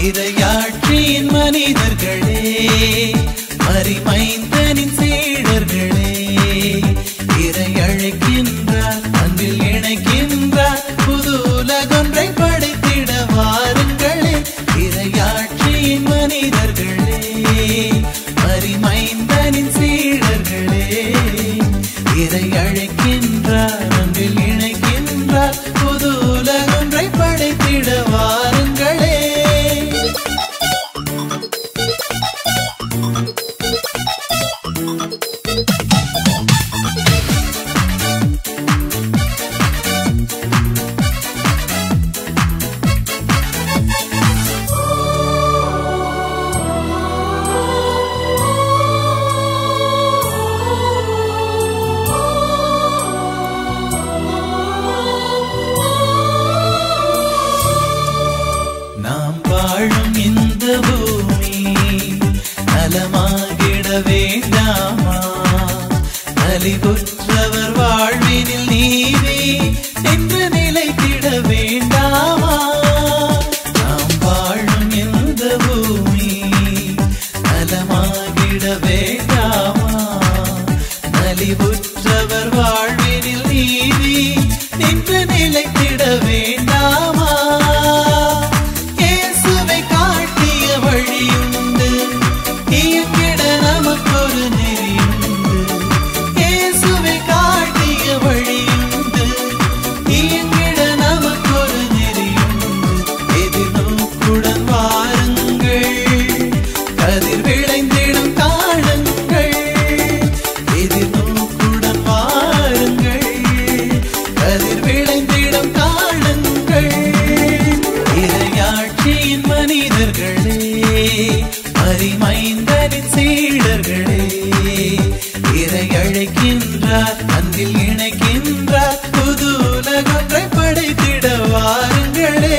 இறையாட்சியின் மனிதர்களே, மரிமைந்தனின் சீடர்களே, இறை அழைக்கின்றார், அன்பில் இணைக்கின்றார், புது உலகொன்றை படைத்திட வாருங்களே. இறையாட்சியின் மனிதர்களே, மரிமைந்தனின் சீடர்களே, இறை அழைக்கின்றார், அன்பில் இணைக்கின்றார், புது உலகொன்றை படைத்திட வாருங்களே. நாம் வாழும் இந்த பூமி நலமாகிட வேண்டாமா? நலிவுற்றவர் வாழ்வினில் நீதி என்று நிலைத்திட வேண்டாமா? நாம் வாழும் இந்த பூமி நலமாகிட வேண்டாமா? நலிவுற்றவர் வாழ்வினில் நீதி என்று நிலைத்திட வேண்டாமா? இயேசுவை காட்டிய வழியுண்டு, இயங்கிட நமக்கொரு நெறியுண்டு. இயேசுவை காட்டிய வழியுண்டு, இயங்கிட நமக்கொரு நெறியுண்டு. எதிர்நோக்குடன் வாருங்கள், கதிர் விளைந்திடும் காணுங்கள். எதிர்நோக்குடன் வாருங்கள், கதிர் விளைந்திடும் காணுங்கள். இறையாட்சியின் மனிதர்களே, மரிமைந்தனின் சீடர்களே, இறை அழைக்கின்றார், அன்பில் இணைக்கின்றார், புது உலகொன்றை படைத்திட வாருங்களே.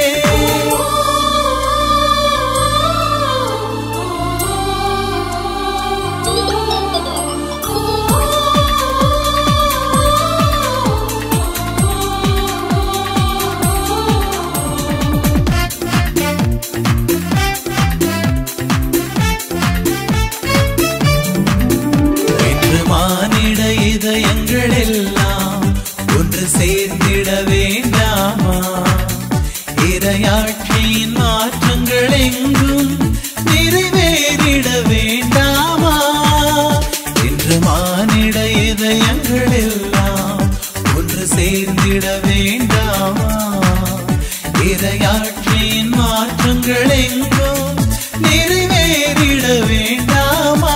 இன்று மானிட இதயங்கள் எல்லாம் ஒன்று சேர்ந்திட வேண்டாமா? இறையாட்சியின் மாற்றங்கள் எங்கும் நிறைவேறிட வேண்டாமா? இன்று மானிட இதயங்கள் எல்லாம் ஒன்று சேர்ந்திட வேண்டாமா? இறையாட்சியின் மாற்றங்கள் எங்கும் நிறைவேறிட வேண்டாமா?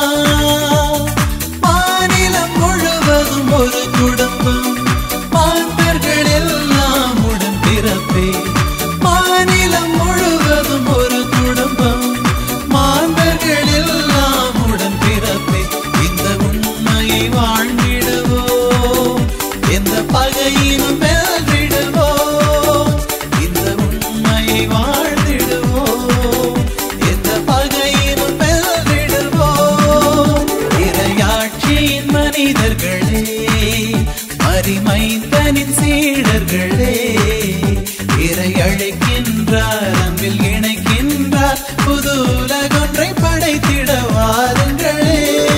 மாநிலம் முழுவதும் ஒரு குடும்பம், மாந்தர்கள் எல்லாம் உடன் பிறப்பே. மாநிலம் முழுவதும் ஒரு குடும்பம், மாந்தர்கள் எல்லாம் உடன் பிறப்பே. இந்த உண்மையை வாழ்ந்திடுவோம், எந்த பகையினும் வென்றிடுவோம். இந்த உண்மையை வாழ்ந்திடுவோம், எந்த பகையினும் வென்றிடுவோம். இறையாட்சியின் மனிதர்களே, மரிமைந்தனின் சீடர்களே, இறை அழைக்கின்றார், அன்பில் இணைக்கின்றார், புது உலகொன்றை படைத்திட வாருங்களே.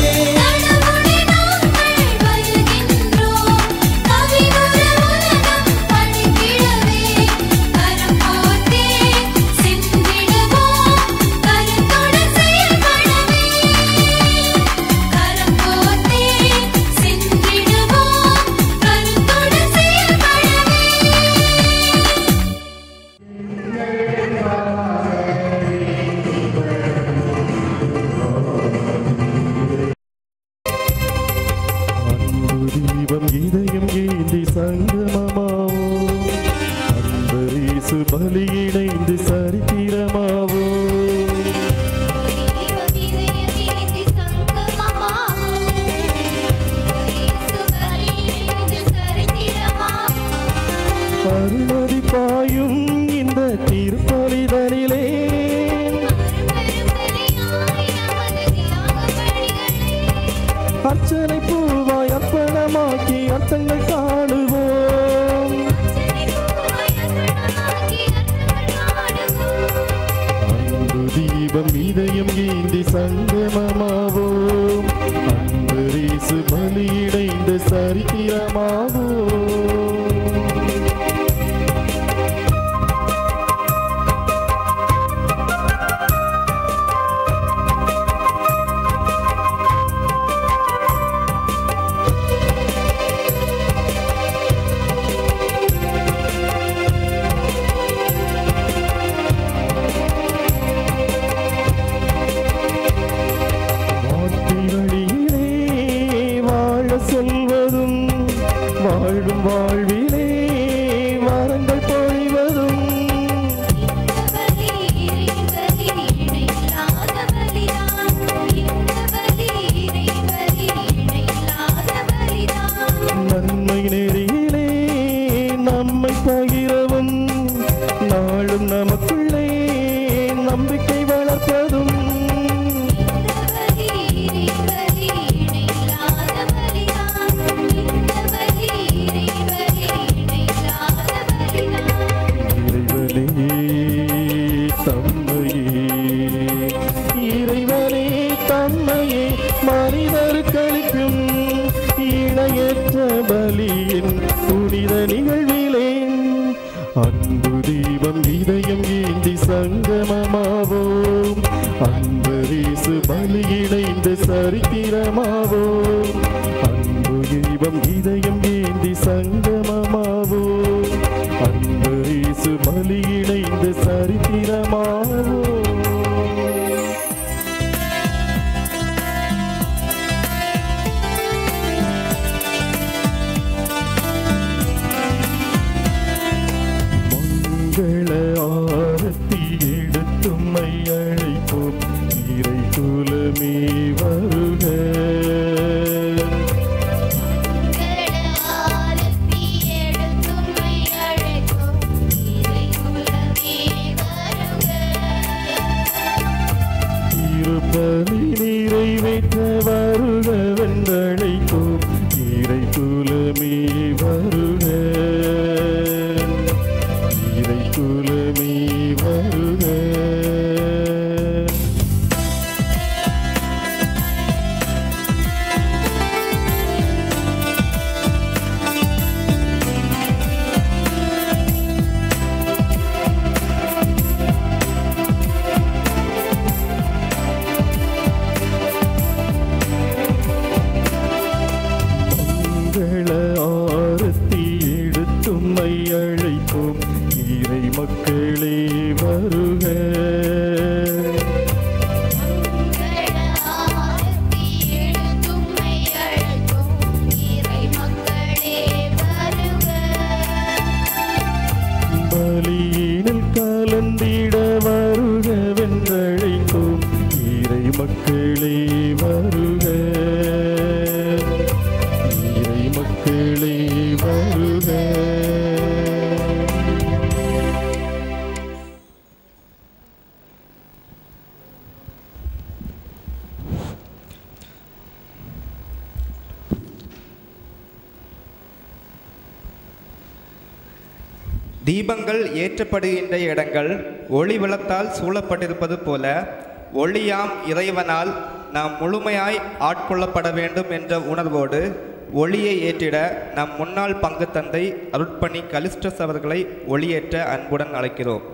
பலியிடைந்து சரித்திரமாவோ அருமதி பாயும் இந்த திருப்பலிதனிலே அர்ச்சனை பூவாய் அர்ப்பணமாக்கி அர்த்தங்கள் காணுவோம். சங்கமமாவோம். அன்பரீசு பலியிடைந்து சரித்திரமாவோம். சொல்வதும் வாழ்வும் வாழ்விலே வரங்கள் பொழிவதும் நன்மை நெறியிலே நம்மை பகிரவும் நாளும் நமக்குள்ளே நம்பிக்கை வளர்ப்பதும் இறைவனே தம்மையே மனிதர்களுக்கும் இணையற்ற பலியின் புனித நிகழ்விலே அன்பு தீபம் இதயம் ஏந்தி சங்கமமாவோம். அன்பரீசு பலியிடைந்து சரித்திரமாவோம். அன்பு தீபம் இதயம் ஏந்தி சங்கமமாவோம். அன்பரீசு பலியிடைந்து சரித்திரமாவோம். மங்கள ஆரத்தி எடுத்தும்மை அழைப்போம். இறை குலமே வருக. திருப்பலி நிறைவேற்ற வருக வென்றழைப்போம். இறை குலமே வருக. இறை குலமே வருக. ஆரத்தி எடுத்தும்மை அழைப்போம். இறை மக்களே வருக. பலியினில் கலந்திட வருக வென்றழைப்போம். இறை மக்களே வருக. இறை மக்களே வருக. தீபங்கள் ஏற்றப்படுகின்ற இடங்கள் ஒளி விளத்தால் சூழப்பட்டிருப்பது போல ஒளியாம் இறைவனால் நாம் முழுமையாய் ஆட்கொள்ளப்பட வேண்டும் என்ற உணர்வோடு ஒளியை ஏற்றிட நம் முன்னாள் பங்கு தந்தை அருட்பணி கலிஸ்டஸ் அவர்களை ஒளியேற்ற அன்புடன் அழைக்கிறோம்.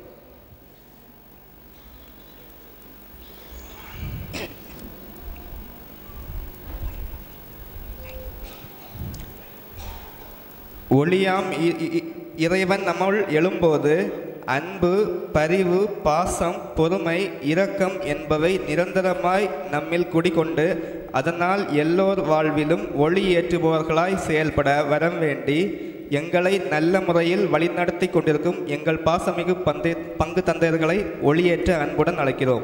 ஒளியாம் இறைவன் நம்முள் எழும்போது அன்பு, பரிவு, பாசம், பொறுமை, இரக்கம் என்பவை நிரந்தரமாய் நம்மில் குடிகொண்டு அதனால் எல்லோர் வாழ்விலும் ஒளி ஏற்றுபவர்களாய் செயல்பட வரம் வேண்டி எங்களை நல்ல முறையில் வழிநடத்தி கொண்டிருக்கும் எங்கள் பாசமிகு பங்கு தந்தையர்களை ஒளியேற்ற அன்புடன் அழைக்கிறோம்.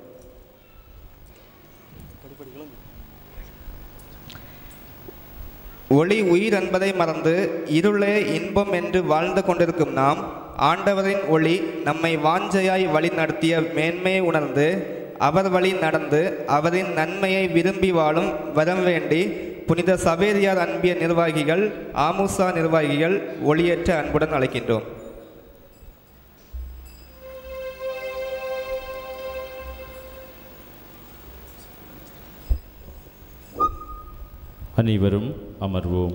ஒளி உயிர் என்பதை மறந்து இருளே இன்பம் என்று வாழ்ந்து கொண்டிருக்கும் நாம் ஆண்டவரின் ஒளி நம்மை வாஞ்சையாய் வழி நடத்திய மேன்மையை உணர்ந்து அவர் வழி நடந்து அவரின் நன்மையை விரும்பி வாழும் வரம் வேண்டி புனித சவேரியார் அன்பிய நிர்வாகிகள், ஆமுசா நிர்வாகிகள் ஒளியேற்ற அன்புடன் அழைக்கின்றோம். அனைவரும் அமர்வோம்.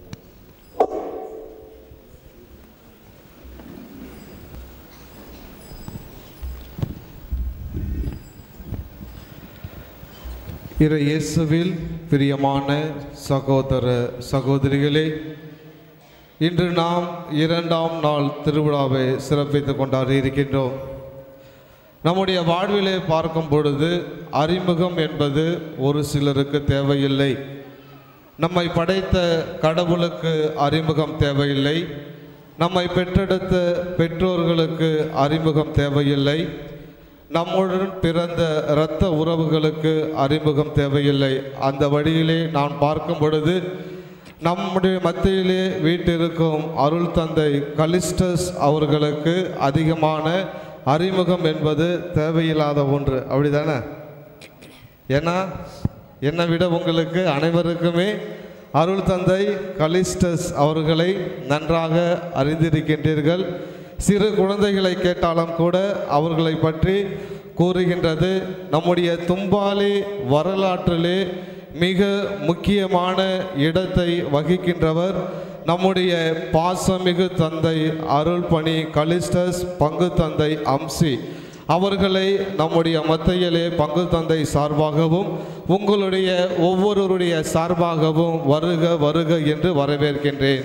இறை இயேசுவில் பிரியமான சகோதர சகோதரிகளே, இன்று நாம் 2ஆம் நாள் திருவிழாவை சிறப்பித்து கொண்டாடி இருக்கின்றோம். நம்முடைய வாழ்விலே பார்க்கும் பொழுது அறிமுகம் என்பது ஒரு சிலருக்கு தேவையில்லை. நம்மை படைத்த கடவுளுக்கு அறிமுகம் தேவையில்லை. நம்மை பெற்றெடுத்த பெற்றோர்களுக்கு அறிமுகம் தேவையில்லை. நம்முடன் பிறந்த இரத்த உறவுகளுக்கு அறிமுகம் தேவையில்லை. அந்த வழியிலே நான் பார்க்கும் பொழுது நம்முடைய மத்தியிலே வீட்டிருக்கும் அருள் தந்தை கலிஸ்டஸ் அவர்களுக்கு அதிகமான அறிமுகம் என்பது தேவையில்லாத ஒன்று. அப்படிதானே? ஏன்னா என்னை விட உங்களுக்கு அனைவருக்குமே அருள் தந்தை கலிஸ்டஸ் அவர்களை நன்றாக அறிந்திருக்கின்றீர்கள். சிறு குழந்தைகளை கேட்டாலும் கூட அவர்களை பற்றி கூறுகின்றது. நம்முடைய தும்பாலி வரலாற்றிலே மிக முக்கியமான இடத்தை வகிக்கின்றவர் நம்முடைய பாசமிகு தந்தை அருள் பணி கலிஸ்டஸ் பங்கு தந்தை அம்சி அவர்களை நம்முடைய மத்தியிலே பங்கு தந்தை சார்பாகவும் உங்களுடைய ஒவ்வொருவருடைய சார்பாகவும் வருக வருக என்று வரவேற்கின்றேன்.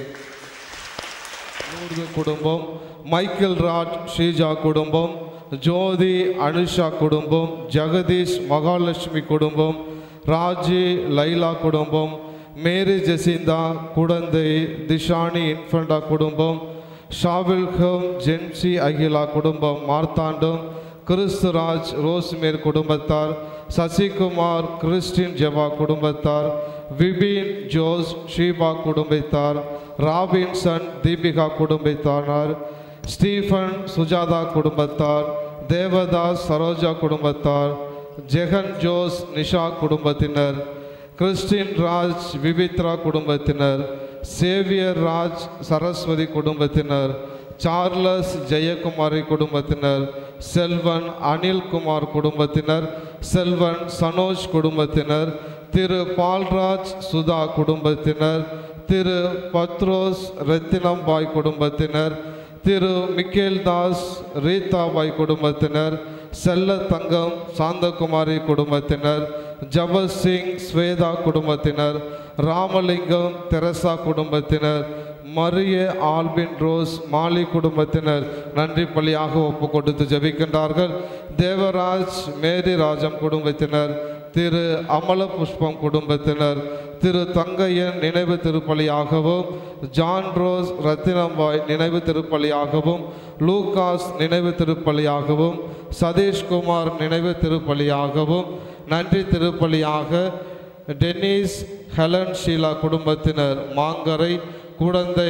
குடும்பம், மைக்கேல் ராஜ் ஷீஜா குடும்பம், ஜோதி அனுஷா குடும்பம், ஜெகதீஷ் மகாலட்சுமி குடும்பம், ராஜி லைலா குடும்பம், மேரி ஜெசிந்தா குழந்தை, திஷானி இன்ஃபண்டா குடும்பம், ஷாவில்கம் ஜென்சி அகிலா குடும்பம், மார்த்தாண்டம் கிறிஸ்துராஜ் ரோஸ்மேர் குடும்பத்தார், சசிகுமார் கிறிஸ்டின் ஜெபா குடும்பத்தார், விபின் ஜோஸ் ஷீபா குடும்பத்தார், ராபின்சன் தீபிகா குடும்பத்தார், ஸ்டீஃபன் சுஜாதா குடும்பத்தார், தேவதாஸ் சரோஜா குடும்பத்தார், ஜெகன் ஜோஸ் நிஷா குடும்பத்தினர், கிறிஸ்டின் ராஜ் விபித்ரா குடும்பத்தினர், சேவியர் ராஜ் சரஸ்வதி குடும்பத்தினர், சார்லஸ் ஜெயக்குமாரி குடும்பத்தினர், செல்வன் அனில்குமார் குடும்பத்தினர், செல்வன் சனோஜ் குடும்பத்தினர், திரு பால்ராஜ் சுதா குடும்பத்தினர், திரு பத்ரோஸ் ரத்தினம்பாய் குடும்பத்தினர், திரு மிக்கேல் தாஸ் ரீதாபாய் குடும்பத்தினர், செல்ல தங்கம் சாந்தகுமாரி குடும்பத்தினர், ஜபல் சிங் ஸ்வேதா குடும்பத்தினர், ராமலிங்கம் தெரசா குடும்பத்தினர், மரிய ஆல்பின் ரோஸ் மாலி குடும்பத்தினர் நன்றி பலியாக ஒப்பு கொடுத்து ஜெபிக்கின்றார்கள். தேவராஜ் மேரி ராஜம் குடும்பத்தினர், திரு அமல புஷ்பம் குடும்பத்தினர், திரு தங்கையன் நினைவு திருப்பலியாகவும், ஜான் ரோஸ் ரத்தினம்பாய் நினைவு திருப்பலியாகவும், லூகாஸ் நினைவு திருப்பலியாகவும், சதீஷ்குமார் நினைவு திருப்பலியாகவும், நன்றி திருப்பலியாக டென்னிஸ் ஹெலன் ஷீலா குடும்பத்தினர், மாங்கரை குழந்தை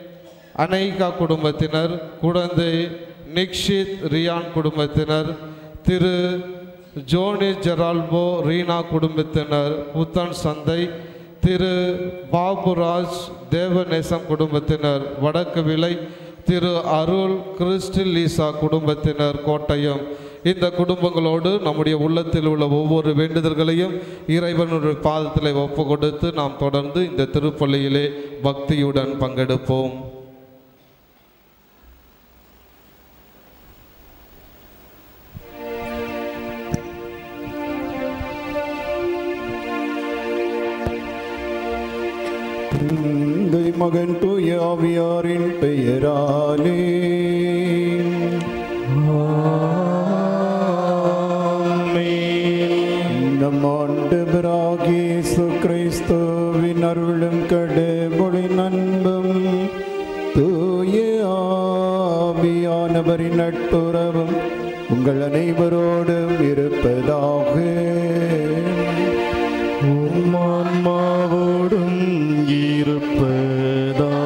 அனைகா குடும்பத்தினர், குழந்தை நிக்ஷித் ரியான் குடும்பத்தினர், திரு ஜோனி ஜெரால்போ ரீனா குடும்பத்தினர், புத்தன் சந்தை, திரு பாபுராஜ் தேவநேசம் குடும்பத்தினர், வடக்கு விலை, திரு அருள் கிறிஸ்டில் லீசா குடும்பத்தினர், கோட்டயம். இந்த குடும்பங்களோடு நம்முடைய உள்ளத்தில் உள்ள ஒவ்வொரு வேண்டுதல்களையும் இறைவனுடைய பாதத்தில் ஒப்பு கொடுத்து நாம் தொடர்ந்து இந்த திருப்பலியிலே பக்தியுடன் பங்கெடுப்போம். தந்தை மகன் தூய ஆவியாரின் பெயராலே நம் ஆண்டவராகிய இயேசு கிறிஸ்துவின் அருளும் கடவுளின் அன்பும் தூய ஆவியானவரின் நட்புறவும் உங்கள் அனைவரோடும் இருப்பதாக. ஆன்மாவோடும் இருப்பதாக.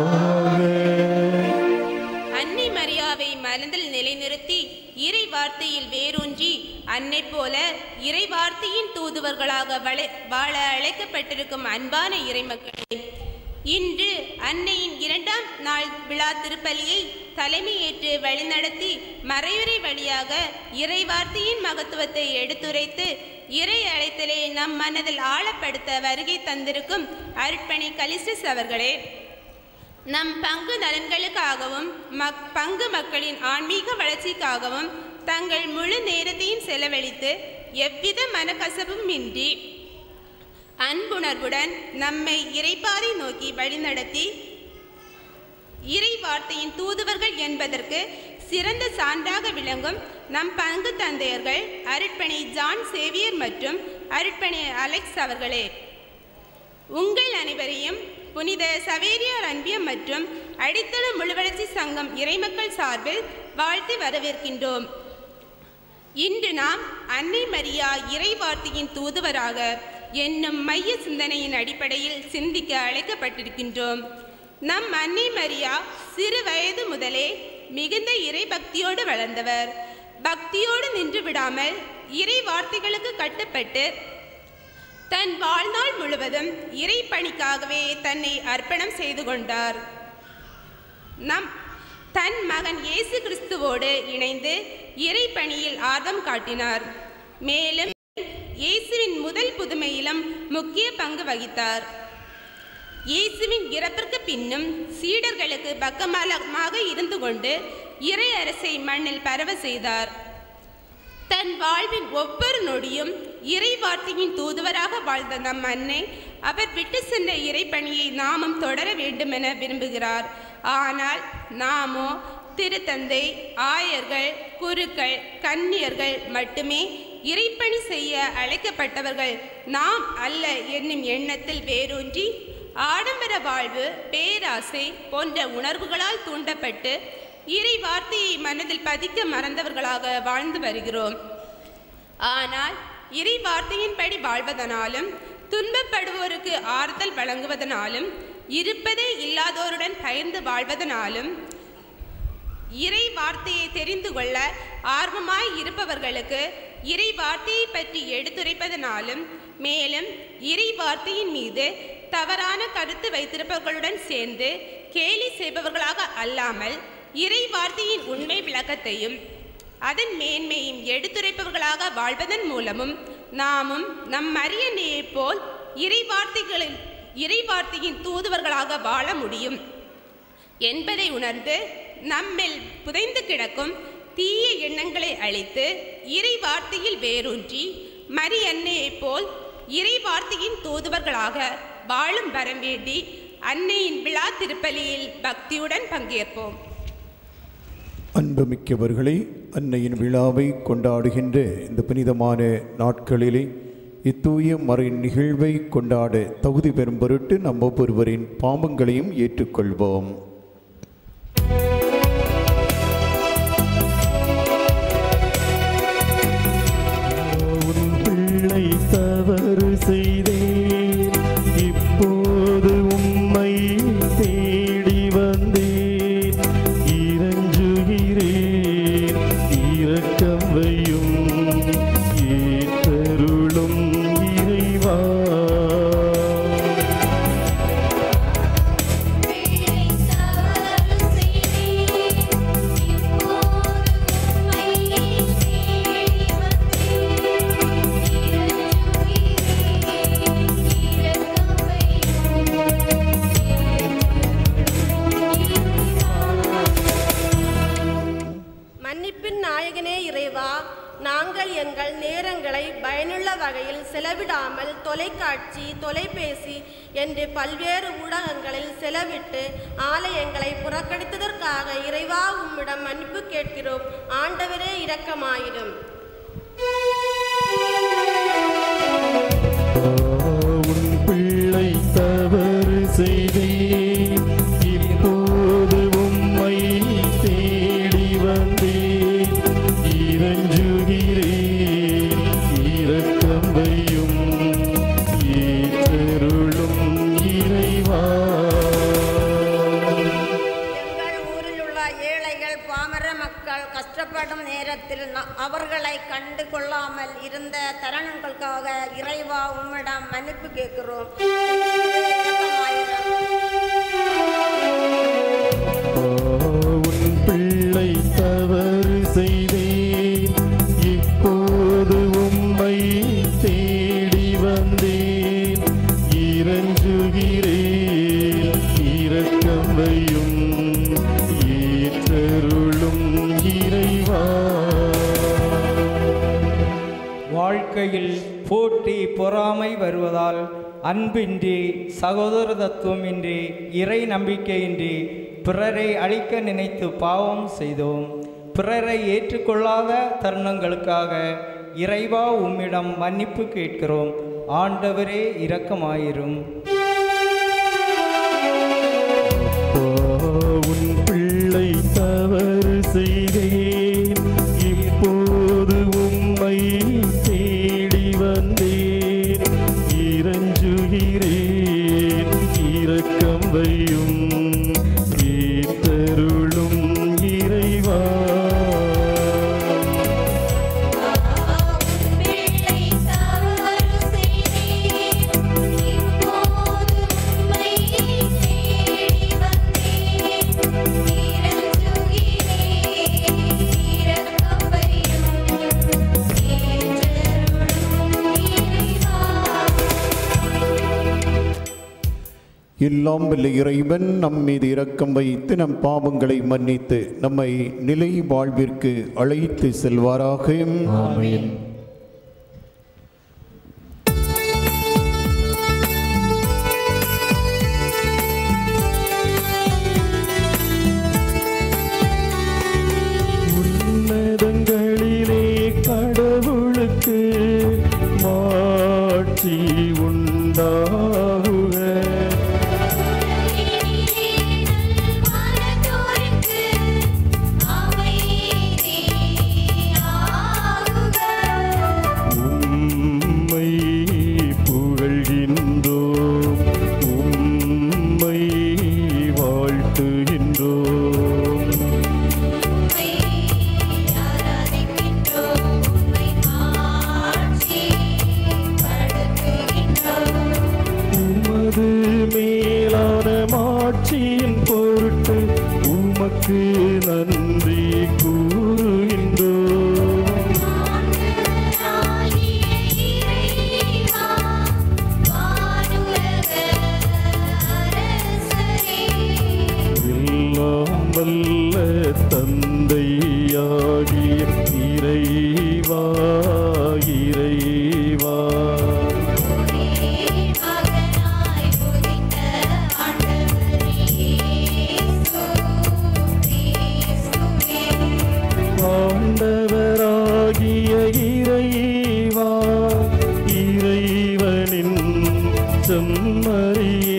அன்னை மரியாவை மனதில் நிலைநிறுத்தி இறை வார்த்தையில் வேரூன்றி அன்னை போல இறை வார்த்தையின் தூதுவர்களாக வாழ அழைக்கப்பட்டிருக்கும் அன்பான இறைமக்களே, இன்று அன்னையின் 2ஆம் நாள் விழா திருப்பலியை தலைமையேற்று வழிநடத்தி மறையுறை வழியாக இறை வார்த்தையின் மகத்துவத்தை எடுத்துரைத்து இறை அழைத்தலை நம் மனதில் ஆழப்படுத்த வருகை தந்திருக்கும் அருட்பணி கலிஸ்டஸ் அவர்களே, நம் பங்கு நலன்களுக்காகவும் பங்கு மக்களின் ஆன்மீக வளர்ச்சிக்காகவும் தங்கள் முழு நேரத்தையும் செலவழித்து எவ்வித மனக்கசவும் இன்றி அன்புணர்வுடன் நம்மை இறைப்பாதை நோக்கி வழிநடத்தி இறை வார்த்தையின் தூதுவர்கள் என்பதற்கு சிறந்த சான்றாக விளங்கும் நம் பங்கு தந்தையர்கள் அருட்பணி ஜான் சேவியர் மற்றும் அருட்பணி அலெக்ஸ் அவர்களே, உங்கள் அனைவரையும் புனித சவேரியார் அன்பியம் மற்றும் அடித்தள முழுவளர்ச்சி சங்கம் இறைமக்கள் சார்பில் வாழ்த்தி வரவேற்கின்றோம். இன்று நாம் அன்னை மரியா இறை வார்த்தையின் தூதுவராக என்னும் மைய சிந்தனையின் அடிப்படையில் சிந்திக்க அழைக்கப்பட்டிருக்கின்றோம். நம் அன்னை மரியா சிறு வயது முதலே மிகுந்த இறை பக்தியோடு வளர்ந்தவர். பக்தியோடு நின்று விடாமல் இறை வார்த்தைகளுக்கு கட்டுப்பட்டு தன் வாழ்நாள் முழுவதும் இறை பணிக்காகவே தன்னை அர்ப்பணம் செய்து கொண்டார். தன் மகன் இயேசு கிறிஸ்துவோடு இணைந்து இறை பணியில் ஆர்வம் காட்டினார். மேலும் இயேசுவின் முதல் புதுமையிலும் முக்கிய பங்கு வகித்தார். இயேசுவின் இறப்பிற்கு பின்னும் சீடர்களுக்கு பக்கபலமாக இருந்து கொண்டு இறை அரசை மண்ணில் பரவ செய்தார். தன் வாழ்வின் ஒவ்வொரு நொடியும் இறை வார்த்தையின் தூதுவராக வாழ்ந்த நம் அன்னை அவர் விட்டு சென்ற இறைப்பணியை நாமும் தொடர வேண்டுமென விரும்புகிறார். ஆனால் நாமோ திருத்தந்தை, ஆயர்கள், குருக்கள், கன்னியர்கள் மட்டுமே இறைப்பணி செய்ய அழைக்கப்பட்டவர்கள் நாம் அல்ல என்னும் எண்ணத்தில் வேரூன்றி ஆடம்பர வாழ்வு, பேராசை போன்ற உணர்வுகளால் தூண்டப்பட்டு இறை வார்த்தையை மனதில் பதிக்க மறந்தவர்களாக வாழ்ந்து வருகிறோம். ஆனால் இறை வார்த்தையின்படி வாழ்வதனாலும் துன்பப்படுவோருக்கு ஆறுதல் வழங்குவதனாலும் இருப்பதே இல்லாதோருடன் பகிர்ந்து வாழ்வதனாலும் இறை வார்த்தையை தெரிந்து கொள்ள ஆர்வமாய் இருப்பவர்களுக்கு இறை வார்த்தையை பற்றி எடுத்துரைப்பதனாலும் மேலும் இறை வார்த்தையின் மீது தவறான கருத்து வைத்திருப்பவர்களுடன் சேர்ந்து கேலி செய்பவர்களாக அல்லாமல் இறை வார்த்தையின் உண்மை விளக்கத்தையும் அதன் மேன்மையும் எடுத்துரைப்பவர்களாக வாழ்வதன் மூலமும் நாமும் நம் மரியன்னையைப் போல் இறை வார்த்தையின் தூதுவர்களாக வாழ முடியும் என்பதை உணர்ந்து நம்மில் புதைந்து கிடக்கும் தீய எண்ணங்களை அழித்து இறை வார்த்தையில் வேரூன்றி மரியன்னையைப் போல் இறை வார்த்தையின் தூதுவர்களாக வாழும் வரம் வேண்டி அன்னையின் விழா திருப்பலியில் பக்தியுடன் பங்கேற்போம். அன்புமிக்கவர்களே, அன்னையின் விழாவை கொண்டாடுகின்ற இந்த புனிதமான நாட்களிலே இத்தூய மறை நிகழ்வை கொண்டாட தகுதி பெறும் பொருட்டு நம் ஒவ்வொருவரின் பாவங்களையும் ஏற்றுக்கொள்வோம். தவறு செய்தேன், இப்போது உம்மை தேடி வந்தேன். இறஞ்சுகிறேன், இரக்கம் வையும், ஏற்றருளும் இறைவா. நாங்கள் எங்கள் நேரங்களை பயனுள்ள வகையில் செலவிடாமல் தொலைக்காட்சி, தொலைபேசி என்று பல்வேறு ஊடகங்களில் செலவிட்டு ஆலயங்களை புறக்கணித்ததற்காக இறைவா உம்மிடம் மன்னிப்பு கேட்கிறோம். ஆண்டவரே இரக்கமாயிரும். உன் பிள்ளை தவறு செய்தேன், இப்போது உம்மை தேடி வந்தேன். இறஞ்சுகிறேன், இரக்கம் வையும், ஏற்றருளும் இறைவா. எங்கள் ஊரில் உள்ள ஏழைகள், பாமர மக்கள் கஷ்டப்படும் நேரத்தில் அவர்களை கண்டு கொள்ளாமல் இருந்த தருணங்களுக்காக இறைவா உம்மிடம் மன்னிப்பு கேட்கிறோம். உன் பிள்ளை தவறு செய்தேன், இப்போது உம்மை வாழ்க்கையில் போட்டி பொறாமை வருவதால் அன்பின்றி சகோதர தத்துவமின்றி இறை நம்பிக்கையின்றி பிறரை அழிக்க நினைத்து பாவம் செய்தோம். பிறரை ஏற்றுக்கொள்ளாத தருணங்களுக்காக இறைவா உம்மிடம் மன்னிப்பு கேட்கிறோம். ஆண்டவரே இரக்கமாயிரும். உன் பிள்ளை தவறு செய்தேன், இப்போது உம்மை தேடி வந்தேன். இறஞ்சுகிறேன், இரக்கம் வையும், ஏற்றருளும் இறைவா. எல்லாம் வல்ல இறைவன் நம் மீது இரக்கம் வைத்து நம் பாவங்களை மன்னித்து நம்மை நிலை வாழ்விற்கு அழைத்து செல்வாராக. ஆமென். உன்னதங்களிலே கடவுளுக்கு மாட்சி உண்டாகுக. உம்மை புகழ்கின்றோம், உம்மை வாழ்த்துகின்றோம். உமது மேலான மாட்சியின் பொருட்டு உமக்கு நன்றி கூறுகின்றோம். எல்லாம் வல்ல தந்தையாகிய இறைவா, இறைவா, ஆண்டவராகிய இறைவா, இறைவனின் செம்மறியே,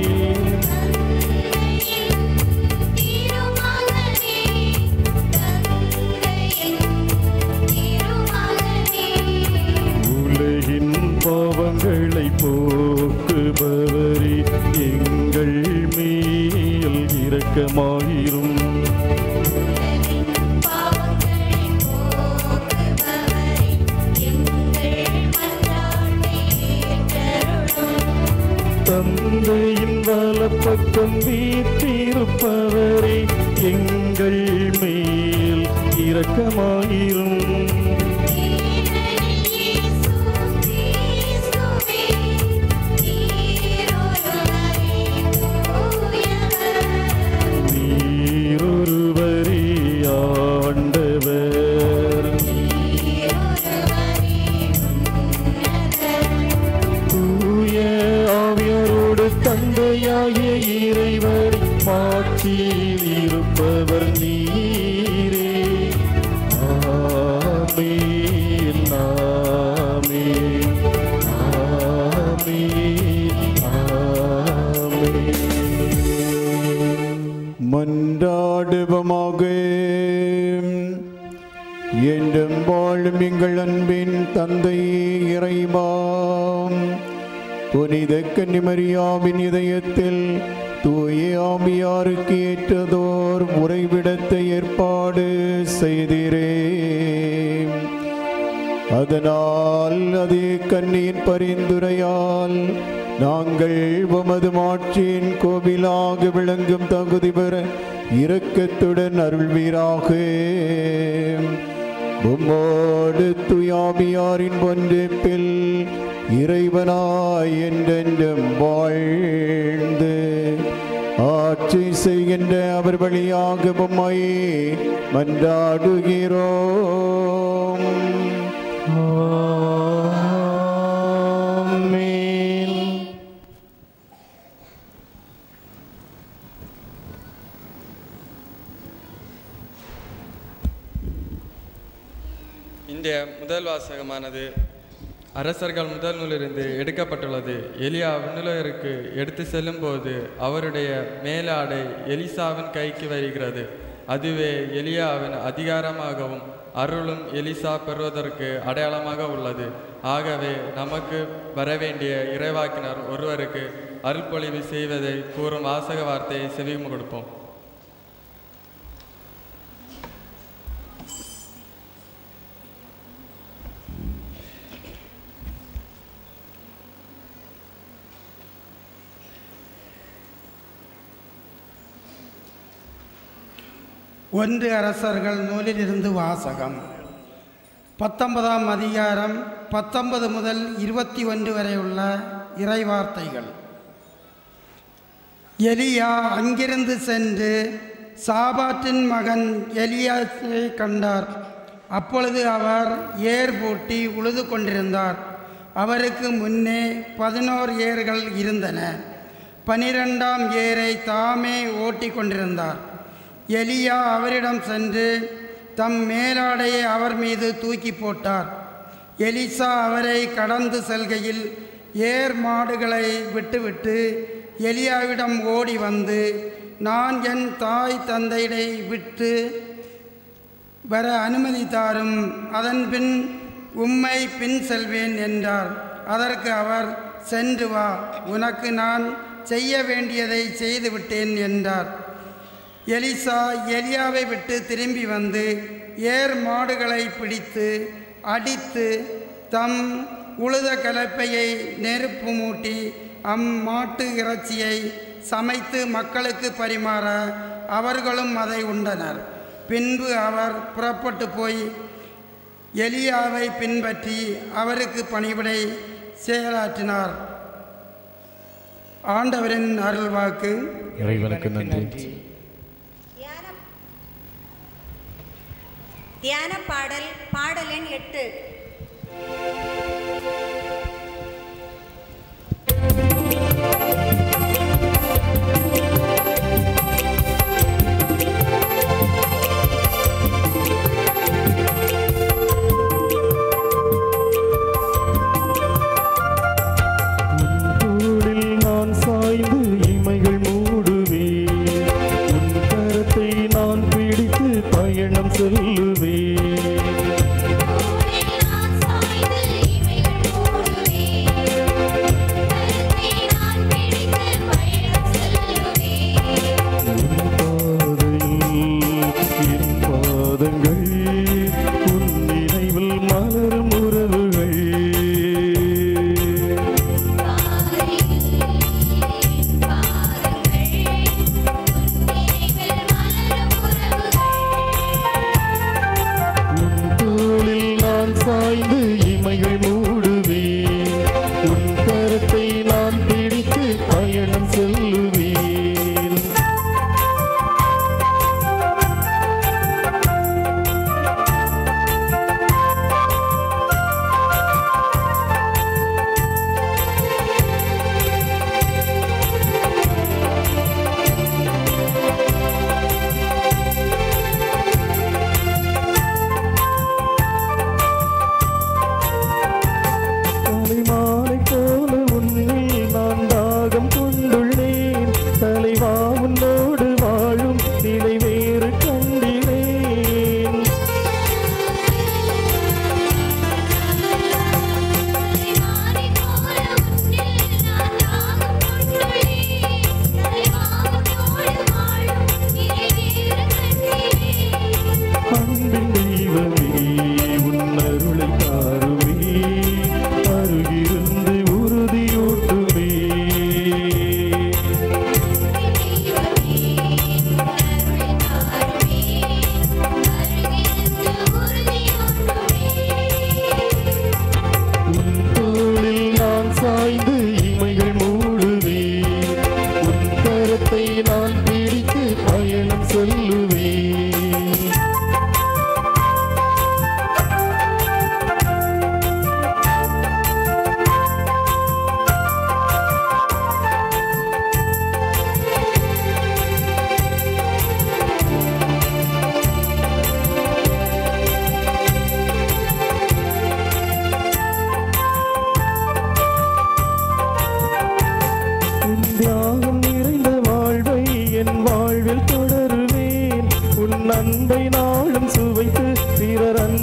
உலகின் பாவங்களை போக்குபவரே, எங்கள் மேல் இரக்கமாயிரும். தந்தையின் வலப்பக்கம் வீற்றிருப்பவரே, எங்கள் மேல் இரக்கமாயிரும். நீரொருவரே ஆண்டவர், தூய ஆவியாரோடு தந்தையாகிய இறைவர் மாட்சியில் இருப்பவர் நீரே. ஆமென், ஆமென், ஆமென், ஆமென். மன்றாடுவோமாக. என்றும் வாழும் எங்கள் அன்பின் தந்தை இறைவா, புனித கன்னிமரியாவின் இதயத்தில் தூய ஆவியாருக்கு ஏற்றதோர் உறைவிடத்தை ஏற்பாடு செய்தீரே. அதனால் அதே கன்னியின் பரிந்துரையால் நாங்கள் உமது மாட்சியின் கோவிலாக விளங்கும் தகுதி பெற இரக்கத்துடன் அருள்வீராக. உம்மோடு துயாமியாரின் ஒன்றிப்பில் இறைவனாய் என்றென்றும் வாழ்ந்து ஆட்சி செய்கின்ற அவர் வழியாக உம்மை மன்றாடுகிறோம். இந்திய முதல் வாசகமானது அரசர்கள் முதல் நூலிலிருந்து எடுக்கப்பட்டுள்ளது. எலியா விண்ணுலகிற்கு எடுத்து செல்லும் போது அவருடைய மேலாடை எலிசாவின் கைக்கு வருகிறது. அதுவே எலியாவின் அதிகாரமாகவும் அருளும் எலிசா பெறுவதற்கு அடையாளமாக உள்ளது. ஆகவே நமக்கு வரவேண்டிய இறைவாக்கினர் ஒருவருக்கு அருள்பொழிவு செய்வதை கூறும் வாசக வார்த்தையை செவியும் கொடுப்போம். ஒன்று அரசர்கள் நூலிலிருந்து வாசகம். 19ஆம் அதிகாரம் 19 முதல் 21 வரை உள்ள இறைவார்த்தைகள். எலியா அங்கிருந்து சென்று சாபாட்டின் மகன் எலியாசை கண்டார். அப்பொழுது அவர் ஏர் பூட்டி உழுது கொண்டிருந்தார். அவருக்கு முன்னே 11 ஏர்கள் இருந்தன. 12ஆம் ஏரை தாமே ஓட்டி கொண்டிருந்தார். எலியா அவரிடம் சென்று தம் மேலாடையை அவர் மீது தூக்கி போட்டார். எலிசா அவரை கடந்து செல்கையில் ஏர் மாடுகளை விட்டுவிட்டு எலியாவிடம் ஓடி வந்து, நான் என் தாய் தந்தையை விட்டு வர அனுமதி தாரும், அதன்பின் உம்மை பின் செல்வேன் என்றார். அதற்கு அவர், சென்று வா, உனக்கு நான் செய்ய வேண்டியதை செய்துவிட்டேன் என்றார். எலிசா எலியாவை விட்டு திரும்பி வந்து ஏர் மாடுகளை பிடித்து அடித்து தம் உழுத கலப்பையை நெருப்பு மூட்டி அம்மாட்டு இறைச்சியை சமைத்து மக்களுக்கு பரிமாற அவர்களும் அதை உண்டனர். பின்பு அவர் புறப்பட்டு போய் எலியாவை பின்பற்றி அவருக்கு பணிவிடை செயலாற்றினார். ஆண்டவரின் அருள்வாக்கு. இறைவனுக்கு நன்றி. தியான பாடல் பாடல் எண் 8. நான் சாய்ந்து இமைகள் மூடுவேன், உன் கரத்தை நான் பிடித்து பயணம் செல்லுவேன்.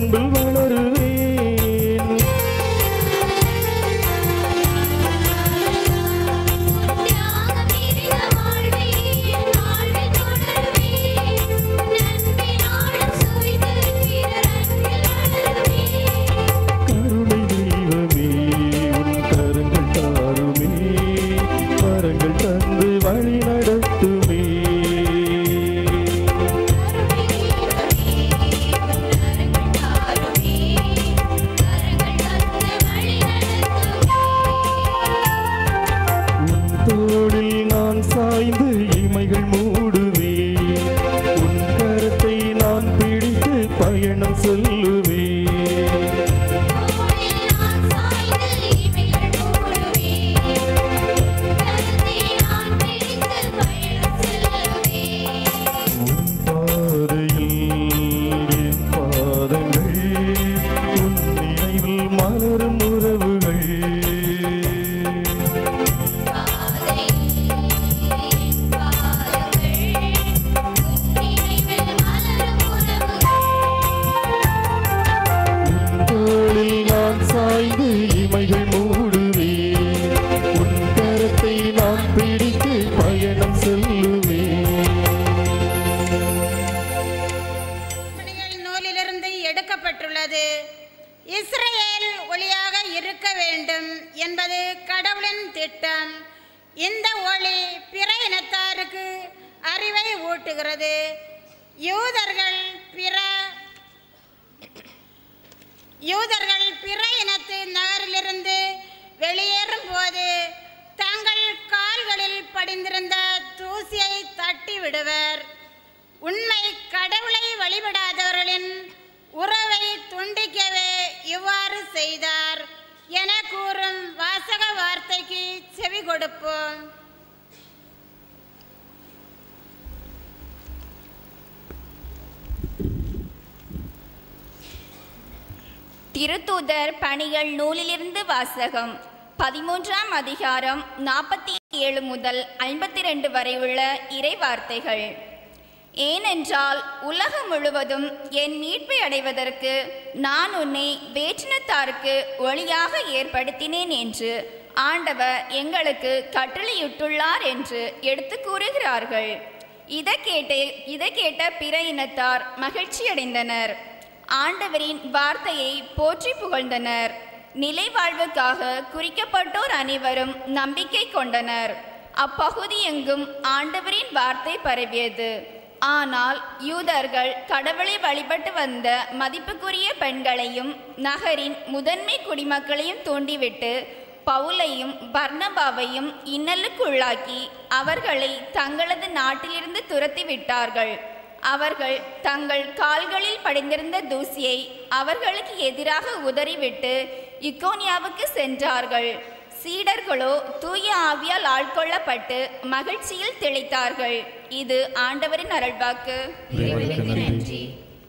அன்பில் வளருவேன். கருணை தெய்வமே உன் கரங்கள் தாருமே, வரங்கள் தந்து வழி நடத்துமே. உன் தோளில் நான் சாய்ந்து இமைகள் மூடுவேன், உன் கரத்தை நான் பிடித்து பயணம் செல்லுவேன். உன் பாதையில் என் பாதங்கள், உன் நினைவில் மலரும் உறவுகள். உன் தோளில் நான் சாய்ந்து இமைகள் மூடுவேன், உன் கரத்தை நான் பிடித்து பயணம் செல்லுவேன். மணிகள் நூலிலிருந்து எடுக்கப்பட்டுள்ளது. இஸ்ரவேல் ஒளியாக இருக்க வேண்டும் என்பது கடவுளின் திட்டம். இந்த ஒளி பிற இனத்தாருக்கு அறிவை ஊட்டுகிறது. யூதர்கள் பிற இனத்து நகரிலிருந்து வெளியேறும் போது தங்கள் கால்களில் படிந்திருந்த தூசியை தட்டி விடுவர். உண்மை கடவுளை வழிபடாதவர்களின் உறவை துண்டிக்கவே இவ்வாறு செய்தார் என கூறும் வாசக வார்த்தைக்கு செவி கொடுப்போம். திருத்தூதர் பணிகள் நூலிலிருந்து வாசகம். 13ஆம் அதிகாரம் 47 முதல் 52 வரை உள்ள இறை வார்த்தைகள். ஏனென்றால் உலகம் முழுவதும் என் மீட்பை அடைவதற்கு நான் உன்னை வேற்றினத்தாருக்கு ஒளியாக ஏற்படுத்தினேன் என்று ஆண்டவர் எங்களுக்கு கட்டளையிட்டுள்ளார் என்று எடுத்து கூறுகிறார்கள். இதை கேட்ட பிற இனத்தார் மகிழ்ச்சியடைந்தனர். ஆண்டவரின் வார்த்தையை போற்றி புகழ்ந்தனர். நிலை வாழ்வுக்காக குறிக்கப்பட்டோர் அனைவரும் நம்பிக்கை கொண்டனர். அப்பகுதி எங்கும் ஆண்டவரின் வார்த்தை பரவியது. ஆனால் யூதர்கள் கடவுளை வழிபட்டு வந்த மதிப்புக்குரிய பெண்களையும் நகரின் முதன்மை குடிமக்களையும் தூண்டிவிட்டு பவுலையும் பர்னபாவையும் இன்னலுக்குள்ளாக்கி அவர்களை தங்களது நாட்டிலிருந்து துரத்தி விட்டார்கள். அவர்கள் தங்கள் கால்களில் படிந்திருந்த தூசியை அவர்களுக்கு எதிராக உதறிவிட்டு இக்கோனியாவுக்கு சென்றார்கள். சீடர்களோ தூய ஆவியால் ஆட்கொள்ளப்பட்டு மகிழ்ச்சியில் திளைத்தார்கள். இது ஆண்டவரின் அருள்வாக்கு. நன்றி.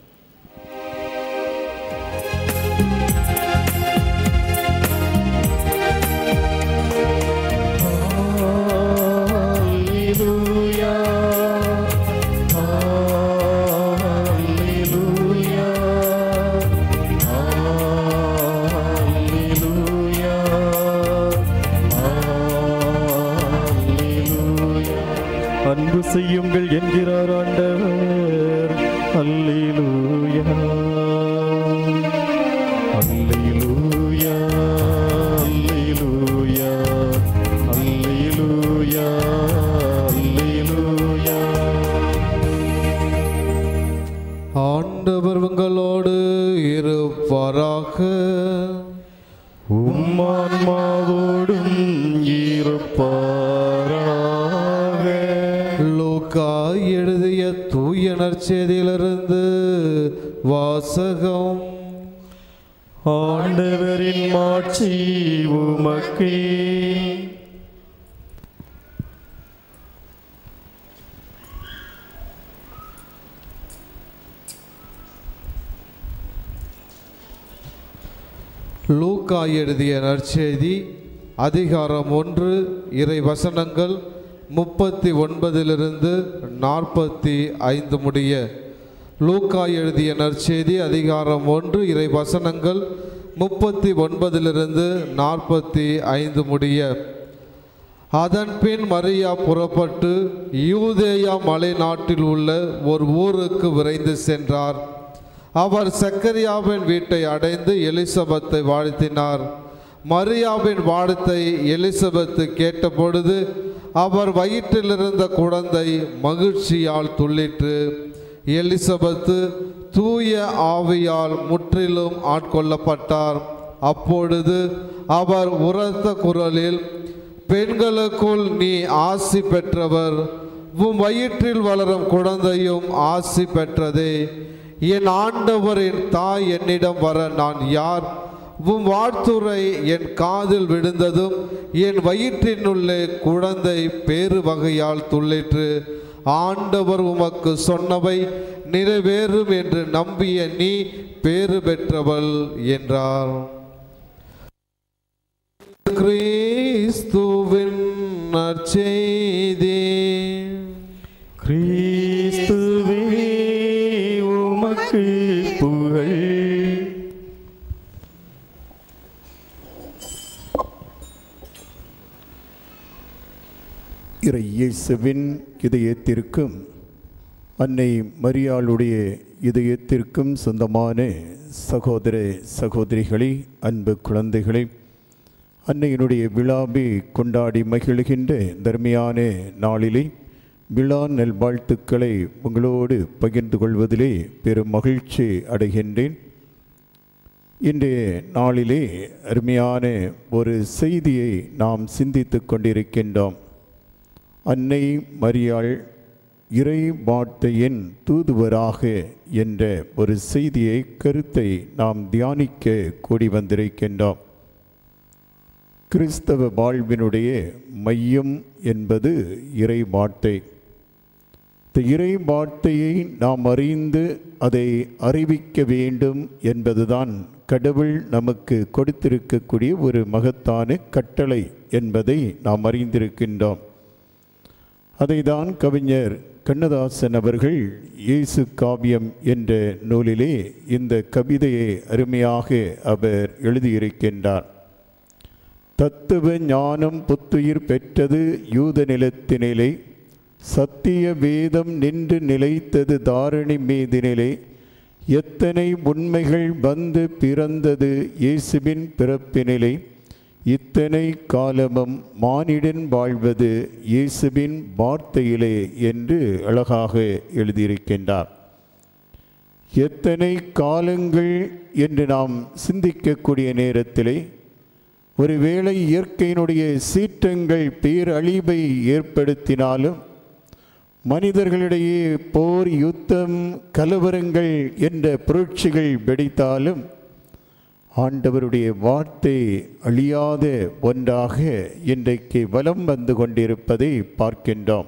அன்பு செய்யுங்கள் என்கிறார் ஆண்டவர். அல்லேலூயா அல்லேலூயா அல்லேலூயா அல்லேலூயா அல்லேலூயா. ஆண்டவர் உங்களோடு இருப்பாராக. உம்மான்மாவோடும் இருப்பாராக. லூக்கா எழுதிய தூய நற்செய்தியிலிருந்து வாசகம். ஆண்டவரின் மாட்சி உமக்கே. லூக்கா எழுதிய நற்செய்தி அதிகாரம் 1 இறை வசனங்கள் 39 45 முடிய. லூக்கா எழுதிய நற்செய்தி அதிகாரம் 1 இறை வசனங்கள் 39 45 முடிய. அதன்பின் மரியா புறப்பட்டு யூதேயா மலை நாட்டில் உள்ள ஒரு ஊருக்கு விரைந்து சென்றார். அவர் சக்கரியாவின் வீட்டை அடைந்து எலிசபெத்தை வாழ்த்தினார். மரியாவின் வாழ்த்தை எலிசபெத்து கேட்டபொழுது அவர் வயிற்றிலிருந்த குழந்தை மகிழ்ச்சியால் துள்ளிற்று. எலிசபெத்து தூய ஆவியால் முற்றிலும் ஆட்கொள்ளப்பட்டார். அப்பொழுது அவர் உரத்த குரலில், பெண்களுக்குள் நீ ஆசி பெற்றவர், உம் வயிற்றில் வளரும் குழந்தையும் ஆசி பெற்றதே. என் ஆண்டவரின் தாய் என்னிடம் வர நான் யார்? உம் வாழ்த்துரை என் காதில் விழுந்ததும் என் வயிற்றினுள்ளே குழந்தை பேறு வகையால் துள்ளிற்று. ஆண்டவர் உமக்கு சொன்னவை நிறைவேறும் என்று நம்பிய நீ பேறு பெற்றவள் என்றார். கிறிஸ்துவின் நற்செய்தி. கிறிஸ்துவே உமக்கு புகழ். இறை இயேசுவின் இதயத்திற்கும் அன்னை மரியாளுடைய இதயத்திற்கும் சொந்தமான சகோதர சகோதரிகளே, அன்பு குழந்தைகளே, அன்னையினுடைய விழாவை கொண்டாடி மகிழ்கின்ற தர்மையான நாளிலே விழா நல்வாழ்த்துக்களை உங்களோடு பகிர்ந்து கொள்வதிலே பெரும் மகிழ்ச்சி அடைகின்றேன். இன்றைய நாளிலே அருமையான ஒரு செய்தியை நாம் சிந்தித்து கொண்டிருக்கின்றோம். அன்னை மரியாள் இறை வார்த்தையின் தூதுவராக என்ற ஒரு செய்தியை, கருத்தை நாம் தியானிக்க கூடி வந்திருக்கின்றோம். கிறிஸ்தவ வாழ்வினுடைய மையம் என்பது இறை வார்த்தை. இந்த இறை வார்த்தையை நாம் அறிந்து அதை அறிவிக்க வேண்டும் என்பதுதான் கடவுள் நமக்கு கொடுத்திருக்கக்கூடிய ஒரு மகத்தான கட்டளை என்பதை நாம் அறிந்திருக்கின்றோம். அதைதான் கவிஞர் கண்ணதாசன் அவர்கள் இயேசு காவியம் என்ற நூலிலே இந்த கவிதையை அருமையாக அவர் எழுதியிருக்கின்றார். தத்துவ ஞானம் புத்துயிர் பெற்றது யூத நிலத்தினிலே, சத்திய வேதம் நின்று நிலைத்தது தாரணி மீதினிலே, எத்தனை உண்மைகள் வந்து பிறந்தது இயேசுவின் பிறப்பினிலே, இத்தனை காலமும் மானிடன் வாழ்வது இயேசுவின் வார்த்தையிலே என்று அழகாக எழுதியிருக்கின்றார். எத்தனை காலங்கள் என்று நாம் சிந்திக்கக்கூடிய நேரத்திலே, ஒருவேளை இயற்கையினுடைய சீற்றங்கள் பேரழிவை ஏற்படுத்தினாலும், மனிதர்களிடையே போர், யுத்தம், கலவரங்கள் என்ற புரட்சிகள் வெடித்தாலும், ஆண்டவருடைய வார்த்தை அழியாத ஒன்றாக இன்றைக்கு வலம் வந்து கொண்டிருப்பதை பார்க்கின்றோம்.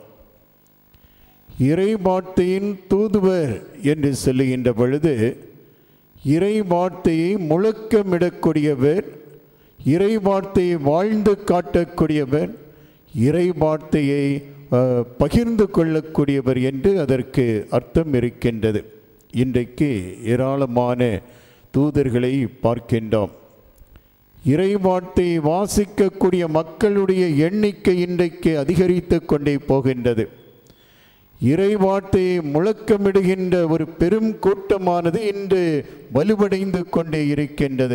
இறை வார்த்தையின் தூதுவர் என்று சொல்லுகின்ற பொழுது, இறை வார்த்தையை முழக்கமிடக்கூடியவர், இறை வார்த்தையை வாழ்ந்து காட்டக்கூடியவர், இறை வார்த்தையை பகிர்ந்து கொள்ளக்கூடியவர் என்று அதற்கு அர்த்தம் இருக்கின்றது. இன்றைக்கு ஏராளமான தூதர்களை பார்க்கின்றோம். இறை வார்த்தையை வாசிக்கக்கூடிய மக்களுடைய எண்ணிக்கை இன்றைக்கு அதிகரித்து கொண்டே போகின்றது. இறை வார்த்தையை முழக்கமிடுகின்ற ஒரு பெரும் கூட்டமானது இன்று வலுவடைந்து கொண்டே இருக்கின்றது.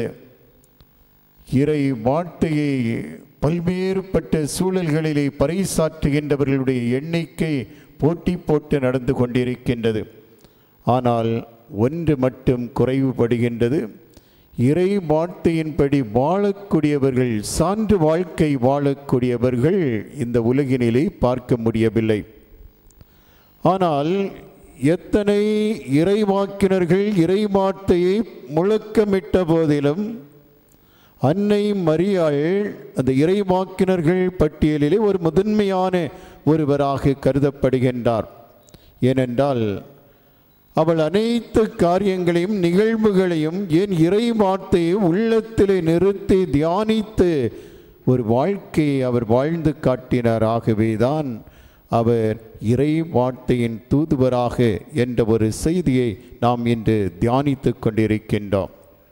இறை வார்த்தையை பல்வேறுபட்ட சூழல்களிலே பறைசாற்றுகின்றவர்களுடைய எண்ணிக்கை போட்டி போட்டு நடந்து கொண்டிருக்கின்றது. ஆனால் ஒன்று மட்டும் குறைவுபடுகின்றது. இறை வார்த்தையின்படி வாழக்கூடியவர்கள், சான்று வாழ்க்கை வாழக்கூடியவர்கள் இந்த உலகினிலே பார்க்க முடியவில்லை. ஆனால் எத்தனை இறைவாக்கினர்கள் இறை வார்த்தையை முழக்கமிட்ட போதிலும், அன்னை மரியாள் அந்த இறைவாக்கினர்கள் பட்டியலிலே ஒரு முதன்மையான ஒருவராக கருதப்படுகின்றார். ஏனென்றால் அவள் அனைத்து காரியங்களையும், நிகழ்வுகளையும், ஏன் இறை வார்த்தையை உள்ளத்திலே நிறுத்தி தியானித்து ஒரு வாழ்க்கையை அவர் வாழ்ந்து காட்டினார். ஆகவே தான் அவர் இறை வார்த்தையின் தூதுவராக என்ற ஒரு செய்தியை நாம் இன்று தியானித்து கொண்டிருக்கின்றோம்.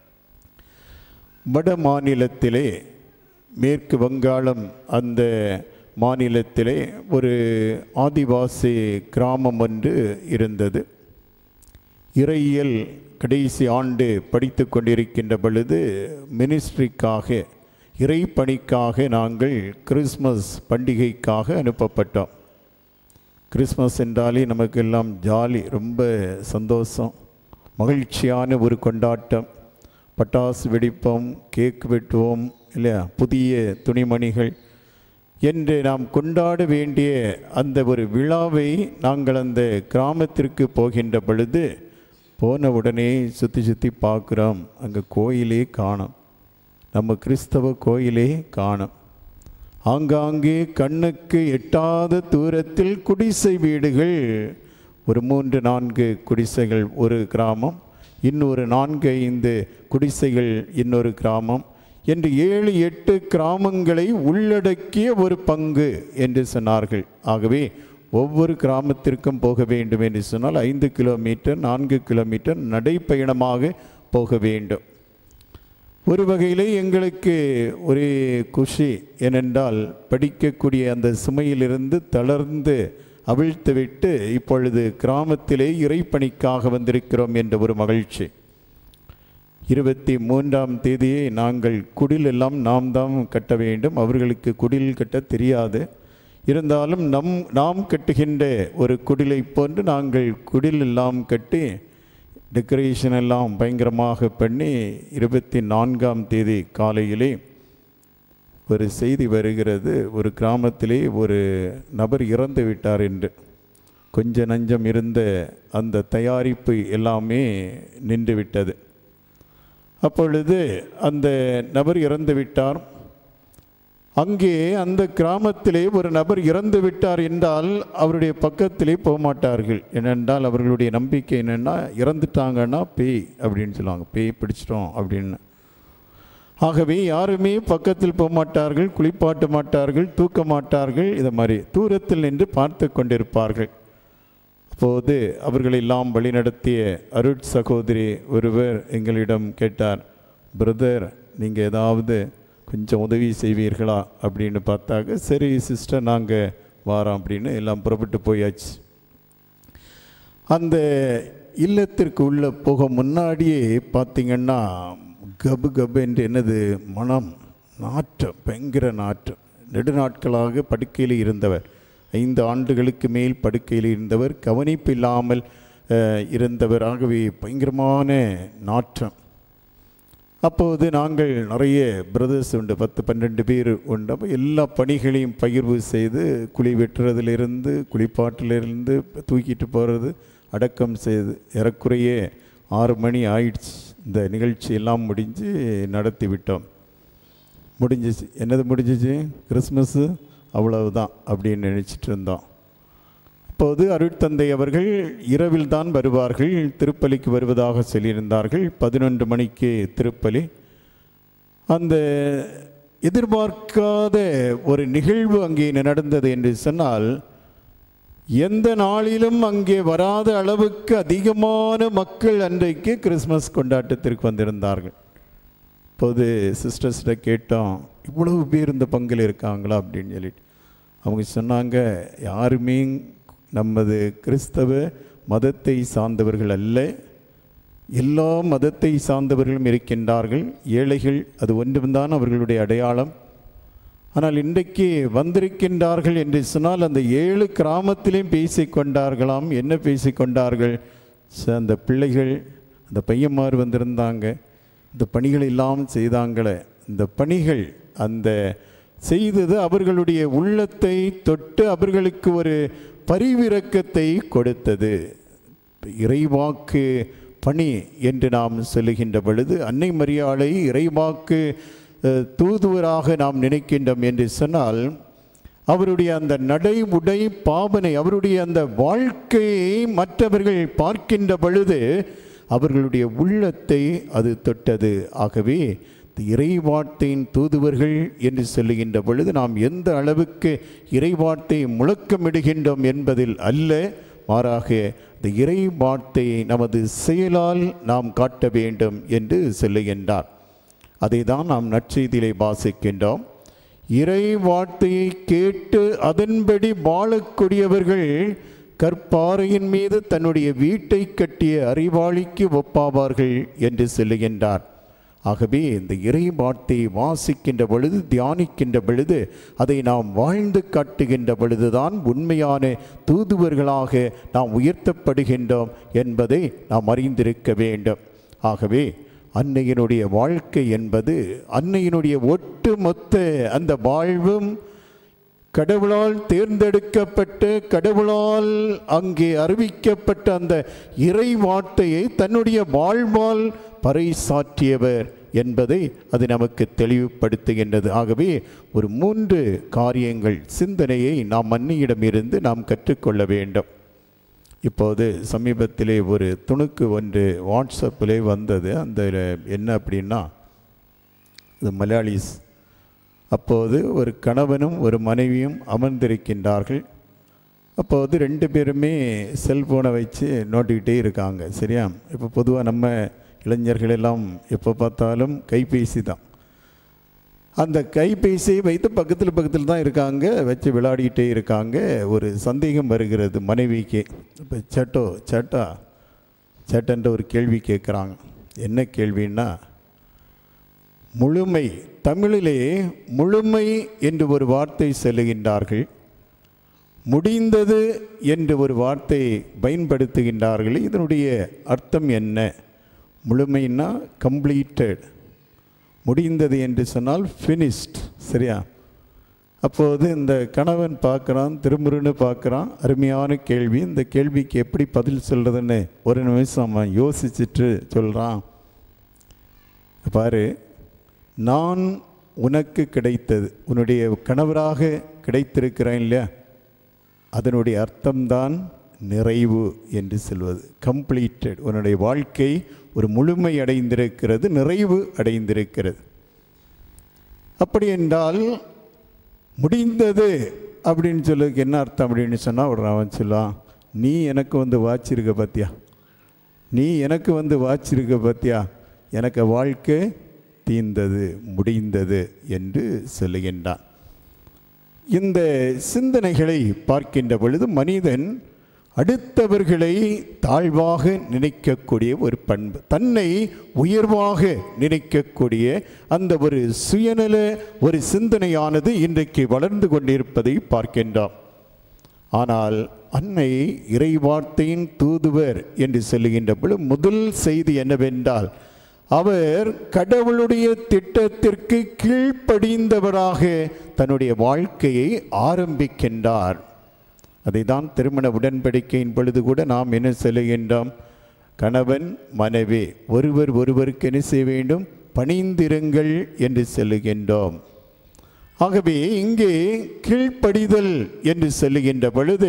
வட மாநிலத்திலே, மேற்கு வங்காளம் அந்த மாநிலத்திலே ஒரு ஆதிவாசி கிராமம் ஒன்று இருந்தது. இறையியல் கடைசி ஆண்டு படித்து கொண்டிருக்கின்ற பொழுது மினிஸ்ட்ரிக்காக, இறை பணிக்காக நாங்கள் கிறிஸ்மஸ் பண்டிகைக்காக அனுப்பப்பட்டோம். கிறிஸ்மஸ் என்றாலே நமக்கெல்லாம் ஜாலி, ரொம்ப சந்தோஷம், மகிழ்ச்சியான ஒரு கொண்டாட்டம். பட்டாசு வெடிப்போம், கேக் வெட்டுவோம் இல்லையா, புதிய துணிமணிகள் என்று நாம் கொண்டாட வேண்டிய அந்த ஒரு விழாவை நாங்கள் அந்த கிராமத்திற்கு போகின்ற பொழுது போன உடனே சுற்றி பார்க்குறோம், அங்கே கோயிலே காணோம், நம்ம கிறிஸ்தவ கோயிலே காணோம். ஆங்காங்கே கண்ணுக்கு எட்டாத தூரத்தில் குடிசை வீடுகள், ஒரு 3-4 குடிசைகள் ஒரு கிராமம், இன்னொரு 4-5 குடிசைகள் இன்னொரு கிராமம் என்று 7-8 கிராமங்களை உள்ளடக்கிய ஒரு பங்கு என்று சொன்னார்கள். ஆகவே ஒவ்வொரு கிராமத்திற்கும் போக வேண்டும் என்று சொன்னால் 5 கிலோமீட்டர் 4 கிலோமீட்டர் நடைப்பயணமாக போக வேண்டும். ஒரு வகையிலே எங்களுக்கு ஒரே குஷி, ஏனென்றால் படிக்கக்கூடிய அந்த சுமையிலிருந்து தளர்ந்து அவிழ்த்துவிட்டு இப்பொழுது கிராமத்திலே இறைப்பணிக்காக வந்திருக்கிறோம் என்ற ஒரு மகிழ்ச்சி. 23ஆம் தேதியை நாங்கள் குடில் எல்லாம் நாம் தான் கட்ட வேண்டும். அவர்களுக்கு குடில் கட்ட தெரியாது. இருந்தாலும் நாம் கட்டுகின்ற ஒரு குடிலை போன்று நாங்கள் குடில் எல்லாம் கட்டி டெக்கரேஷன் எல்லாம் பயங்கரமாக பண்ணி 24ஆம் தேதி காலையிலே ஒரு செய்தி வருகிறது, ஒரு கிராமத்திலே ஒரு நபர் இறந்து விட்டார் என்று. கொஞ்ச நஞ்சம் இருந்த அந்த தயாரிப்பு எல்லாமே நின்று விட்டது. அப்பொழுது அந்த நபர் இறந்து விட்டார். அங்கே அந்த கிராமத்திலே ஒரு நபர் இறந்து விட்டார் என்றால் அவருடைய பக்கத்திலே போக மாட்டார்கள். ஏனென்றால் அவர்களுடைய நம்பிக்கை என்னென்னா, இறந்துட்டாங்கன்னா பேய் அப்படின்னு சொல்லுவாங்க, பேய் பிடிச்சிட்டோம் அப்படின்னு. ஆகவே யாருமே பக்கத்தில் போக மாட்டார்கள், குளிப்பாட்ட மாட்டார்கள், தூக்க மாட்டார்கள். இதை மாதிரி தூரத்தில் நின்று பார்த்து கொண்டிருப்பார்கள். அப்போது அவர்களெல்லாம் வழிநடத்திய அருட் சகோதரி ஒருவர் எங்களிடம் கேட்டார், பிரதர் நீங்கள் ஏதாவது கொஞ்சம் உதவி செய்வீர்களா அப்படின்னு பார்த்தாங்க. சரி சிஸ்டர் நாங்கள் வாரோம் அப்படின்னு எல்லாம் புறப்பட்டு போயாச்சு. அந்த இல்லத்திற்கு உள்ளே போக முன்னாடியே பார்த்திங்கன்னா கபு கபு என்று என்னது மனம், நாற்றம், பயங்கர நாற்றம். நெடுநாட்களாக படுக்கையில் இருந்தவர், 5 ஆண்டுகளுக்கு மேல் படுக்கையில் இருந்தவர், கவனிப்பு இல்லாமல் இருந்தவர். ஆகவே பயங்கரமான நாற்றம். அப்போது நாங்கள் நிறைய பிரதர்ஸ் உண்டு, 10-12 பேர் உண்டு. அப்போ எல்லா பணிகளையும் பகிர்வு செய்து, குழி வெட்டுறதுலேருந்து, குளிப்பாட்டிலிருந்து, தூக்கிட்டு போகிறது, அடக்கம் செய்து ஏறக்குறைய 6 மணி ஆயிடுச்சு. இந்த நிகழ்ச்சி எல்லாம் முடிஞ்சு நடத்தி விட்டோம். முடிஞ்சிச்சு. என்னது முடிஞ்சிச்சு? கிறிஸ்மஸ்ஸு அவ்வளவுதான் அப்படின்னு நினச்சிட்டு இருந்தோம். அப்போது அருட்தந்தை அவர்கள் இரவில் தான் வருவார்கள், திருப்பலிக்கு வருவதாக சொல்லியிருந்தார்கள். 11 மணிக்கு திருப்பலி. அந்த எதிர்பார்க்காத ஒரு நிகழ்வு அங்கே நடந்தது என்று சொன்னால், எந்த நாளிலும் அங்கே வராத அளவுக்கு அதிகமான மக்கள் அன்றைக்கு கிறிஸ்மஸ் கொண்டாட்டத்திற்கு வந்திருந்தார்கள். இப்போது சிஸ்டர்ஸ்கிட்ட கேட்டோம், இவ்வளவு பேர் இந்த பங்கில் இருக்காங்களா அப்படின்னு சொல்லிட்டு. அவங்க சொன்னாங்க, யாருமே நமது கிறிஸ்தவ மதத்தை சார்ந்தவர்கள் அல்ல, எல்லா மதத்தை சார்ந்தவர்களும் இருக்கின்றார்கள். ஏழைகள் அது ஒன்றும்தான் அவர்களுடைய அடையாளம். ஆனால் இன்றைக்கு வந்திருக்கின்றார்கள் என்று சொன்னால் அந்த 7 கிராமத்திலையும் பேசிக்கொண்டார்களாம். என்ன பேசிக்கொண்டார்கள்? அந்த பிள்ளைகள், அந்த பையன்மார் வந்திருந்தாங்க, இந்த பணிகள் எல்லாம் செய்தாங்களே, இந்த பணிகள் அந்த செய்தது அவர்களுடைய உள்ளத்தை தொட்டு அவர்களுக்கு ஒரு பரிவிரக்கத்தை கொடுத்தது. இறைவாக்கு பணி என்று நாம் சொல்லுகின்ற பொழுது, அன்னை மரியாளை இறைவாக்கு தூதுவராக நாம் நினைக்கின்றோம் என்று சொன்னால், அவருடைய அந்த நடை உடை பாவனை, அவருடைய அந்த வாழ்க்கையை மற்றவர்கள் பார்க்கின்ற பொழுது அவர்களுடைய உள்ளத்தை அது தொட்டது. ஆகவே இறைவார்த்தையின் தூதுவர்கள் என்று சொல்லுகின்ற பொழுது நாம் எந்த அளவுக்கு இறைவார்த்தையை முழக்கமிடுகின்றோம் என்பதில் அல்ல, மாறாக இந்த இறைவார்த்தையை நமது செயலால் நாம் காட்ட வேண்டும் என்று சொல்லுகின்றார். அதை தான் நாம் நற்செய்தியிலே வாசிக்கின்றோம். இறை வார்த்தையை கேட்டு அதன்படி வாழக்கூடியவர்கள் கற்பாறையின் மீது தன்னுடைய வீட்டை கட்டிய அறிவாளிக்கு ஒப்பாவார்கள் என்று சொல்லுகின்றார். ஆகவே இந்த இறை வார்த்தையை வாசிக்கின்ற பொழுது, தியானிக்கின்ற பொழுது, அதை நாம் வாழ்ந்து காட்டுகின்ற பொழுதுதான் உண்மையான தூதுவர்களாக நாம் உயர்த்தப்படுகின்றோம் என்பதை நாம் அறிந்திருக்க வேண்டும். ஆகவே அன்னையினுடைய வாழ்க்கை என்பது, அன்னையினுடைய ஒட்டுமொத்த அந்த வாழ்வும் கடவுளால் தேர்ந்தெடுக்கப்பட்ட, கடவுளால் அங்கே அறிவிக்கப்பட்ட அந்த இறை வார்த்தையை தன்னுடைய வாழ்வால் பறைசாற்றியவர் என்பதை அது நமக்கு தெளிவுபடுத்துகின்றது. ஆகவே ஒரு 3 காரியங்கள், சிந்தனையை நாம் அன்னையிடமிருந்து நாம் கற்றுக்கொள்ள வேண்டும். இப்போது சமீபத்திலே ஒரு துணுக்கு ஒன்று வாட்ஸ்அப்பிலே வந்தது. அந்த என்ன அப்படின்னா, இது மலையாளிஸ். அப்போது ஒரு கணவனும் ஒரு மனைவியும் அமர்ந்திருக்கின்றார்கள். அப்போது 2 பேருமே செல்ஃபோனை வச்சு நோட்டிக்கிட்டே இருக்காங்க. சரியா? இப்போ பொதுவாக நம்ம இளைஞர்கள் எல்லாம் எப்போ பார்த்தாலும் கைபேசி தான். அந்த கைபேசியை வைத்து பக்கத்தில் தான் இருக்காங்க, வச்சு விளையாடிக்கிட்டே இருக்காங்க. ஒரு சந்தேகம் வருகிறது மனைவிக்கு. இப்போ சேட்டன்ற ஒரு கேள்வி கேட்குறாங்க. என்ன கேள்வின்னா, முழுமை, தமிழிலே முழுமை என்று ஒரு வார்த்தை சொல்லுகின்றார்கள், முடிந்தது என்று ஒரு வார்த்தை பயன்படுத்துகின்றார்கள். இதனுடைய அர்த்தம் என்ன? முழுமைன்னா கம்ப்ளீட்டட், முடிந்தது என்று சொன்னால் ஃபினிஷ்ட். சரியா? அப்போது இந்த கணவன் பார்க்குறான், திருமுருன்னு பார்க்குறான். அருமையான கேள்வி. இந்த கேள்விக்கு எப்படி பதில் சொல்கிறதுன்னு ஒரு நிமிஷம் அவன் யோசிச்சுட்டு சொல்கிறான். பாரு, நான் உனக்கு கிடைத்தது, உன்னுடைய கணவராக கிடைத்திருக்கிறேன் இல்லையா, அதனுடைய அர்த்தம்தான் நிறைவு என்று சொல்வது. கம்ப்ளீட்டட். உன்னுடைய வாழ்க்கை ஒரு முழுமை அடைந்திருக்கிறது, நிறைவு அடைந்திருக்கிறது. அப்படி என்றால் முடிந்தது அப்படின்னு சொல்லுறதுக்கு என்ன அர்த்தம் அப்படின்னு சொன்னால், ஒரு அவன் சொல்லுவான், நீ எனக்கு வந்து வாச்சிருக்க பார்த்தியா, நீ எனக்கு வந்து வாச்சிருக்க பார்த்தியா, எனக்கு வாழ்க்கை தீர்ந்தது, முடிந்தது என்று சொல்லுகின்றான். இந்த சிந்தனைகளை பார்க்கின்ற பொழுது மனிதன் அடுத்தவர்களை தாழ்வாக நினைக்கக்கூடிய ஒரு பண்பு, தன்னை உயர்வாக நினைக்கக்கூடிய அந்த ஒரு சுயநல ஒரு சிந்தனையானது இன்றைக்கு வளர்ந்து கொண்டிருப்பதை பார்க்கின்றோம். ஆனால் அன்னை இறைவார்த்தையின் தூதுவர் என்று சொல்லுகின்ற பொழுது முதல் செய்தி என்னவென்றால், அவர் கடவுளுடைய திட்டத்திற்கு கீழ்ப்படிந்தவராக தன்னுடைய வாழ்க்கையை ஆரம்பிக்கின்றார். அதை தான் திருமண உடன்படிக்கையின் பொழுது கூட நாம் என்ன சொல்லுகின்றோம்? கணவன் மனைவி ஒருவர் ஒருவருக்கு என்ன செய்ய வேண்டும்? பணிந்திருங்கள் என்று சொல்லுகின்றோம். ஆகவே இங்கே கீழ்ப்படிதல் என்று சொல்லுகின்ற பொழுது,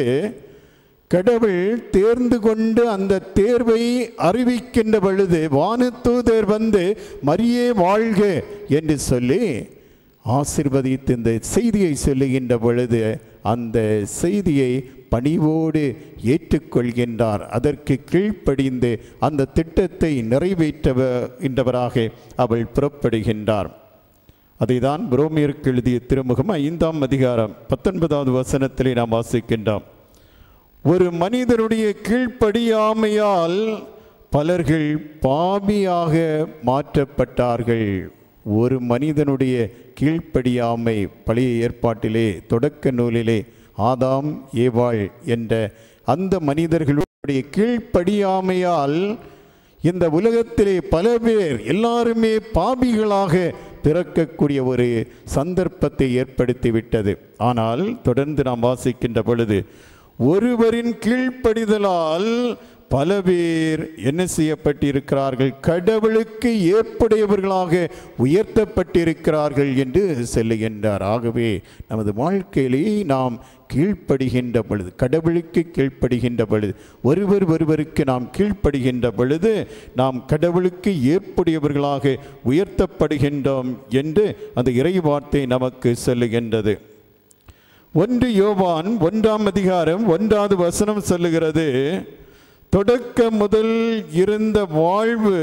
கடவுள் தேர்ந்து கொண்டு அந்த தேர்வை அறிவிக்கின்ற பொழுது வானதூதர் வந்து மரியே வாழ்க என்று சொல்லி ஆசீர்வதித்து இந்த செய்தியை சொல்லுகின்ற பொழுது அந்த செய்தியை பணிவோடு ஏற்றுக்கொள்கின்றார். அதற்கு கீழ்ப்படிந்து அந்த திட்டத்தை நிறைவேற்றவராக அவள் புறப்படுகின்றார். அதை தான் ரோமியருக்கு எழுதிய திருமுகம் 5ஆம் அதிகாரம் 19வது வசனத்திலே நாம் வாசிக்கின்றோம். ஒரு மனிதனுடைய கீழ்ப்படியாமையால் பலர்கள் பாவியாக மாற்றப்பட்டார்கள். ஒரு மனிதனுடைய கீழ்ப்படியாமை பழைய ஏற்பாட்டிலே தொடக்க நூலிலே ஆதாம் ஏவாள் என்ற அந்த மனிதர்களுடைய கீழ்ப்படியாமையால் இந்த உலகத்திலே பல பேர் எல்லாருமே பாவிகளாக பிறக்கக்கூடிய ஒரு சந்தர்ப்பத்தை ஏற்படுத்திவிட்டது. ஆனால் தொடர்ந்து நாம் வாசிக்கின்ற பொழுது, ஒருவரின் கீழ்ப்படிதலால் பல பேர் என்ன செய்யப்பட்டிருக்கிறார்கள்? கடவுளுக்கு ஏற்புடையவர்களாக உயர்த்தப்பட்டிருக்கிறார்கள் என்று சொல்லுகின்றார். ஆகவே நமது வாழ்க்கையிலே நாம் கீழ்ப்படுகின்ற பொழுது, கடவுளுக்கு கீழ்ப்படுகின்ற பொழுது, ஒருவருக்கு நாம் கீழ்ப்படுகின்ற பொழுது நாம் கடவுளுக்கு ஏற்புடையவர்களாக உயர்த்தப்படுகின்றோம் என்று அந்த இறைவார்த்தை நமக்கு சொல்லுகின்றது. 1 யோவான் 1ஆம் அதிகாரம் 1வது வசனம் சொல்லுகிறது, தொடக்க முதல் இருந்த வாழ்வு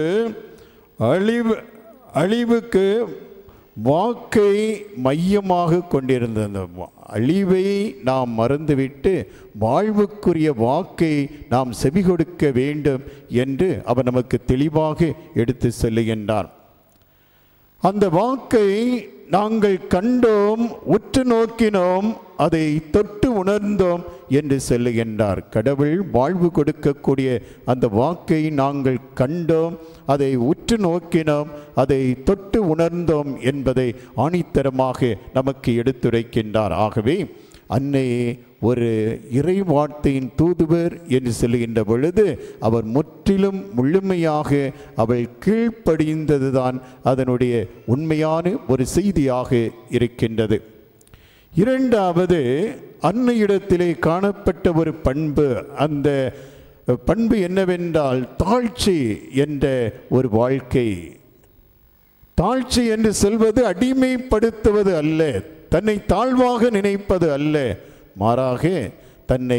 அழிவுக்கு வாக்கை மையமாக கொண்டிருந்த அழிவை நாம் மறந்துவிட்டு வாழ்வுக்குரிய வாக்கை நாம் செவி கொடுக்க வேண்டும் என்று அவர் நமக்கு தெளிவாக எடுத்து சொல்லுகின்றார். அந்த வாக்கை நாங்கள் கண்டோம், உற்று நோக்கினோம், அதை தொட்டு உணர்ந்தோம் என்று சொல்லுகின்றார். கடவுள் வாழ்வு கொடுக்கக்கூடிய அந்த வாக்கை நாங்கள் கண்டோம், அதை உற்று நோக்கினோம், அதை தொட்டு உணர்ந்தோம் என்பதை ஆணித்தரமாக நமக்கு எடுத்துரைக்கின்றார். ஆகவே அன்னையே ஒரு இறை வார்த்தையின் தூதுவர் என்று சொல்லுகின்ற பொழுது அவர் முற்றிலும் முழுமையாக அவள் கீழ்ப்படிந்ததுதான் அதனுடைய உண்மையான ஒரு செய்தியாக இருக்கின்றது. இரண்டாவது, அன்னையிடத்திலே காணப்பட்ட ஒரு பண்பு, அந்த பண்பு என்னவென்றால் தாழ்ச்சி என்ற ஒரு வாழ்க்கை. தாழ்ச்சி என்று சொல்வது அடிமைப்படுத்துவது அல்ல, தன்னை தாழ்வாக நினைப்பது அல்ல, மாறாக தன்னை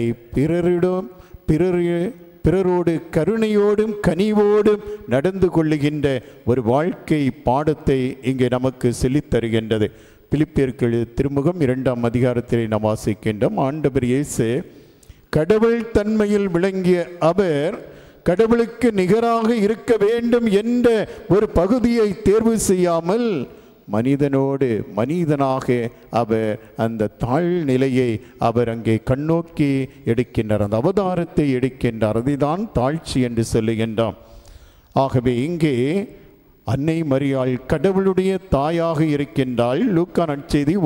பிறரோடு கருணையோடும் கனிவோடும் நடந்து கொள்ளுகின்ற ஒரு வாழ்க்கை பாடத்தை இங்கே நமக்கு சொல்லித் தருகின்றது. பிலிப்பியர்கள் திருமுகம் 2ஆம் அதிகாரத்திலே நாம் வாசிக்கின்றோம். ஆண்டவர் இயேசு கடவுள் தன்மையில் விளங்கிய அவர் கடவுளுக்கு நிகராக இருக்க வேண்டும் என்ற ஒரு பகுதியை தேர்வு செய்யாமல் மனிதனோடு மனிதனாக அவர் அந்த தாழ்நிலையை அவர் அங்கே கண்ணோக்கி எடுக்கின்றார், அந்த அவதாரத்தை எடுக்கின்றார். அதுதான் தாழ்ச்சி என்று சொல்லுகின்றான். ஆகவே இங்கே அன்னை மரியாள் கடவுளுடைய தாயாக இருக்கின்றாள். லூக்கா நற்செய்தி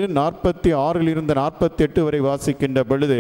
1:46 48 வரை வாசிக்கின்ற பொழுது,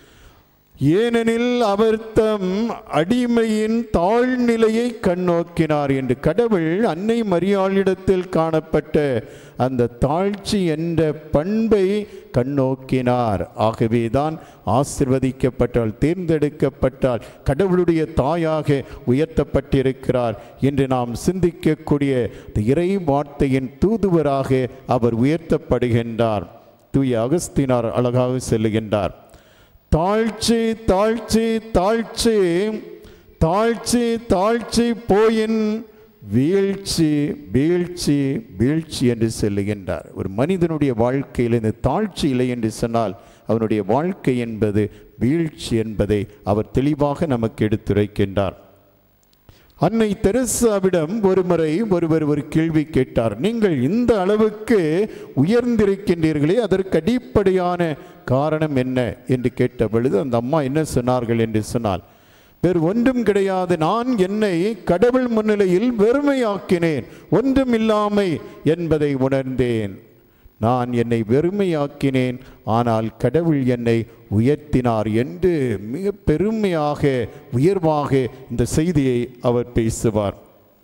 ஏனெனில் அவர் தம் அடிமையின் தாழ்நிலையை கண்ணோக்கினார் என்று கடவுள் அன்னை மரியாளிடத்தில் காணப்பட்ட அந்த தாழ்ச்சி என்ற பண்பை கண்ணோக்கினார். ஆகவேதான் ஆசிர்வதிக்கப்பட்டால், தேர்ந்தெடுக்கப்பட்டால், கடவுளுடைய தாயாக உயர்த்தப்பட்டிருக்கிறார் என்று நாம் சிந்திக்கக்கூடிய இறை வார்த்தையின் தூதுவராக அவர் உயர்த்தப்படுகின்றார். தூய அகஸ்தீனார் அழகாக சொல்லுகின்றார், தாழ்ச்சி தாழ்ச்சி தாழ்ச்சி தாழ்ச்சி தாழ்ச்சி போயின் வீழ்ச்சி வீழ்ச்சி வீழ்ச்சி என்று சொல்லுகின்றார். ஒரு மனிதனுடைய வாழ்க்கையில் இந்த தாழ்ச்சி இல்லை என்று சொன்னால் அவனுடைய வாழ்க்கை என்பது வீழ்ச்சி என்பதை அவர் தெளிவாக நமக்கு எடுத்துரைக்கின்றார். அன்னை தெரசாவிடம் ஒருமுறை ஒருவர் ஒரு கேள்வி கேட்டார், நீங்கள் இந்த அளவுக்கு உயர்ந்திருக்கின்றீர்களே அதற்கு அடிப்படையான காரணம் என்ன என்று கேட்ட பொழுது அந்த அம்மா என்ன சொன்னார்கள் என்று சொன்னால், வேறு ஒன்றும் கிடையாது, நான் என்னை கடவுள் முன்னிலையில் வெறுமையாக்கினேன், ஒன்றுமில்லாமை என்பதை உணர்ந்தேன். நான் என்னை வெறுமையாக்கினேன், ஆனால் கடவுள் என்னை உயர்த்தினார் என்று மிக பெருமையாக உயர்வாக இந்த செய்தியை அவர் பேசுவார்.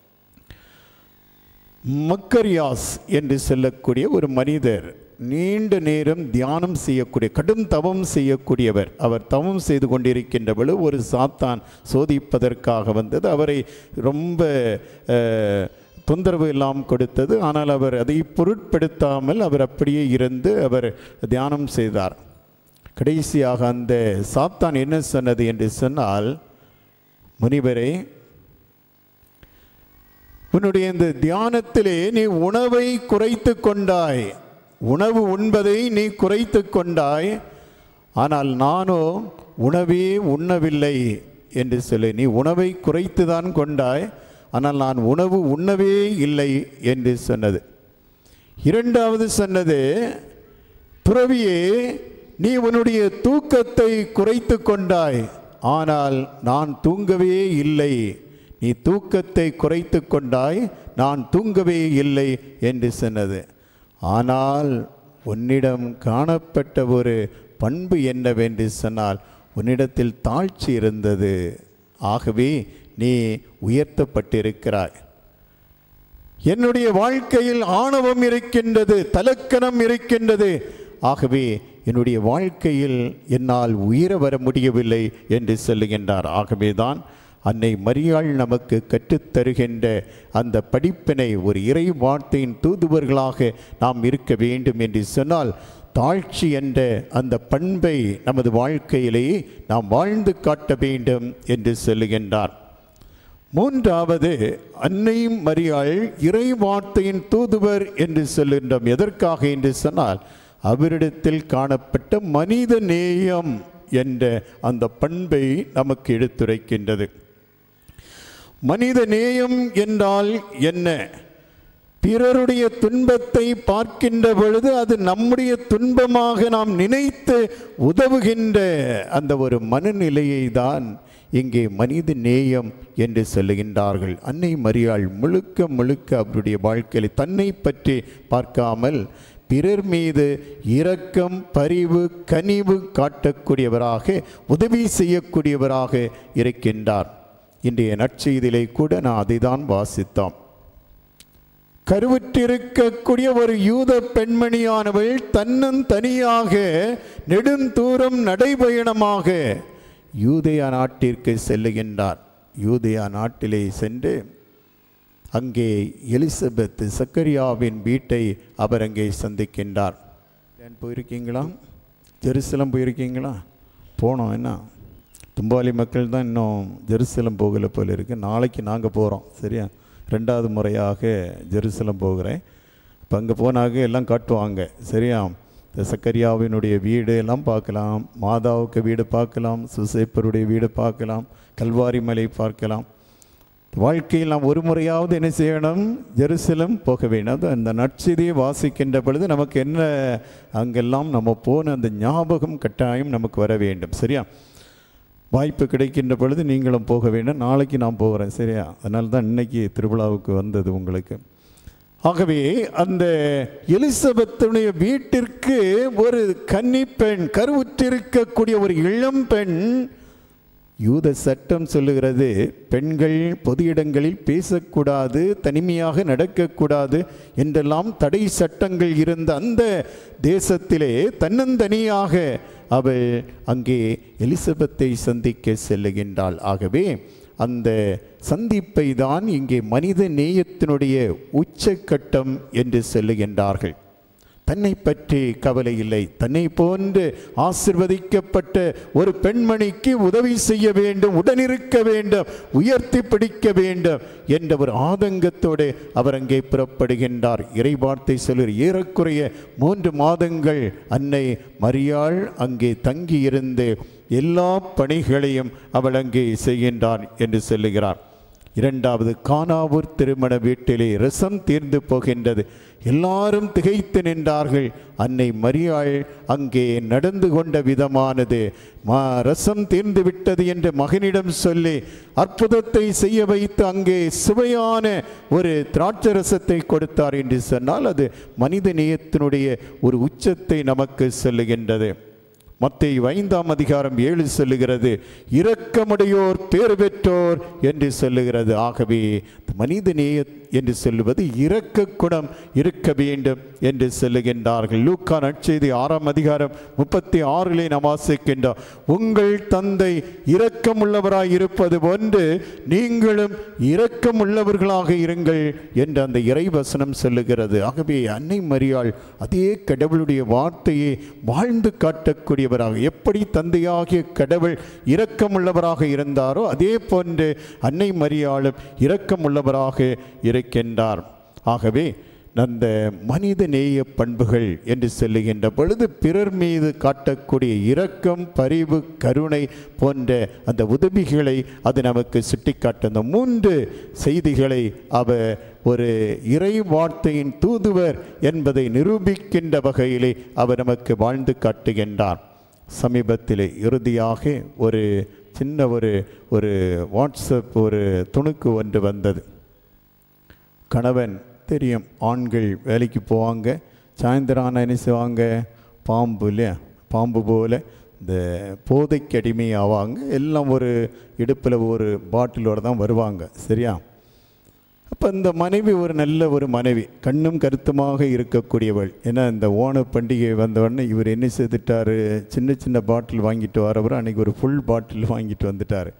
மக்கரியாஸ் என்று சொல்லக்கூடிய ஒரு மனிதர், நீண்ட நேரம் தியானம் செய்யக்கூடிய, கடும் தவம் செய்யக்கூடியவர். அவர் தவம் செய்து கொண்டிருக்கின்ற பொழுது ஒரு சாத்தான் சோதிப்பதற்காக வந்தது. அவரை ரொம்ப தொந்தரவு எல்லாம் கொடுத்தது. ஆனால் அவர் அதை பொருட்படுத்தாமல் அவர் அப்படியே இருந்து அவர் தியானம் செய்தார். கடைசியாக அந்த சாத்தான் என்ன சொன்னது என்று சொன்னால், முனிவரே, உன்னுடைய இந்த தியானத்திலே நீ உணவை குறைத்து கொண்டாய், உணவு உண்பதை நீ குறைத்து கொண்டாய், ஆனால் நானோ உணவே உண்ணவில்லை என்று சொல்லி, நீ உணவை குறைத்து தான் கொண்டாய், ஆனால் நான் உணவு உண்ணவே இல்லை என்று சொன்னது. இரண்டாவது சொன்னது, துறவியே, நீ உன்னுடைய தூக்கத்தை குறைத்து கொண்டாய், ஆனால் நான் தூங்கவே இல்லை. நீ தூக்கத்தை குறைத்து கொண்டாய், நான் தூங்கவே இல்லை என்று சொன்னது. ஆனால் உன்னிடம் காணப்பட்ட ஒரு பண்பு என்னவென்று சொன்னால், உன்னிடத்தில் தாழ்ச்சி இருந்தது. ஆகவே நீ உயர்த்தப்பட்டிருக்கிறாய். என்னுடைய வாழ்க்கையில் ஆணவம் இருக்கின்றது, தலக்கணம் இருக்கின்றது, ஆகவே என்னுடைய வாழ்க்கையில் என்னால் உயர வர முடியவில்லை என்று சொல்லுகின்றார். ஆகவேதான் அன்னை மரியாள் நமக்கு கற்றுத்தருகின்ற அந்த படிப்பினை ஒரு இறை வார்த்தையின் தூதுவர்களாக நாம் இருக்க வேண்டும் என்று சொன்னால் தாழ்ச்சி என்ற அந்த பண்பை நமது வாழ்க்கையிலேயே நாம் வாழ்ந்து காட்ட வேண்டும் என்று சொல்லுகின்றார். மூன்றாவது, அன்னை மரியாள் இறை வார்த்தையின் தூதுவர் என்று சொல்லுகின்றோம். எதற்காக என்று சொன்னால் அவரிடத்தில் காணப்பட்ட மனித நேயம் என்ற அந்த பண்பை நமக்கு எடுத்துரைக்கின்றது. மனித நேயம் என்றால் என்ன? பிறருடைய துன்பத்தை பார்க்கின்ற பொழுது அது நம்முடைய துன்பமாக நாம் நினைத்து உதவுகின்ற அந்த ஒரு மனநிலையை தான் இங்கே மனித நேயம் என்று சொல்லுகின்றார்கள். அன்னை மரியாள் முழுக்க முழுக்க அவருடைய வாழ்க்கையில் தன்னை பற்றி பார்க்காமல் பிறர் மீது இரக்கம், பரிவு, கனிவு காட்டக்கூடியவராக, உதவி செய்யக்கூடியவராக இருக்கின்றார். இன்றைய நற்செய்தியிலே கூட நான் அதை தான் வாசித்தோம். கருவுற்றிருக்கக்கூடிய ஒரு யூத பெண்மணியானவள் தன்னந்தனியாக நெடுந்தூரம் நடைபயணமாக யூதேயா நாட்டிற்கு செல்லுகின்றார். யூதேயா நாட்டிலே சென்று அங்கே எலிசபெத் சக்கரியாவின் வீட்டை அவர் அங்கே சந்திக்கின்றார். போயிருக்கீங்களா? ஜெருசலம் போயிருக்கீங்களா? போனோம். என்ன தும்பாலி மக்கள் தான் இன்னும் ஜெருசலம் போகலை போல இருக்குது. நாளைக்கு நாங்கள் போகிறோம். சரியா? 2வது முறையாக ஜெருசலம் போகிறேன். இப்போ அங்கே போனாக்க எல்லாம் காட்டுவாங்க. சரியா? இந்த சக்கரியாவினுடைய வீடு எல்லாம் பார்க்கலாம், மாதாவுக்கு வீடு பார்க்கலாம், சுசேப்பருடைய வீடு பார்க்கலாம், கல்வாரி மலை பார்க்கலாம். வாழ்க்கையில் நாம் ஒரு முறையாவது என்ன செய்யணும்? ஜெருசலம் போக வேண்டும். அது அந்த நற்செய்தியை வாசிக்கின்ற பொழுது நமக்கு என்ன அங்கெல்லாம் நம்ம போன அந்த ஞாபகம் கட்டாயம் நமக்கு வர வேண்டும். சரியா? வாய்ப்பு கிடைக்கின்ற பொழுது நீங்களும் போக வேண்டும். நாளைக்கு நான் போகிறேன். சரியா? அதனால தான் இன்னைக்கு திருவிழாவுக்கு வந்தது உங்களுக்கு. ஆகவே அந்த எலிசபெத்துடைய வீட்டிற்கு ஒரு கன்னி பெண், கருவுற்றிருக்கக்கூடிய ஒரு இளம் பெண். யூத சட்டம் சொல்லுகிறது, பெண்கள் பொது இடங்களில் பேசக்கூடாது, தனிமையாக நடக்கக்கூடாது என்றெல்லாம் தடை சட்டங்கள் இருந்த அந்த தேசத்திலே தன்னந்தனியாக அவள் அங்கே எலிசபெத்தை சந்திக்க செல்லுகின்றாள். ஆகவே அந்த சந்திப்பை தான் இங்கே மனித நேயத்தினுடைய உச்சக்கட்டம் என்று சொல்லுகின்றார்கள். தன்னை பற்றி கவலை இல்லை, தன்னை போன்று ஆசிர்வதிக்கப்பட்ட ஒரு பெண்மணிக்கு உதவி செய்ய வேண்டும், உடனிருக்க வேண்டும், உயர்த்தி பிடிக்க வேண்டும் என்ற ஒரு ஆதங்கத்தோடு அவர் அங்கே புறப்படுகின்றார். இறைவார்த்தை சொல்லுகிற ஏறக்குறைய 3 மாதங்கள் அன்னை மரியாள் அங்கே தங்கியிருந்து எல்லா பணிகளையும் அவள் அங்கே செய்கின்றார் என்று சொல்லுகிறார். 2வது, கானாவூர் திருமண வீட்டிலே ரசம் தீர்ந்து போகின்றது. எல்லாரும் திகைத்து நின்றார்கள். அன்னை மரியாள் அங்கே நடந்து கொண்ட விதமானது, ரசம் தீர்ந்து விட்டது என்று மகனிடம் சொல்லி அற்புதத்தை செய்ய வைத்து அங்கே சுவையான ஒரு திராட்சை ரசத்தை கொடுத்தார் என்று சொன்னால் அது மனித நேயத்தினுடைய ஒரு உச்சத்தை நமக்கு சொல்லுகின்றது. மத்தேயு 5ஆம் அதிகாரம் 7 சொல்லுகிறது, இரக்கமுடையோர் பேறு பெற்றோர் என்று சொல்லுகிறது. ஆகவே மனித நேய என்று சொல்லுவது இரக்க குணம் இருக்க வேண்டும் என்று சொல்லுகின்றார்கள். லூக்கா நற்செய்தி 6ஆம் அதிகாரம் 36 நாம் வாசிக்கின்றோம், உங்கள் தந்தை இரக்கமுள்ளவராய் இருப்பது போன்று நீங்களும் இரக்கமுள்ளவர்களாக இருங்கள் என்று அந்த இறைவசனம் சொல்லுகிறது. ஆகவே அன்னை மரியாள் அதே கடவுளுடைய வார்த்தையை வாழ்ந்து காட்டக்கூடிய எப்படி தந்தையாகிய கடவுள் இரக்கமுள்ளவராக இருந்தாரோ அதே போன்று அன்னை மரியாளும் இரக்கமுள்ளவராக இருக்கின்றார். ஆகவே அந்த மனித நேய பண்புகள் என்று சொல்லுகின்ற பொழுது பிறர் மீது காட்டக்கூடிய இரக்கம், பரிவு, கருணை போன்ற அந்த உதவிகளை அது நமக்கு சுட்டிக்காட்டும். அந்த 3 செய்திகளை அவர் ஒரு இறை வார்த்தையின் தூதுவர் என்பதை நிரூபிக்கின்ற வகையிலே அவர் நமக்கு வாழ்ந்து காட்டுகின்றார். சமீபத்திலே இறுதியாக ஒரு சின்ன ஒரு வாட்ஸ்அப் ஒரு துணுக்கு ஒன்று வந்தது. கணவன் தெரியும், ஆண்கள் வேலைக்கு போவாங்க, சாயந்தரம் ஆனால் என்ன செய்வாங்க, பாம்பு இல்லையா, பாம்பு போல இந்த போதைக்கு அடிமை ஆவாங்க. எல்லாம் ஒரு இடுப்பில் ஒரு பாட்டிலோடு தான் வருவாங்க. சரியா? அப்போ இந்த மனைவி ஒரு நல்ல ஒரு மனைவி, கண்ணும் கருத்துமாக இருக்கக்கூடியவள். ஏன்னா இந்த ஓண பண்டிகை வந்தவுடனே இவர் என்ன செய்துட்டார், சின்ன சின்ன பாட்டில் வாங்கிட்டு வரவர் அன்றைக்கி ஒரு ஃபுல் பாட்டில் வாங்கிட்டு வந்துட்டார்.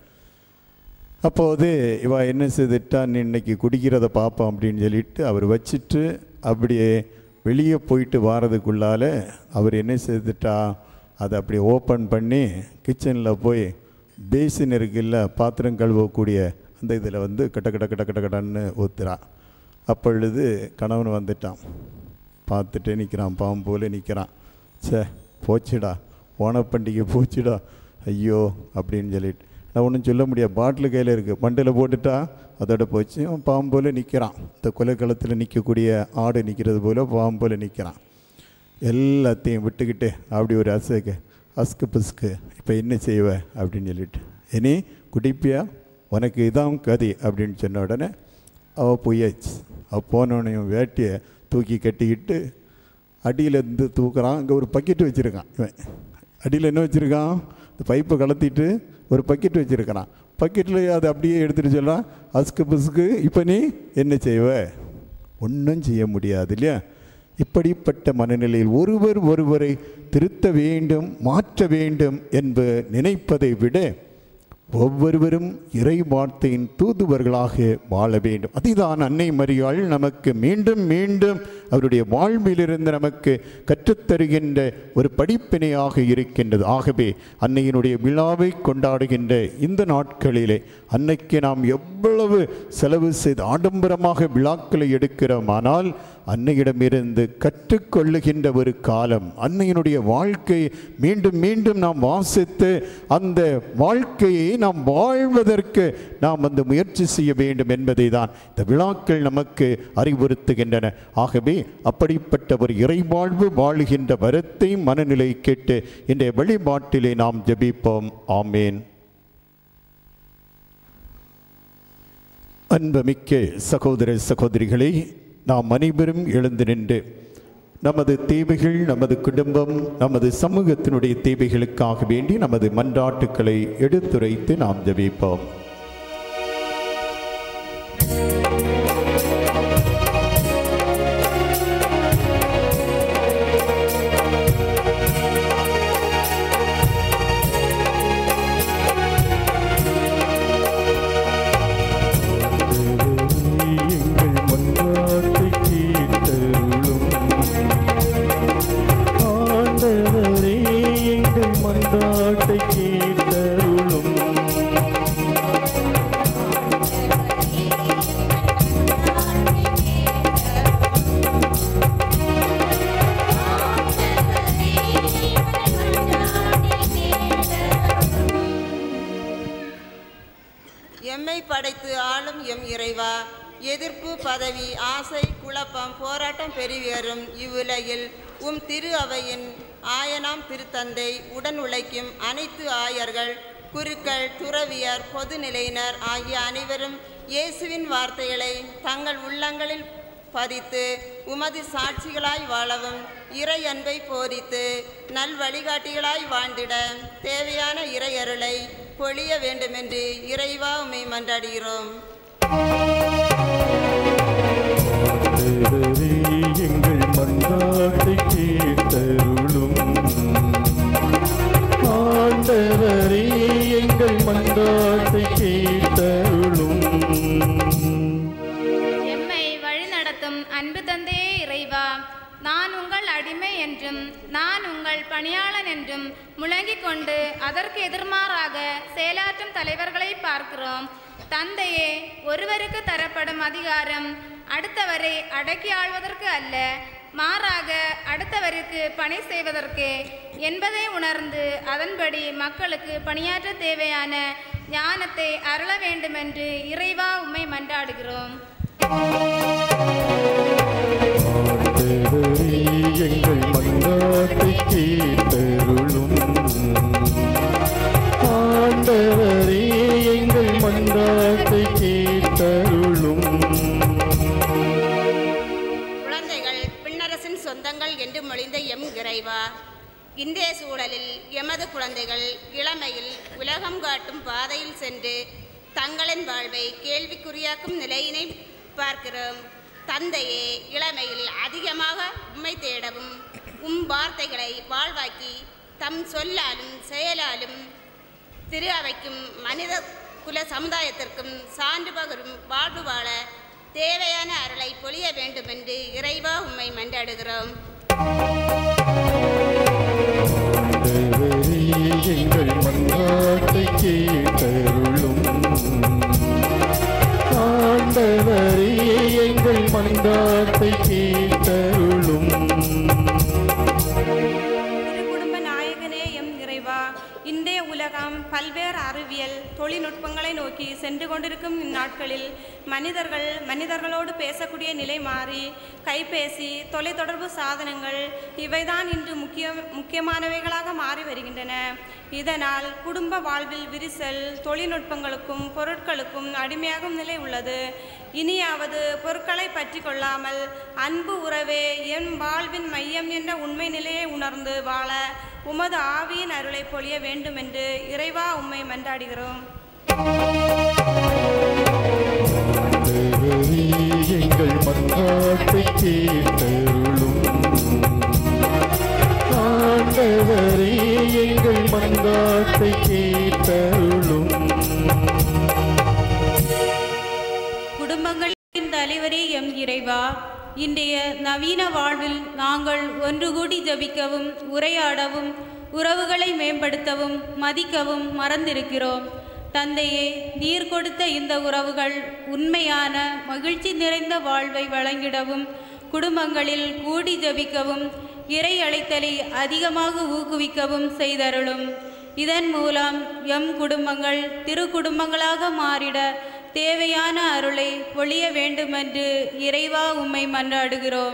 அப்போது இவ என்ன செய்துட்டா, நீ இன்னைக்கு குடிக்கிறத பார்ப்போம் அப்படின்னு சொல்லிட்டு அவர் வச்சுட்டு அப்படியே வெளியே போயிட்டு வாரதுக்குள்ளால் அவர் என்ன செய்துட்டா, அதை அப்படியே ஓப்பன் பண்ணி கிச்சனில் போய் பேசின் இருக்குல்ல, பாத்திரம் கழுவக்கூடிய அந்த இதில் வந்து கட்ட கட்ட கட்ட கட்ட கட்டன்னு ஊத்துறா. அப்பொழுது கணவன் வந்துட்டான், பார்த்துட்டு நிற்கிறான், பாம்பு போல நிற்கிறான். சே போச்சுடா, ஓணப்பண்டிகை போச்சுடா, ஐயோ அப்படின்னு சொல்லிட்டு. நான் ஒன்றும் சொல்ல முடியாது, பாட்டில் கையில் இருக்குது, மண்டையில் போட்டுட்டா அதோட போச்சு. அவன் பாம்பு போல் நிற்கிறான், இந்த கொலைக்களத்தில் நிற்கக்கூடிய ஆடு நிற்கிறது போல் பாம்பு போல் நிற்கிறான். எல்லாத்தையும் விட்டுக்கிட்டு அப்படி ஒரு அஸ்கு பிஸ்கு, இப்போ என்ன செய்வ அப்படின்னு சொல்லிட்டு, இனி குடிப்பியா, உனக்கு இதான் கதி அப்படின்னு சொன்ன உடனே அவள் போயாச்சு. அவள் போனோடனையும் வேட்டியை தூக்கி கட்டிக்கிட்டு அடியிலேருந்து தூக்குறான். அங்கே ஒரு பக்கெட்டு வச்சுருக்கான். இவன் அடியில் என்ன வச்சுருக்கான், இந்த பைப்பை கலத்திட்டு ஒரு பக்கெட் வச்சுருக்கிறான். பக்கெட்டில் அதை அப்படியே எடுத்துகிட்டு சொல்கிறான், அஸ்கு பிஸ்கு, இப்போ நீ என்ன செய்வ, ஒன்றும் செய்ய முடியாது இல்லையா? இப்படிப்பட்ட மனநிலையில் ஒருவரை திருத்த வேண்டும், மாற்ற வேண்டும் என்று நினைப்பதை விட ஒவ்வொருவரும் இறை வார்த்தையின் தூதுவர்களாக வாழ வேண்டும். அதுதான் அன்னை மரியாள் நமக்கு மீண்டும் மீண்டும் அவருடைய வாழ்விலிருந்து நமக்கு கற்றுத்தருகின்ற ஒரு படிப்பினையாக இருக்கின்றது. ஆகவே அன்னையினுடைய விழாவை கொண்டாடுகின்ற இந்த நாட்களிலே அன்னைக்கு நாம் எவ்வளவு செலவு செய்து ஆடம்பரமாக விழாக்களை எடுக்கிறோம், ஆனால் அன்னையிடமிருந்து கற்றுக்கொள்ளுகின்ற ஒரு காலம், அன்னையினுடைய வாழ்க்கையை மீண்டும் மீண்டும் நாம் வாசித்து அந்த வாழ்க்கையை நாம் வாழ்வதற்கு நாம் அந்த முயற்சி செய்ய வேண்டும் என்பதை தான் இந்த விழாக்கள் நமக்கு அறிவுறுத்துகின்றன. ஆகவே அப்படிப்பட்ட ஒரு இறைவாழ்வு வாழுகின்ற வரத்தை மனநிலை கேட்டு இன்றைய வழிபாட்டிலே நாம் ஜெபிப்போம். ஆமேன். அன்புமிக்க சகோதர சகோதரிகளே, நாம் அனைவரும் எழுந்து நின்று நமது தேவைகள், நமது குடும்பம், நமது சமூகத்தினுடைய தேவைகளுக்காக வேண்டி நமது மன்றாட்டுக்களை எடுத்துரைத்து நாம் ஜெபிப்போம். எம்மை படைத்து ஆளும் எம் இறைவா, எதிர்ப்பு, பதவி, ஆசை, குழப்பம், போராட்டம் பெருவேறும் இவ்வுலகில் உம் திரு அவையின் ஆயனாம் திருத்தந்தை, உடன் உழைக்கும் அனைத்து ஆயர்கள், குருக்கள், துறவியர், பொதுநிலையினர் ஆகிய அனைவரும் இயேசுவின் வார்த்தைகளை தங்கள் உள்ளங்களில் பதித்து உமது சாட்சிகளாய் வாழவும், இறை அன்பை போதித்து நல் வழிகாட்டிகளாய் வாழ்ந்திட தேவையான இறை அருளை பொழிய வேண்டுமென்று இறைவா உம்மை மன்றாடுகிறோம். எங்கள் மன்றாட்டை கேட்டருளும். ஆண்டவரே எங்கள் மன்றாட்டை கேட்டருளும். எம்மை வழிநடத்தும் அன்பு தந்தையே இறைவா, நான் உங்கள் அடிமை என்றும் நான் உங்கள் பணியாளன் என்றும் முழங்கிக் கொண்டு அதற்கு எதிர்மாறாக செயலாற்றும் தலைவர்களை பார்க்கிறோம். தந்தையே, ஒருவருக்கு தரப்படும் அதிகாரம் அடுத்தவரை அடக்கி ஆள்வதற்கு அல்ல, மாறாக அடுத்தவருக்கு பணி செய்வதற்கு என்பதை உணர்ந்து அதன்படி மக்களுக்கு பணியாற்ற தேவையான ஞானத்தை அருள வேண்டுமென்று இறைவா உம்மை மன்றாடுகிறோம். எங்கள் மன்றாட்டை கேட்டருளும். ஆண்டவரே எங்கள் மன்றாட்டை கேட்டருளும். குழந்தைகள் பின்னரசின் சொந்தங்கள் என்று மொழிந்த எம் இறைவா, இன்றைய சூழலில் எமது குழந்தைகள் இளமையில் உலகம் காட்டும் பாதையில் சென்று தங்களின் வாழ்வை கேள்விக்குறியாக்கும் நிலையினை பார்க்கிறோம். தந்தையே, இளமையில் அதிகமாக உம்மை தேடவும் வார்த்தைகளை வாழ்வாக்கி தம் சொல்லாலும் செயலாலும் திரு அவைக்கும் மனித குல சமுதாயத்திற்கும் சான்று பகரும் வாழ்வு வாழ தேவையான அருளை பொழிய வேண்டுமென்று இறைவா உம்மை மன்றாடுகிறோம். எங்கள் மன்றாட்டை கேட்டருளும். ஆண்டவரே, எங்கள் மன்றாட்டை கேட்டருளும். திருக்குடும்ப நாயகனே எம் இறைவா, இன்றைய உலகம் பல்வேறு அறிவியல் தொழில்நுட்பங்களை நோக்கி சென்று கொண்டிருக்கும் இந்நாட்களில் மனிதர்களோடு பேசக்கூடிய நிலை மாறி கைபேசி, தொலைத்தொடர்பு சாதனங்கள் இவைதான் இன்று முக்கியமானவைகளாக மாறி வருகின்றன. இதனால் குடும்ப வாழ்வில் விரிசல், தொழில்நுட்பங்களுக்கும் பொருட்களுக்கும் அடிமையாகும் நிலை உள்ளது. இனியாவது பொருட்களை பற்றி கொள்ளாமல் அன்பு உறவே என் வாழ்வின் மையம் என்ற உண்மை நிலையை உணர்ந்து வாழ உமது ஆவியின் அருளை பொழிய வேண்டுமென்று இறைவா உம்மை மன்றாடுகிறோம். எங்கள் மன்றாட்டை கேட்டருளும். ஆண்டவரே, எங்கள் மன்றாட்டை கேட்டருளும். குடும்பங்களின் தலைவரே எம் இறைவா, இன்றைய நவீன வாழ்வில் நாங்கள் ஒன்று கூடி ஜபிக்கவும் உரையாடவும் உறவுகளை மேம்படுத்தவும் மதிக்கவும் மறந்திருக்கிறோம். தந்தையே, நீர் கொடுத்த இந்த உறவுகள் உண்மையான மகிழ்ச்சி நிறைந்த வாழ்வை வழங்கிடவும் குடும்பங்களில் கூடி ஜபிக்கவும் இறை அழைத்தலை அதிகமாக ஊக்குவிக்கவும் செய்தருளும். இதன் மூலம் எம் குடும்பங்கள் திரு குடும்பங்களாக மாறிட தேவையான அருளை பொழிய வேண்டுமென்று இறைவா உம்மை மன்றாடுகிறோம்.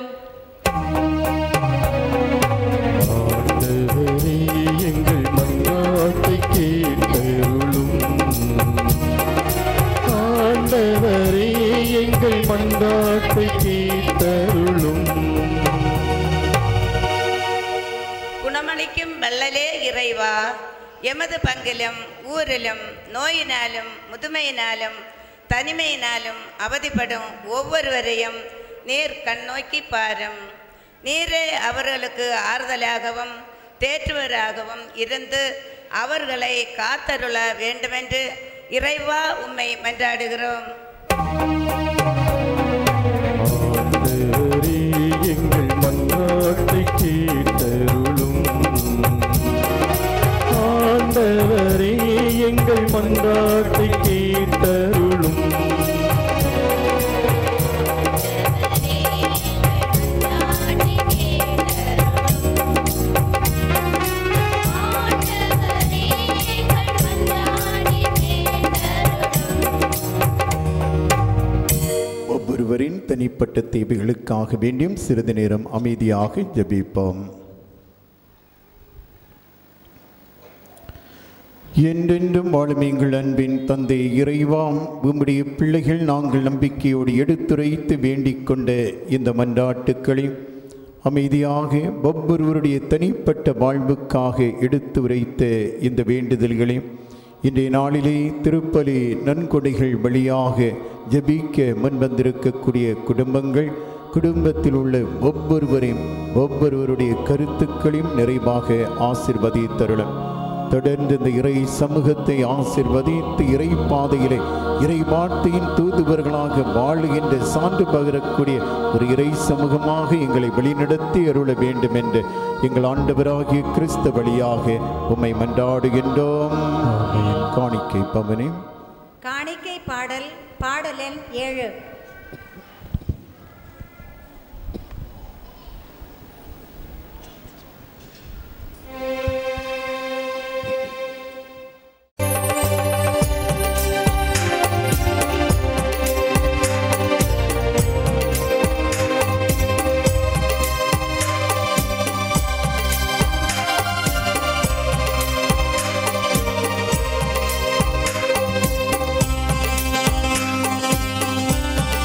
எங்கள் மன்றாட்டை கேட்டருளும். ஆண்டவரே, எங்கள் மன்றாட்டை கேட்டருளும். குணமளிக்கும் வள்ளலே இறைவா, எமது பங்கிலும் ஊரிலும் நோயினாலும் முதுமையினாலும் தனிமையினாலும் அவதிப்படும் ஒவ்வொருவரையும் நீர் கண்ணோக்கி பாரும். நீரே அவர்களுக்கு ஆறுதலாகவும் தேற்றுவராகவும் இருந்து அவர்களை காத்தருள வேண்டுமென்று இறைவா உம்மை மன்றாடுகிறோம். எங்கள் மன்றாட்டை கேட்டருளும். ஆண்டவரே, எங்கள் மன்றாட்டை கேட்டருளும். ஒவ்வொருவரின் தனிப்பட்ட தேவைகளுக்காக வேண்டியும் சிறிது நேரம் அமைதியாக ஜெபிப்போம். என்றென்றும் வாழும் எங்கள் அன்பின் தந்தை இறைவாம், உம்முடைய பிள்ளைகள் நாங்கள் நம்பிக்கையோடு எடுத்துரைத்து வேண்டிக் கொண்ட இந்த மன்றாட்டுக்களை அமைதியாக ஒவ்வொருவருடைய தனிப்பட்ட வாழ்வுக்காக எடுத்துரைத்த இந்த வேண்டுதல்களை இன்றைய நாளிலே திருப்பலி நன்கொடைகள் வழியாக ஜெபிக்க முன்வந்திருக்கக்கூடிய குடும்பத்தில் உள்ள ஒவ்வொருவருடைய கருத்துக்களையும் நிறைவாக ஆசீர்வதித்தருளும். தொடர்ந்து இந்த இறை சமூகத்தை ஆசீர்வதித்து இறை பாதையிலே இறை வார்த்தையின் தூதுவர்களாக வாழுகின்ற சான்று பகரக்கூடிய ஒரு இறை சமூகமாக எங்களை வழிநடத்தி அருள வேண்டும் என்று எங்கள் ஆண்டவராகிய கிறிஸ்து வழியாக உம்மை மன்றாடுகின்றோம். காணிக்கை பவனே. காணிக்கை பாடல் எண் 7. ஆண்டவரே,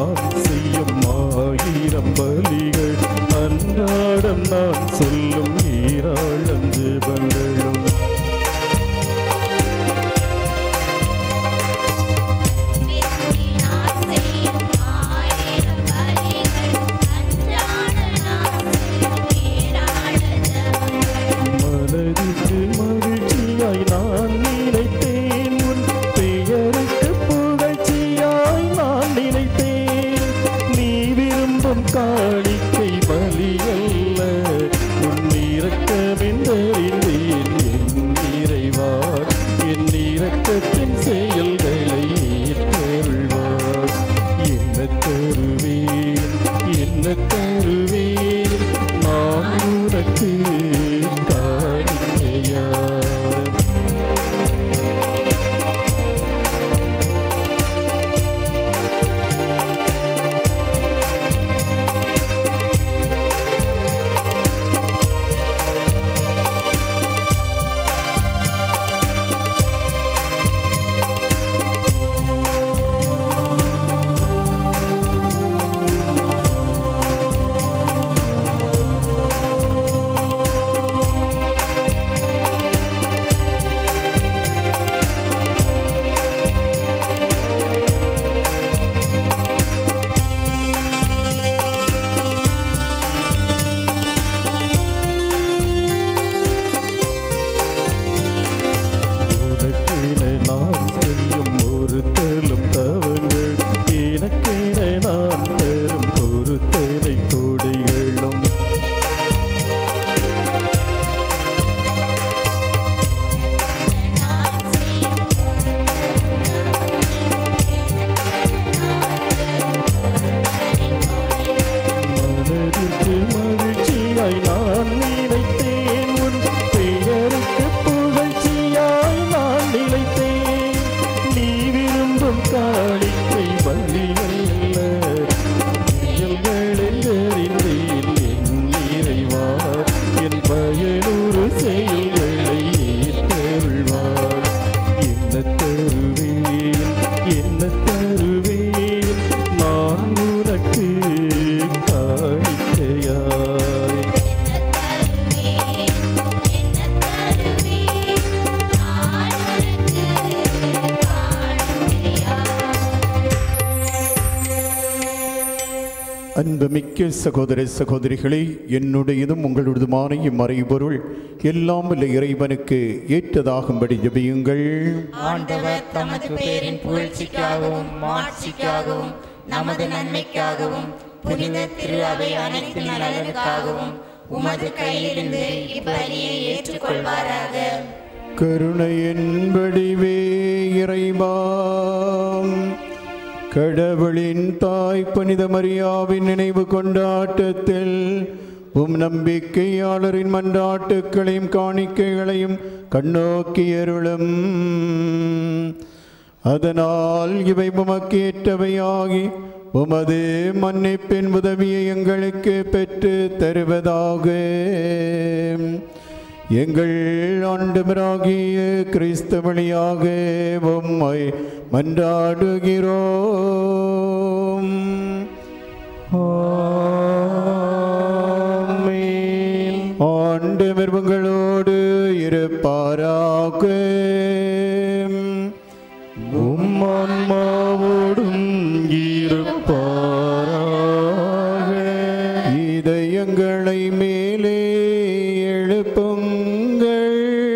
நான் செய்யும் ஆயிரம் பலிகள் அன்றாடம் நான் சொல்லும் ஏராளம் ஜெபங்களும் மனதிற்கு மகிழ்ச்சியாய் நான் நினைத்தேன் உன் பெயருக்கு புகழ்ச்சியாய் நான் நினைத்தேன் நீ விரும்பும் காணிக்கை பலியல்ல உன் இரக்கமென்றறிந்தேன் என் இறைவா என் இரக்கத்தின் செயல்களை ஏற்றருள்வார் என்ன தருவேன் என்ன தருவேன் நான் உனக்கு அன்புமிக்க சகோதர சகோதரிகளே, என்னுடையதும் உங்களுடையதுமான இம்மறைபொருள் எல்லாம் வல்ல இறைவனுக்கு ஏற்றதாகும்படி ஜெபியுங்கள். ஆண்டவர் தமது பேரின் புகழ்ச்சிக்காகவும் மாட்சிக்காகவும் நமது நன்மைக்காகவும் புனித திரு அவை அனைத்து நலனுக்காகவும் உமது கையிலிருந்து இப்பலியை ஏற்றுக்கொள்வாராக. கருணையின் வடிவே இறைவா, கடவுளின் தாய் புனித மரியாவின் நினைவு கொண்டாட்டத்தில் உம் நம்பிக்கையாளரின் மன்றாட்டுக்களையும் காணிக்கைகளையும் கண்ணோக்கி அருளும். அதனால் இவை உமக்கு ஏற்றவையாகி உமது மன்னிப்பின் உதவியை எங்களுக்கு பெற்று தருவதாக. எங்கள் ஆண்டவராகிய கிறிஸ்து வழியாக உம்மை மன்றாடுகிறோம். ஆமென். ஆண்டவர் உங்களோடு இருப்பாராக. உம் ஆன்மாவோடும் இருப்பாராக. இதயங்களை மேலே எழுப்புங்கள்.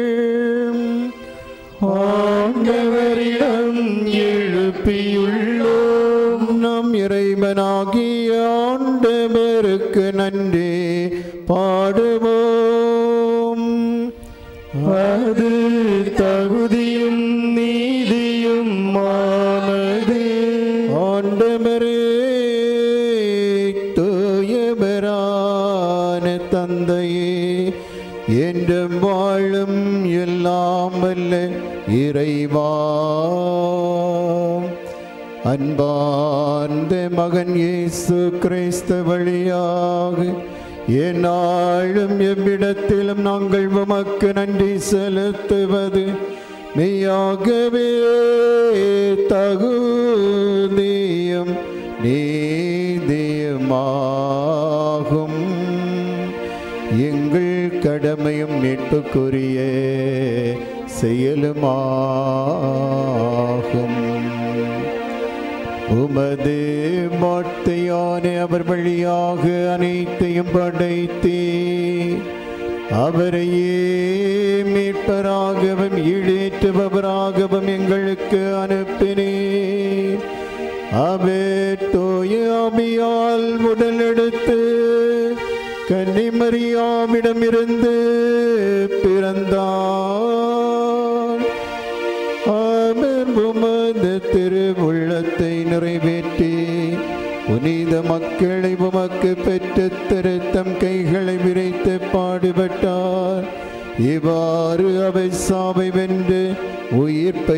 ஆண்டவரிடம் எழுப்பியுள்ளோம். நம் இறைவனாகிய ஆண்டவருக்கு நன்றி பாடுவோம். அது தகுதியும் நீதியும் மானது. ஆண்டவரே, தூயவரான தந்தையே, என்றும் வாழும் எல்லாம் வல்ல இறைவா, அன்பார்ந்த மகன் இயேசு கிறிஸ்து வழியாக எந்நாளும் எவ்விடத்திலும் நாங்கள் உமக்கு நன்றி செலுத்துவது மெய்யாகவே தகுதியும் நீதியுமாகும். வல்லமையும் மீட்புக்குரிய செயலுமாகும். உமது வார்த்தையான அவர் வழியாக அனைத்தையும் படைத்தே அவரையே மீட்பராகவும் ஈடேற்றுபவராகவும் எங்களுக்கு அனுப்பினீர். அவர் தூய ஆவியால் உடலெடுத்து கன்னிமரியாவிடமிருந்து பிறந்தார். அவர் உமது திருவுள்ளத்தை நிறைவேற்றி புனித மக்களை உமக்கு பெற்று திருத்தம் கைகளை விரைத்து பாடுபட்டார். இவ்வாறு அவை சாவை வென்று உயிர்ப்பை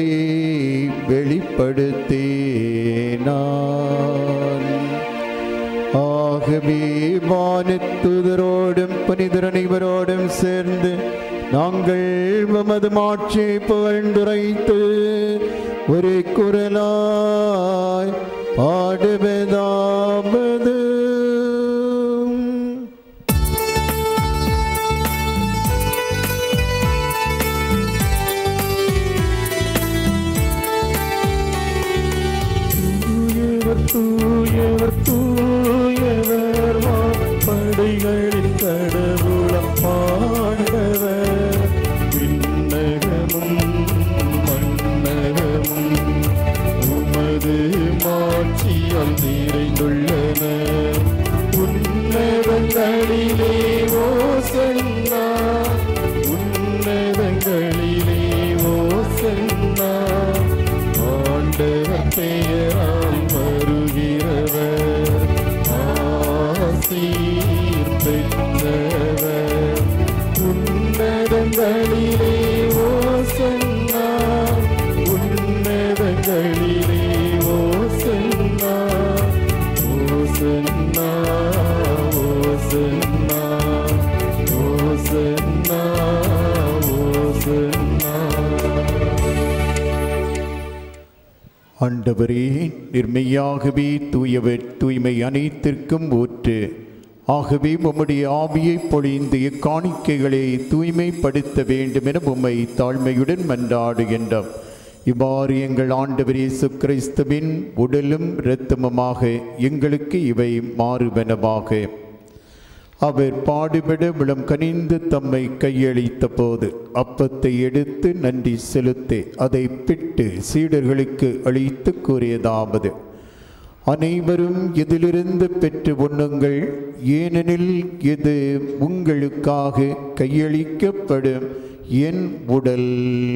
வெளிப்படுத்தினார். ஆகவே வானத்துதரோடும் புனிதர் அனைவரோடும் சேர்ந்து நாங்கள் உமது மாட்சியை புகழ்ந்துரைத்து ஒரு குரலாய் பாடுவதாவது. தூயவர் தூயவர் படைகளின் கடவுளம் ஆண்டவர். விண்ணகமும் மண்ணகமும் உமது மாட்சியால் நிறைந்துள்ளன. உன்னதங்களிலே ஓசன்னா, உன்னதங்களிலே ஓசன்னா. ஆண்டவர் பெயரால் வருகிறவர் ஆசீர் பெற்றவர். உன்னதங்களிலே ஓசன்னா, உன்னதங்களிலே ஓசன்னா. ஓசன்னா ஓசன்னா ஓசன்னா ஓசன்னா. ஆண்டவரே, நிர்மையாகவே தூயவர், தூய்மை அனைத்திற்கும் ஊற்று. ஆகவே உம்முடைய ஆவியை பொழிந்து இக்காணிக்கைகளை தூய்மைப்படுத்த வேண்டும் என உம்மை தாழ்மையுடன் மன்றாடுகின்றோம். இவ்வாறு எங்கள் ஆண்டவர் இயேசு கிறிஸ்துவின் உடலும் இரத்தமுமாக எங்களுக்கு இவை மாறுவனவாக. அவர் பாடுபட விளம் கனிந்து தம்மை கையளித்த போது அப்பத்தை எடுத்து நன்றி செலுத்தி அதை பிட்டு சீடர்களுக்கு அளித்து கூறியதாவது: அனைவரும் இதிலிருந்து பெற்று உண்ணுங்கள், ஏனெனில் இது உங்களுக்காக கையளிக்கப்படும் என் உடல்.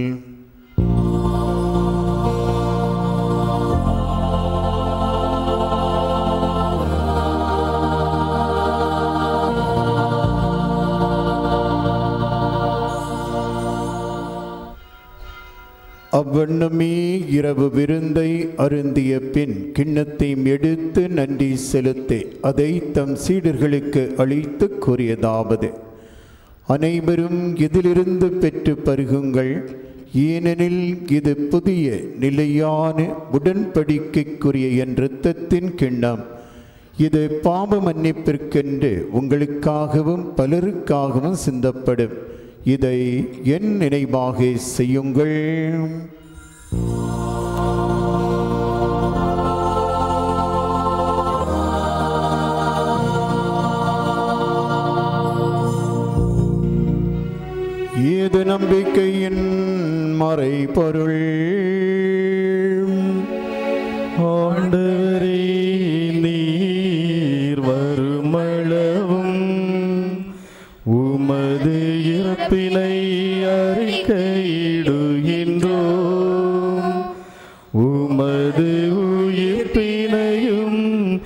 அவ்வண்ணமே இரவு விருந்தை அருந்திய பின் கிண்ணத்தையும் எடுத்து நன்றி செலுத்தி அதை தம் சீடர்களுக்கு அளித்து கூறியதாவது: அனைவரும் இதிலிருந்து பெற்று பருகுங்கள், ஏனெனில் இது புதிய நிலையான உடன்படிக்கைக்குரிய என் இரத்தத்தின் கிண்ணம். இது பாவ மன்னிப்பிற்கென்று உங்களுக்காகவும் பலருக்காகவும் சிந்தப்படும். இதை என் நினைவாக செய்யுங்கள். இது நம்பிக்கையின் மறைபொருள். ஆண்டவரே, நீர் வருமளவும் உமது இறப்பினை அறிக்கையிடுகின்றோம், உமது உயிர்ப்பினையும்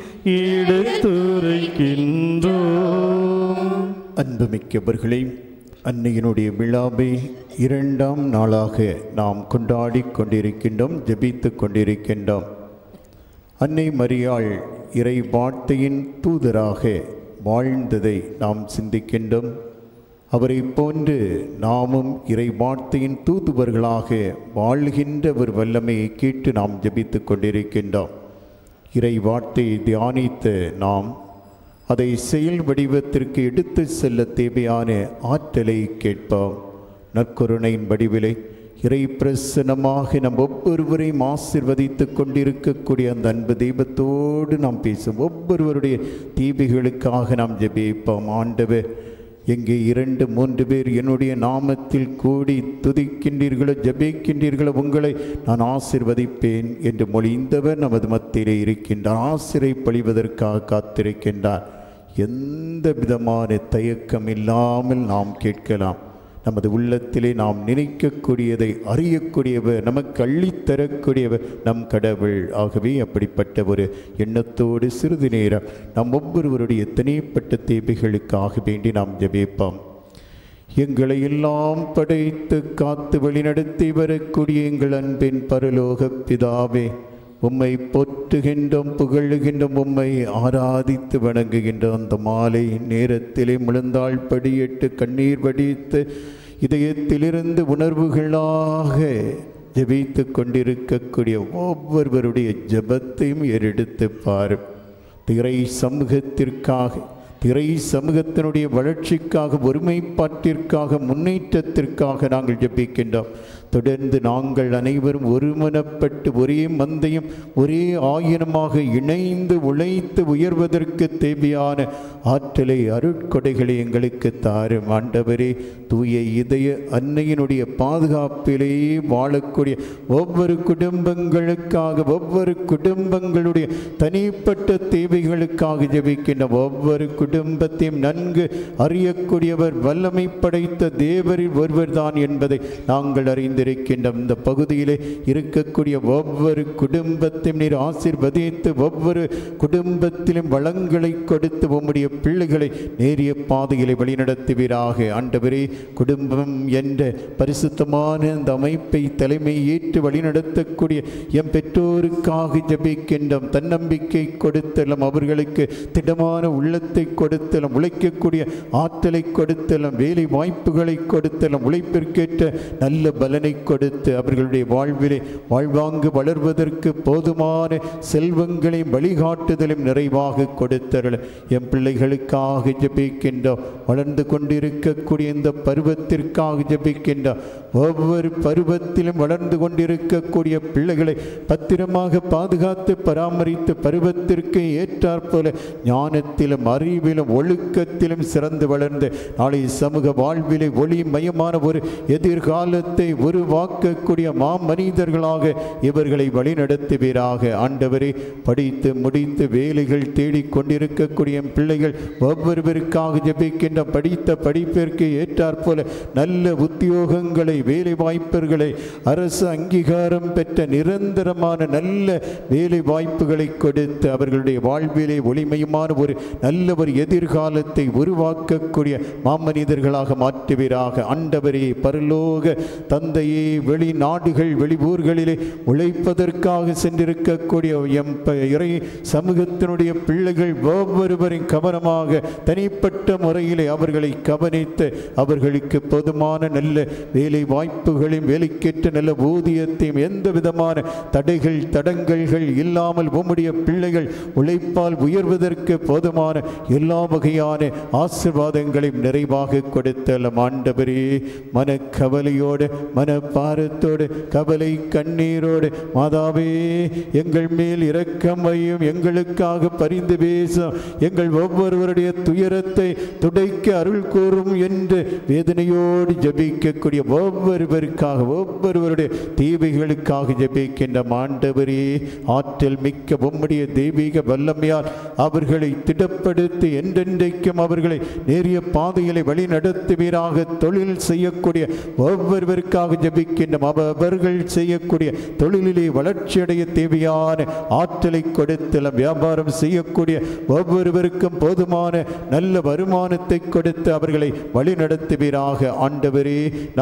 எடுத்துரைக்கின்றோம். அன்புமிக்கவர்களே, அன்னையினுடைய விழாவை 2ஆம் நாளாக நாம் கொண்டாடி கொண்டிருக்கின்றோம், ஜெபித்து கொண்டிருக்கின்றோம். அன்னை மரியாள் இறை வார்த்தையின் தூதராக வாழ்ந்ததை நாம் சிந்திக்கின்றோம். அவரை போன்று நாமும் இறை வார்த்தையின் தூதுவர்களாக வாழ்கின்ற ஒரு வல்லமையை கேட்டு நாம் ஜெபித்து கொண்டிருக்கின்றோம். இறை வார்த்தையை தியானித்து நாம் அதை செயல் வடிவத்திற்கு எடுத்து செல்ல தேவையான ஆற்றலை கேட்போம். நற்கருணையின் வடிவிலை இறை பிரசனமாக நம் ஒவ்வொருவரையும் ஆசிர்வதித்து கொண்டிருக்கக்கூடிய அந்த அன்பு தெய்வத்தோடு நாம் பேசும் ஒவ்வொருவருடைய தீபைகளுக்காக நாம் ஜெபிப்போம். ஆண்டவர், எங்கே 2-3 பேர் என்னுடைய நாமத்தில் கூடி துதிக்கின்றீர்களோ ஜெபிக்கின்றீர்களோ உங்களை நான் ஆசிர்வதிப்பேன் என்று மொழிந்தவர் நமது மத்தியிலே இருக்கின்றார். ஆசிரை பொழிவதற்காக காத்திருக்கின்றார். எந்த விதமான தயக்கம் இல்லாமல் நாம் கேட்கலாம். நமது உள்ளத்திலே நாம் நினைக்கக்கூடியதை அறியக்கூடியவர், நமக்கு அள்ளித்தரக்கூடியவர் நம் கடவுள். ஆகவே அப்படிப்பட்ட ஒரு எண்ணத்தோடு சிறிது நேரம் நம் ஒவ்வொருவருடைய தனிப்பட்ட தேவைகளுக்காக வேண்டி நாம் ஜெபிப்போம். எங்களை எல்லாம் படைத்து காத்து வழிநடத்தி வரக்கூடிய எங்கள் அன்பின் பரலோக பிதாவே, உம்மை போற்றுகின்றோம், புகழுகின்றோம், உம்மை ஆராதித்து வணங்குகின்றோம். அந்த மாலை நேரத்திலே முழந்தாள் படியிட்டு கண்ணீர் வடித்து இதயத்திலிருந்து உணர்வுகளாக ஜெபித்து கொண்டிருக்கக்கூடிய ஒவ்வொருவருடைய ஜெபத்தையும் ஏறெடுத்து பார். திரை சமூகத்திற்காக, திரை சமூகத்தினுடைய வளர்ச்சிக்காக, ஒருமைப்பாட்டிற்காக, முன்னேற்றத்திற்காக நாங்கள் ஜெபிக்கின்றோம். தொடர்ந்து நாங்கள் அனைவரும் ஒருமனப்பட்டு ஒரே மந்தையும் ஒரே ஆயிரமாக இணைந்து உழைத்து உயர்வதற்கு தேவையான ஆற்றலை, அருட்கொடைகளை எங்களுக்கு தாரும். ஆண்டவரே, தூய இதய அன்னையினுடைய பாதுகாப்பிலே வாழக்கூடிய ஒவ்வொரு குடும்பங்களுக்காக, ஒவ்வொரு குடும்பங்களுடைய தனிப்பட்ட தேவைகளுக்காக ஜெபிக்கின்ற ஒவ்வொரு குடும்பத்தையும் நன்கு அறியக்கூடியவர், வல்லமை படைத்த தேவரில் ஒருவர் தான் என்பதை நாங்கள் அறிந்திருக்கின்ற இந்த பகுதியிலே இருக்கக்கூடிய ஒவ்வொரு குடும்பத்தையும் நீர் ஆசீர்வதித்து ஒவ்வொரு குடும்பத்திலும் வளங்களை கொடுத்து உம்முடைய பிள்ளைகளை நேரிய பாதையிலே வழிநடத்துவீராக. ஆண்டவரே, குடும்பம் என்ற பரிசுத்தமான அந்த அமைப்பை தலைமை ஏற்று வழிநடத்தக்கூடிய எம் பெற்றோருக்காக ஜெபிக்கின்றோம். தன்னம்பிக்கை கொடுத்தலும், அவர்களுக்கு திடமான உள்ளத்தை கொடுத்தலும், உழைக்கக்கூடிய ஆற்றலை கொடுத்தலும், வேலை வாய்ப்புகளை கொடுத்தலும், உழைப்பிற்கேற்ற நல்ல பலனை கொடுத்து அவர்களுடைய வாழ்விலே வாழ்வாங்கு வளர்வதற்கு போதுமான செல்வங்களையும் வழிகாட்டுதலும் நிறைவாக கொடுத்தருள். எம் பிள்ளைகளுக்காக ஜெபிக்கின்றோம். வளர்ந்து கொண்டிருக்கக்கூடிய இந்த பருவத்திற்காக ஜெபிக்கின்றோம். ஒவ்வொரு பருவத்திலும் வளர்ந்து கொண்டிருக்கக்கூடிய பிள்ளைகளை பத்திரமாக பாதுகாத்து பராமரித்து பருவத்திற்கு ஏற்றாற்போல ஞானத்திலும் அறிவிலும் ஒழுக்கத்திலும் சிறந்து வளர்ந்து நாளை சமூக வாழ்விலே ஒளி மயமான ஒரு எதிர்காலத்தை உருவாக்கக்கூடிய மாமனிதர்களாக இவர்களை வழிநடத்துவீராக. ஆண்டவரே, படித்து முடித்து வேலைகள் தேடிக் கொண்டிருக்கக்கூடிய பிள்ளைகள் ஒவ்வொருவருக்காக ஜெபிக்கின்ற படித்த படிப்பிற்கு ஏற்றாற்போல நல்ல உத்தியோகங்களை, வேலை வாய்ப்புகளை, அரசு அங்கீகாரம் பெற்ற நிரந்தரமான நல்ல வேலை வாய்ப்புகளை கொடுத்து அவர்களுடைய வாழ்விலே ஒளிமயமான ஒரு நல்ல ஒரு எதிர்காலத்தை உருவாக்கக்கூடிய மாமனிதர்களாக மாற்றுவீராக. ஆண்டவரே, பரலோக தந்தையே, வெளிநாடுகள் வெளியூர்களிலே உழைப்பதற்காக சென்றிருக்கக்கூடிய எம் இறை சமூகத்தினுடைய பிள்ளைகள் ஒவ்வொருவரின் கவனமாக தனிப்பட்ட முறையிலே அவர்களை கவனித்து அவர்களுக்கு போதுமான நல்ல வேலை வாய்ப்புகளையும் வேலைக்கேற்ற நல்ல ஊதியத்தையும் எந்த விதமான தடைகள் தடங்கல்கள் இல்லாமல் உம்முடைய பிள்ளைகள் உழைப்பால் உயர்வதற்கு போதுமான எல்லா வகையான ஆசீர்வாதங்களையும் நிறைவாக கொடுத்தலும். ஆண்டவரே, மனக்கவலையோடு, மனப்பாரத்தோடு, கவலை கண்ணீரோடு மாதாவே, எங்கள் மேல் இரக்கம் வையும், எங்களுக்காக பரிந்து பேசும், எங்கள் ஒவ்வொருவருடைய துயரத்தை துடைக்க அருள் கூறும் என்று வேதனையோடு ஜபிக்கக்கூடிய ஒவ்வொருவருக்காக, ஒவ்வொருவருடைய தேவைகளுக்காக ஜபிக்கின்ற ஆண்டவரே, ஆற்றல் மிக்க உம்முடைய தெய்வீக வல்லமையால் அவர்களை திடப்படுத்தி என்றென்றைக்கும் அவர்களை நேரிய பாதைகளை வழி நடத்துவீராக. தொழில் செய்யக்கூடிய ஒவ்வொருவருக்காக ஜபிக்கின்ற அவர்கள் செய்யக்கூடிய தொழிலிலே வளர்ச்சியடைய தேவையான ஆற்றலை கொடுத்தல, வியாபாரம் செய்யக்கூடிய ஒவ்வொருவருக்கும் போதுமான நல்ல வருமானத்தை கொடுத்து அவர்களை வழி நடத்துவீராக. ஆண்டவரே, நாங்கள்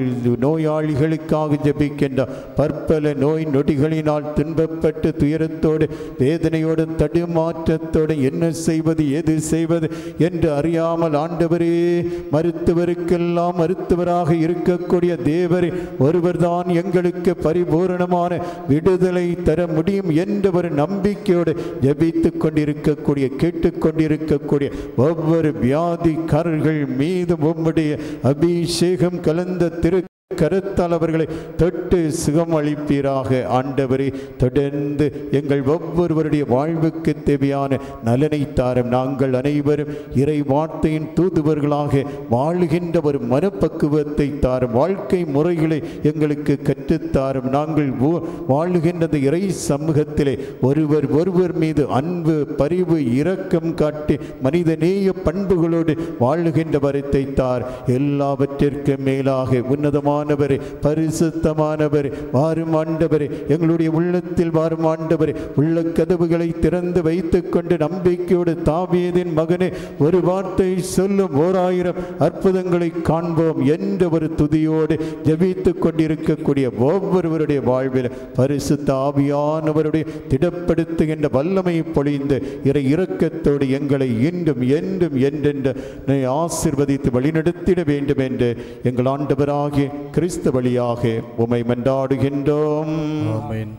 நோயாளிகளுக்காக ஜெபிக்கின்றார். பற்பல நோய் நொடிகளினால் துன்பப்பட்டு துயரத்தோடு வேதனையோடு தடுமாற்றத்தோடு என்ன செய்வது எது செய்வது என்று அறியாமல் ஆண்டவரே, மருத்துவருக்கெல்லாம் மருத்துவராக இருக்கக்கூடிய தேவரே, ஒருவர்தான் எங்களுக்கு பரிபூரணமான விடுதலை தர முடியும் என்ற ஒரு நம்பிக்கையோடு ஜெபித்துக் கொண்டிருக்கக்கூடிய கேட்டுக்கொண்டிருக்கக்கூடிய ஒவ்வொரு வியாதிக்காரர்கள் மீது உம்முடைய அபிஷேகம் கலந்த திரு கருத்தால் அவர்களை தொட்டு சுகம் அளிப்பீராக. ஆண்டவரே, தொடர்ந்து எங்கள் ஒவ்வொருவருடைய வாழ்வுக்கு தேவையான நலனை தாரும். நாங்கள் அனைவரும் இறை வார்த்தையின் தூதுவர்களாக வாழ்கின்ற ஒரு மனப்பக்குவத்தை தாரும். வாழ்க்கை முறைகளை எங்களுக்கு கற்றுத்தாரும். நாங்கள் வாழ்கின்ற இறை சமூகத்திலே ஒருவர் மீது அன்பு, பரிவு, இரக்கம் காட்டி மனிதநேய பண்புகளோடு வாழ்கின்ற வரத்தை தார். எல்லாவற்றிற்கும் மேலாக உன்னதமான பரிசுத்தமானவரே, வாரும் ஆண்டவரே, எங்களுடைய உள்ளத்தில் வாரும் ஆண்டவரே. உள்ள கதவுகளை திறந்து வைத்துக் கொண்டு நம்பிக்கையோடு தாவீதின் மகனே, ஒரு வார்த்தை சொல்லும் 1000 அற்புதங்களை காண்போம் என்ற ஒரு துதியோடு ஜெபித்துக் கொண்டிருக்கக்கூடிய ஒவ்வொருவருடைய வாழ்வில் பரிசுத்த ஆவியானவருடைய திடப்படுத்துகின்ற வல்லமை பொழிந்து இறை இரக்கத்தோடு எங்களை இன்றும் என்றும் என்றென்று ஆசீர்வதித்து வழிநடத்திட வேண்டும் என்று எங்கள் ஆண்டவராகிய கிறிஸ்து வழியாக உம்மை மன்றாடுகின்றோம். ஆமென்.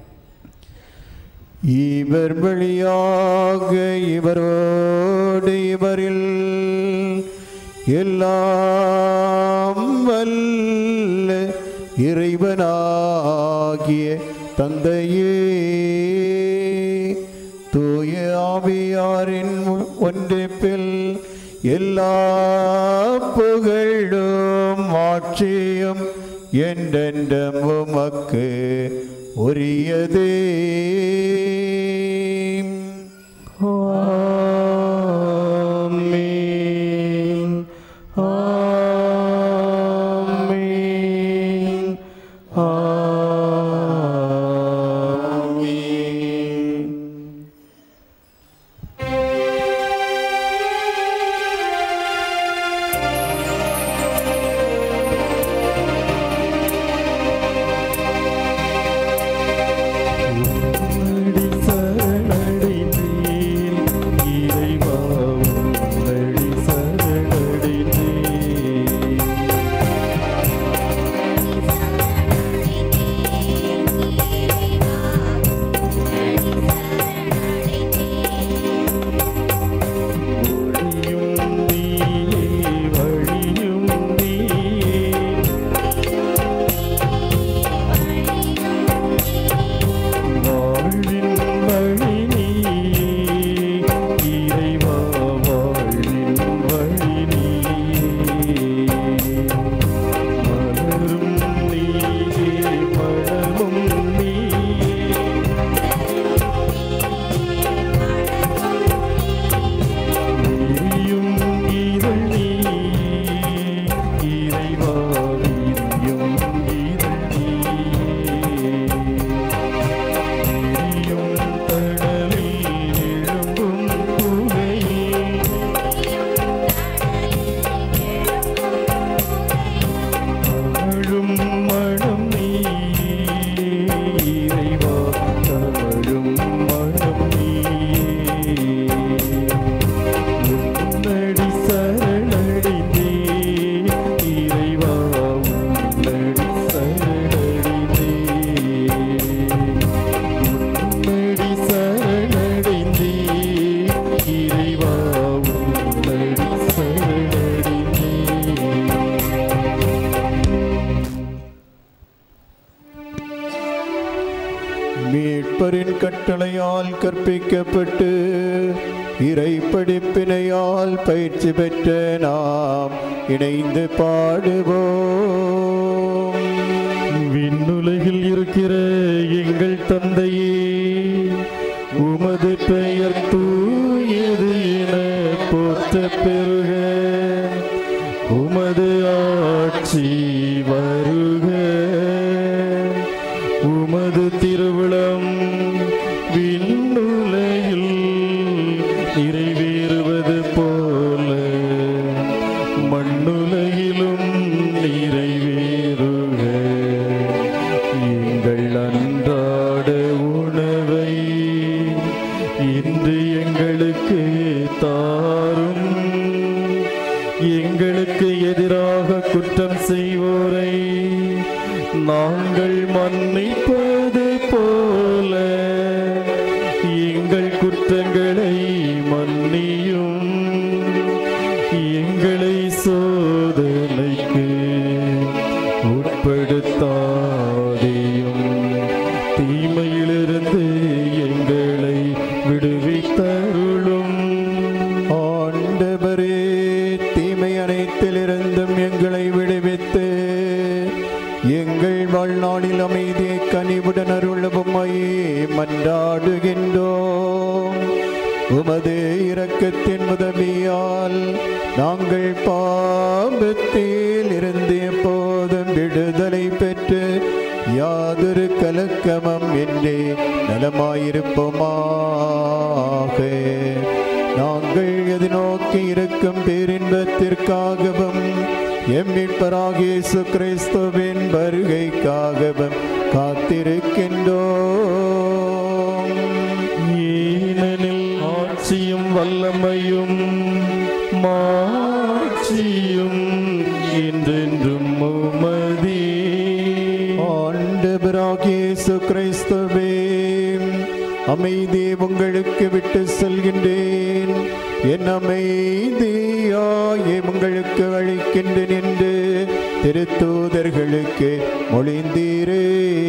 இவர் வழியாக இவரோடு இவரில் எல்லாம் வல்ல இறைவனாகிய தந்தையே, தூய ஆவியாரின் ஒன்றிப்பில் எல்லா புகழும் ஆட்சியும் என்றென்றும் உமக்கு உரியதே. ஆமென். ஆமென். ஆமென். மீட்பரின் கட்டளையால் கற்பிக்கப்பட்டு இறை படிப்பினையால் பயிற்சி பெற்ற நாம் இணைந்து பாடுவோம். விண்ணுலகில் இருக்கிற எங்கள் தந்தையே, உமது பெயர் தூயது என போற்ற பெறுக. உமது ஆட்சி வருக. உமது திருவிழம் விண்ணுலகில் நிறைவேறுவது போல மண்ணுலகிலும் நிறைவேறுக. நாங்கள் மன்னிப்பது போல எங்கள் குற்றங்களை மன்னியும், எங்களை சோதனைக்கு உட்படுத்தாதேயும், தீமையிலிருந்து எங்களை விடுவித்தருளும். ஆண்டவரே, தீமை அனைத்திலிருந்தும் எங்களை விடுவித்து எங்கள் வாழ்நாளில் அமைதியை கனிவுடன் அருளவுமையே மன்றாடுகின்றோம். உமது இரக்கத்தின் உதவியால் நாங்கள் பாவத்தில் இருந்து எப்போதும் விடுதலை பெற்று யாதொரு கலக்கமும் இன்றி நலமாயிருப்போமாக. நாங்கள் எதிர்நோக்கி இருக்கும் பேரின்பத்திற்காகவும் எம்மிப்பராகிய இயேசு கிறிஸ்துவின் வருகைக்காகவும் காத்திருக்கின்றோம். ஏனெனில் ஆட்சியும் வல்லமையும் மாட்சியும் என்றென்றும் உமதே. ஆண்டவராகிய இயேசு கிறிஸ்துவே, அமைதியை உங்களுக்கு விட்டு செல்கின்றேன், என் அமைதியாய் உங்களுக்கு அளிக்கின்றேன் என்று திருத்தூதர்களுக்கு மொழிந்தீரே.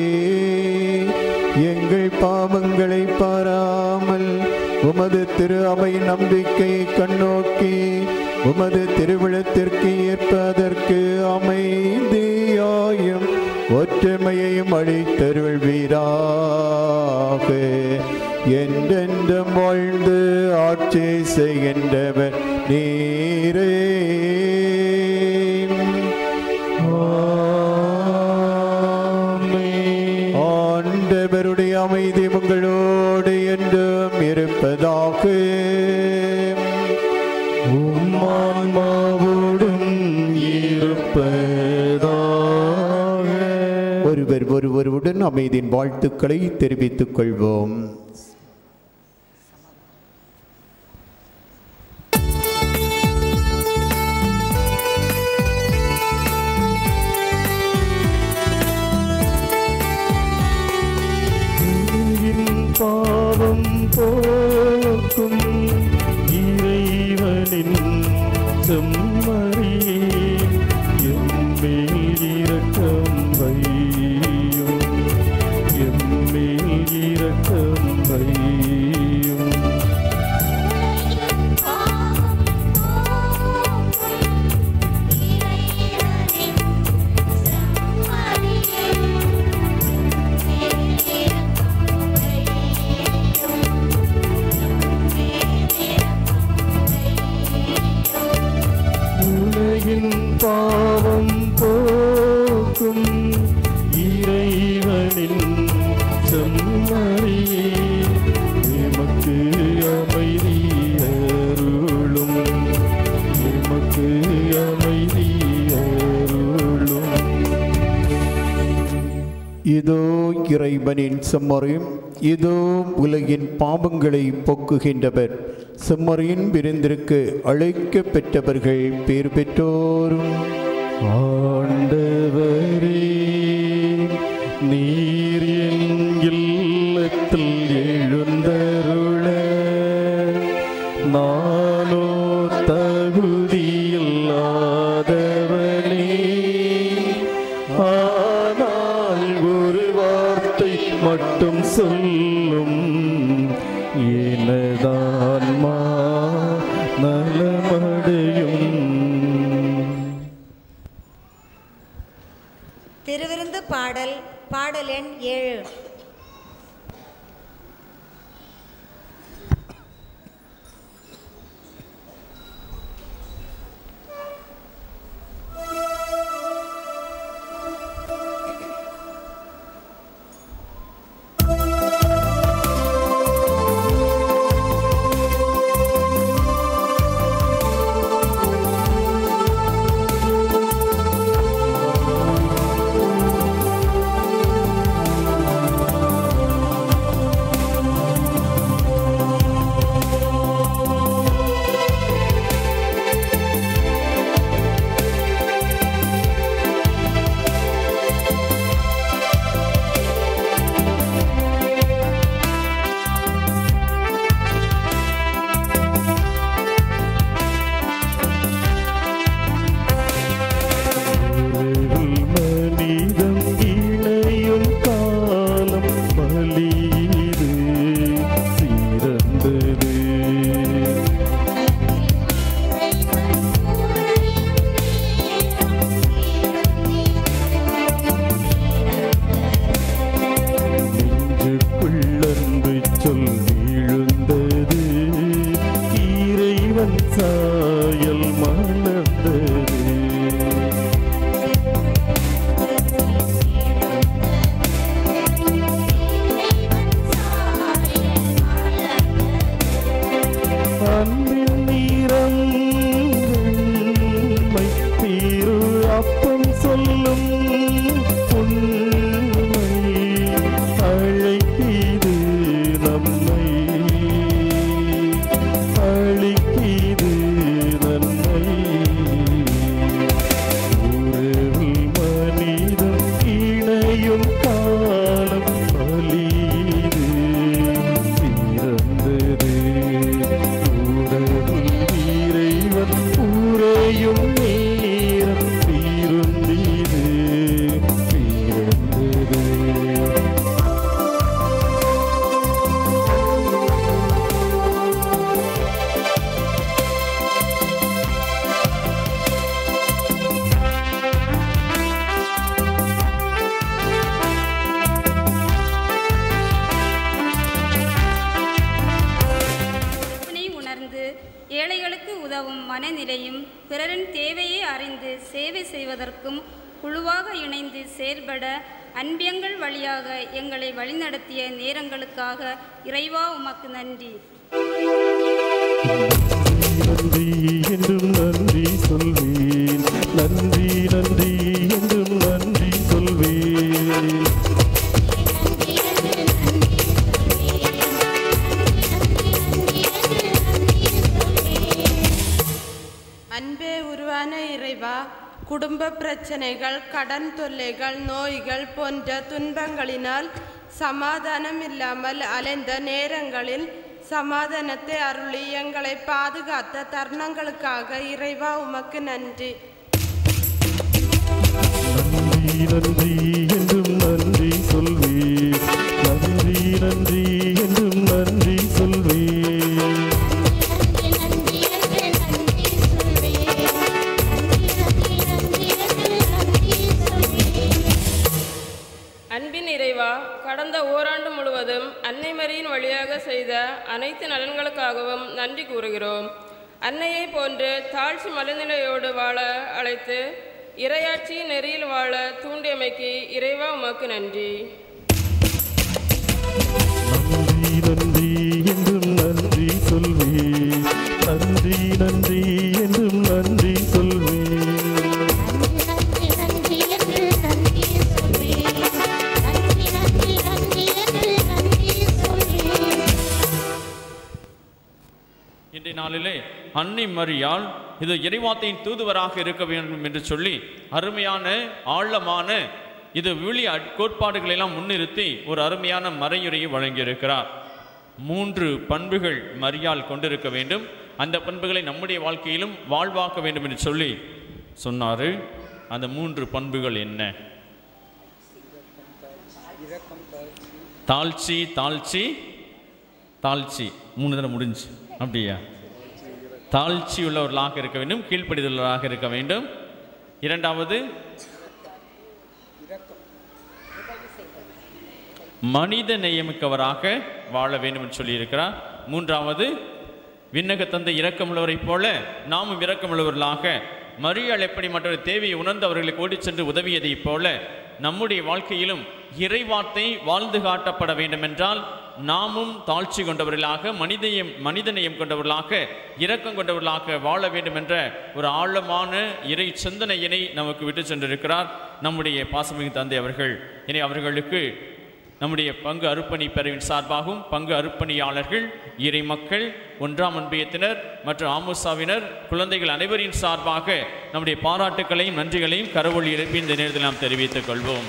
எங்கள் பாவங்களை பாராமல் உமது திரு அவை நம்பிக்கையை கண்ணோக்கி உமது திருவிழத்திற்கு ஏற்பதற்கு அமைதியாயும் ஒற்றுமையையும் அளித்தருள்வீராக. என்றென்றும் வாழ்ந்து ஆட்சி செய்கின்றவர் நீரே. ஆண்டவருடைய அமைதி உங்களோடு என்றும் இருப்பதாக. உம்மான்மாவோடும் இருப்பதாக. ஒருவர் ஒருவருடன் அமைதியின் வாழ்த்துக்களை தெரிவித்துக் கொள்வோம். பாவம் போக்கும் இறைவனின் செம்மறியே, எம்மேல் இரக்கம் வையும், எம்மேல் இரக்கம் வையும். பாவம் போக்கும் இறைவனின் செம்மறியே, எமக்கு அமைதி அருளும், எமக்கு அமைதி அருளும். இதோ இறைவனின் செம்மறியும், இதோ உலகின் பாவங்களை போக்குகின்றவர். செம்மறியின் விருந்திற்கு அழைக்க பெற்றவர்கள் பேர் பெற்றோரும். ஆண்டவரே, நீர் என் இல்லத்தில் எழுந்தருள நானோ தகுதியில்லாதவனே, ஆனால் ஒரு வார்த்தை மட்டும் சொல்லும், எனதான்மா நலமடையும். திருவிருந்து பாடல், பாடல் எண் 7. விழுந்தது, இறைவன் சாயல் மலர்ந்தது. அன்பின் நீரம் வெண்மை தீரு அப்பம் சொல்லும் உண்மை அழைக்கிது நம்மை, அழைக்கிது நன்மை. உறவில் மனிதம் இணையும் காலம் அலிது பிறந்தது. உறவில் இறைவன் உறையும் நேரம் பிறந்தது பிறந்தது. உணர்ந்து ஏழைகளுக்கு உதவும் மனநிலையும் பிறரின் தேவையை அறிந்து சேவை செய்வதற்கும் குழுவாக இணைந்து செயல்பட அன்பியங்கள் வழியாக எங்களை வழிநடத்திய நேரங்களுக்காக இறைவா உமக்கு நன்றி. நன்றி என்றும் நன்றி சொல்வேன், நன்றி நன்றி என்றும் நன்றி சொல்வேன். அன்பே உருவான இறைவா, குடும்ப பிரச்சனைகள், கடன் தொல்லைகள், நோய்கள் போன்ற துன்பங்களினால் சமாதானம் இல்லாமல் அலைந்த நேரங்களில் சமாதானத்தை அருளி எங்களை பாதுகாத்த தருணங்களுக்காக இறைவா உமக்கு நன்றி. நன்றி நன்றி என்றும் நன்றி சொல்வேன், நன்றி நன்றி என்றும் நன்றி சொல்வேன். அன்பின் இறைவா, கடந்த ஓராண்டு முழுவதும் அன்னை மரியின் வழியாக செய்த அனைத்து நலன்களுக்காகவும் நன்றி கூறுகிறோம். அன்னையை போன்று தாழ்ச்சி மனநிலையோடு வாழ அழைத்து இறையாட்சி நெறியில் வாழ தூண்டியமைக்கு இறைவா உமக்கு நன்றி. நன்றி நன்றி என்றும் நன்றி சொல்வேன், நன்றி நன்றி என்றும் நன்றி சொல்வேன். இன்றைய நாளிலே அன்னை மரியாள் இது இறைவார்த்தையின் தூதுவராக இருக்க வேண்டும் என்று சொல்லி அருமையான ஆழமான இது விழிய கோட்பாடுகளை எல்லாம் முன்னிறுத்தி ஒரு அருமையான மறையுரையை வழங்கியிருக்கிறார். 3 பண்புகள் மரியாள் கொண்டிருக்க வேண்டும், அந்த பண்புகளை நம்முடைய வாழ்க்கையிலும் வாழ்வாக்க வேண்டும் என்று சொல்லி சொன்னார். அந்த 3 பண்புகள் என்ன? தாழ்ச்சி தாழ்ச்சி தாழ்ச்சி 3 தடவை முடிஞ்சு அப்படியா? தாழ்ச்சி உள்ளவர்களாக இருக்க வேண்டும், கீழ்ப்படிதலாக இருக்க வேண்டும். 2வது மனித நேயமிக்கவராக வாழ வேண்டும் என்று சொல்லியிருக்கிறார். 3வது விண்ணக தந்தை இரக்கமுள்ளவரைப் போல நாமும் இரக்கமுள்ளவர்களாக மரியாள் எப்படி மற்றொரு தேவையை உணர்ந்து அவர்களுக்கு ஓடி சென்று உதவியதைப் போல நம்முடைய வாழ்க்கையிலும் இறைவார்த்தை வாழ்ந்து காட்டப்பட வேண்டும் என்றால் நாமும் தாழ்ச்சி கொண்டவர்களாக மனிதநேயம் கொண்டவர்களாக இரக்கம் கொண்டவர்களாக வாழ வேண்டும் என்ற ஒரு ஆழமான இறை சிந்தனையினை நமக்கு விட்டு சென்றிருக்கிறார் நம்முடைய பாசமிகு தந்தை அவர்கள். இனி அவர்களுக்கு நம்முடைய பங்கு அருப்பணி பிரிவின் சார்பாகவும் பங்கு அருப்பணியாளர்கள், இறை மக்கள், 1ஆம் அன்பியத்தினர் மற்றும் ஆமுசாவினர், குழந்தைகள் அனைவரின் சார்பாக நம்முடைய பாராட்டுக்களையும் நன்றிகளையும் கரவொலி எழுப்பி இந்த நேரத்தில் நாம் தெரிவித்துக் கொள்வோம்.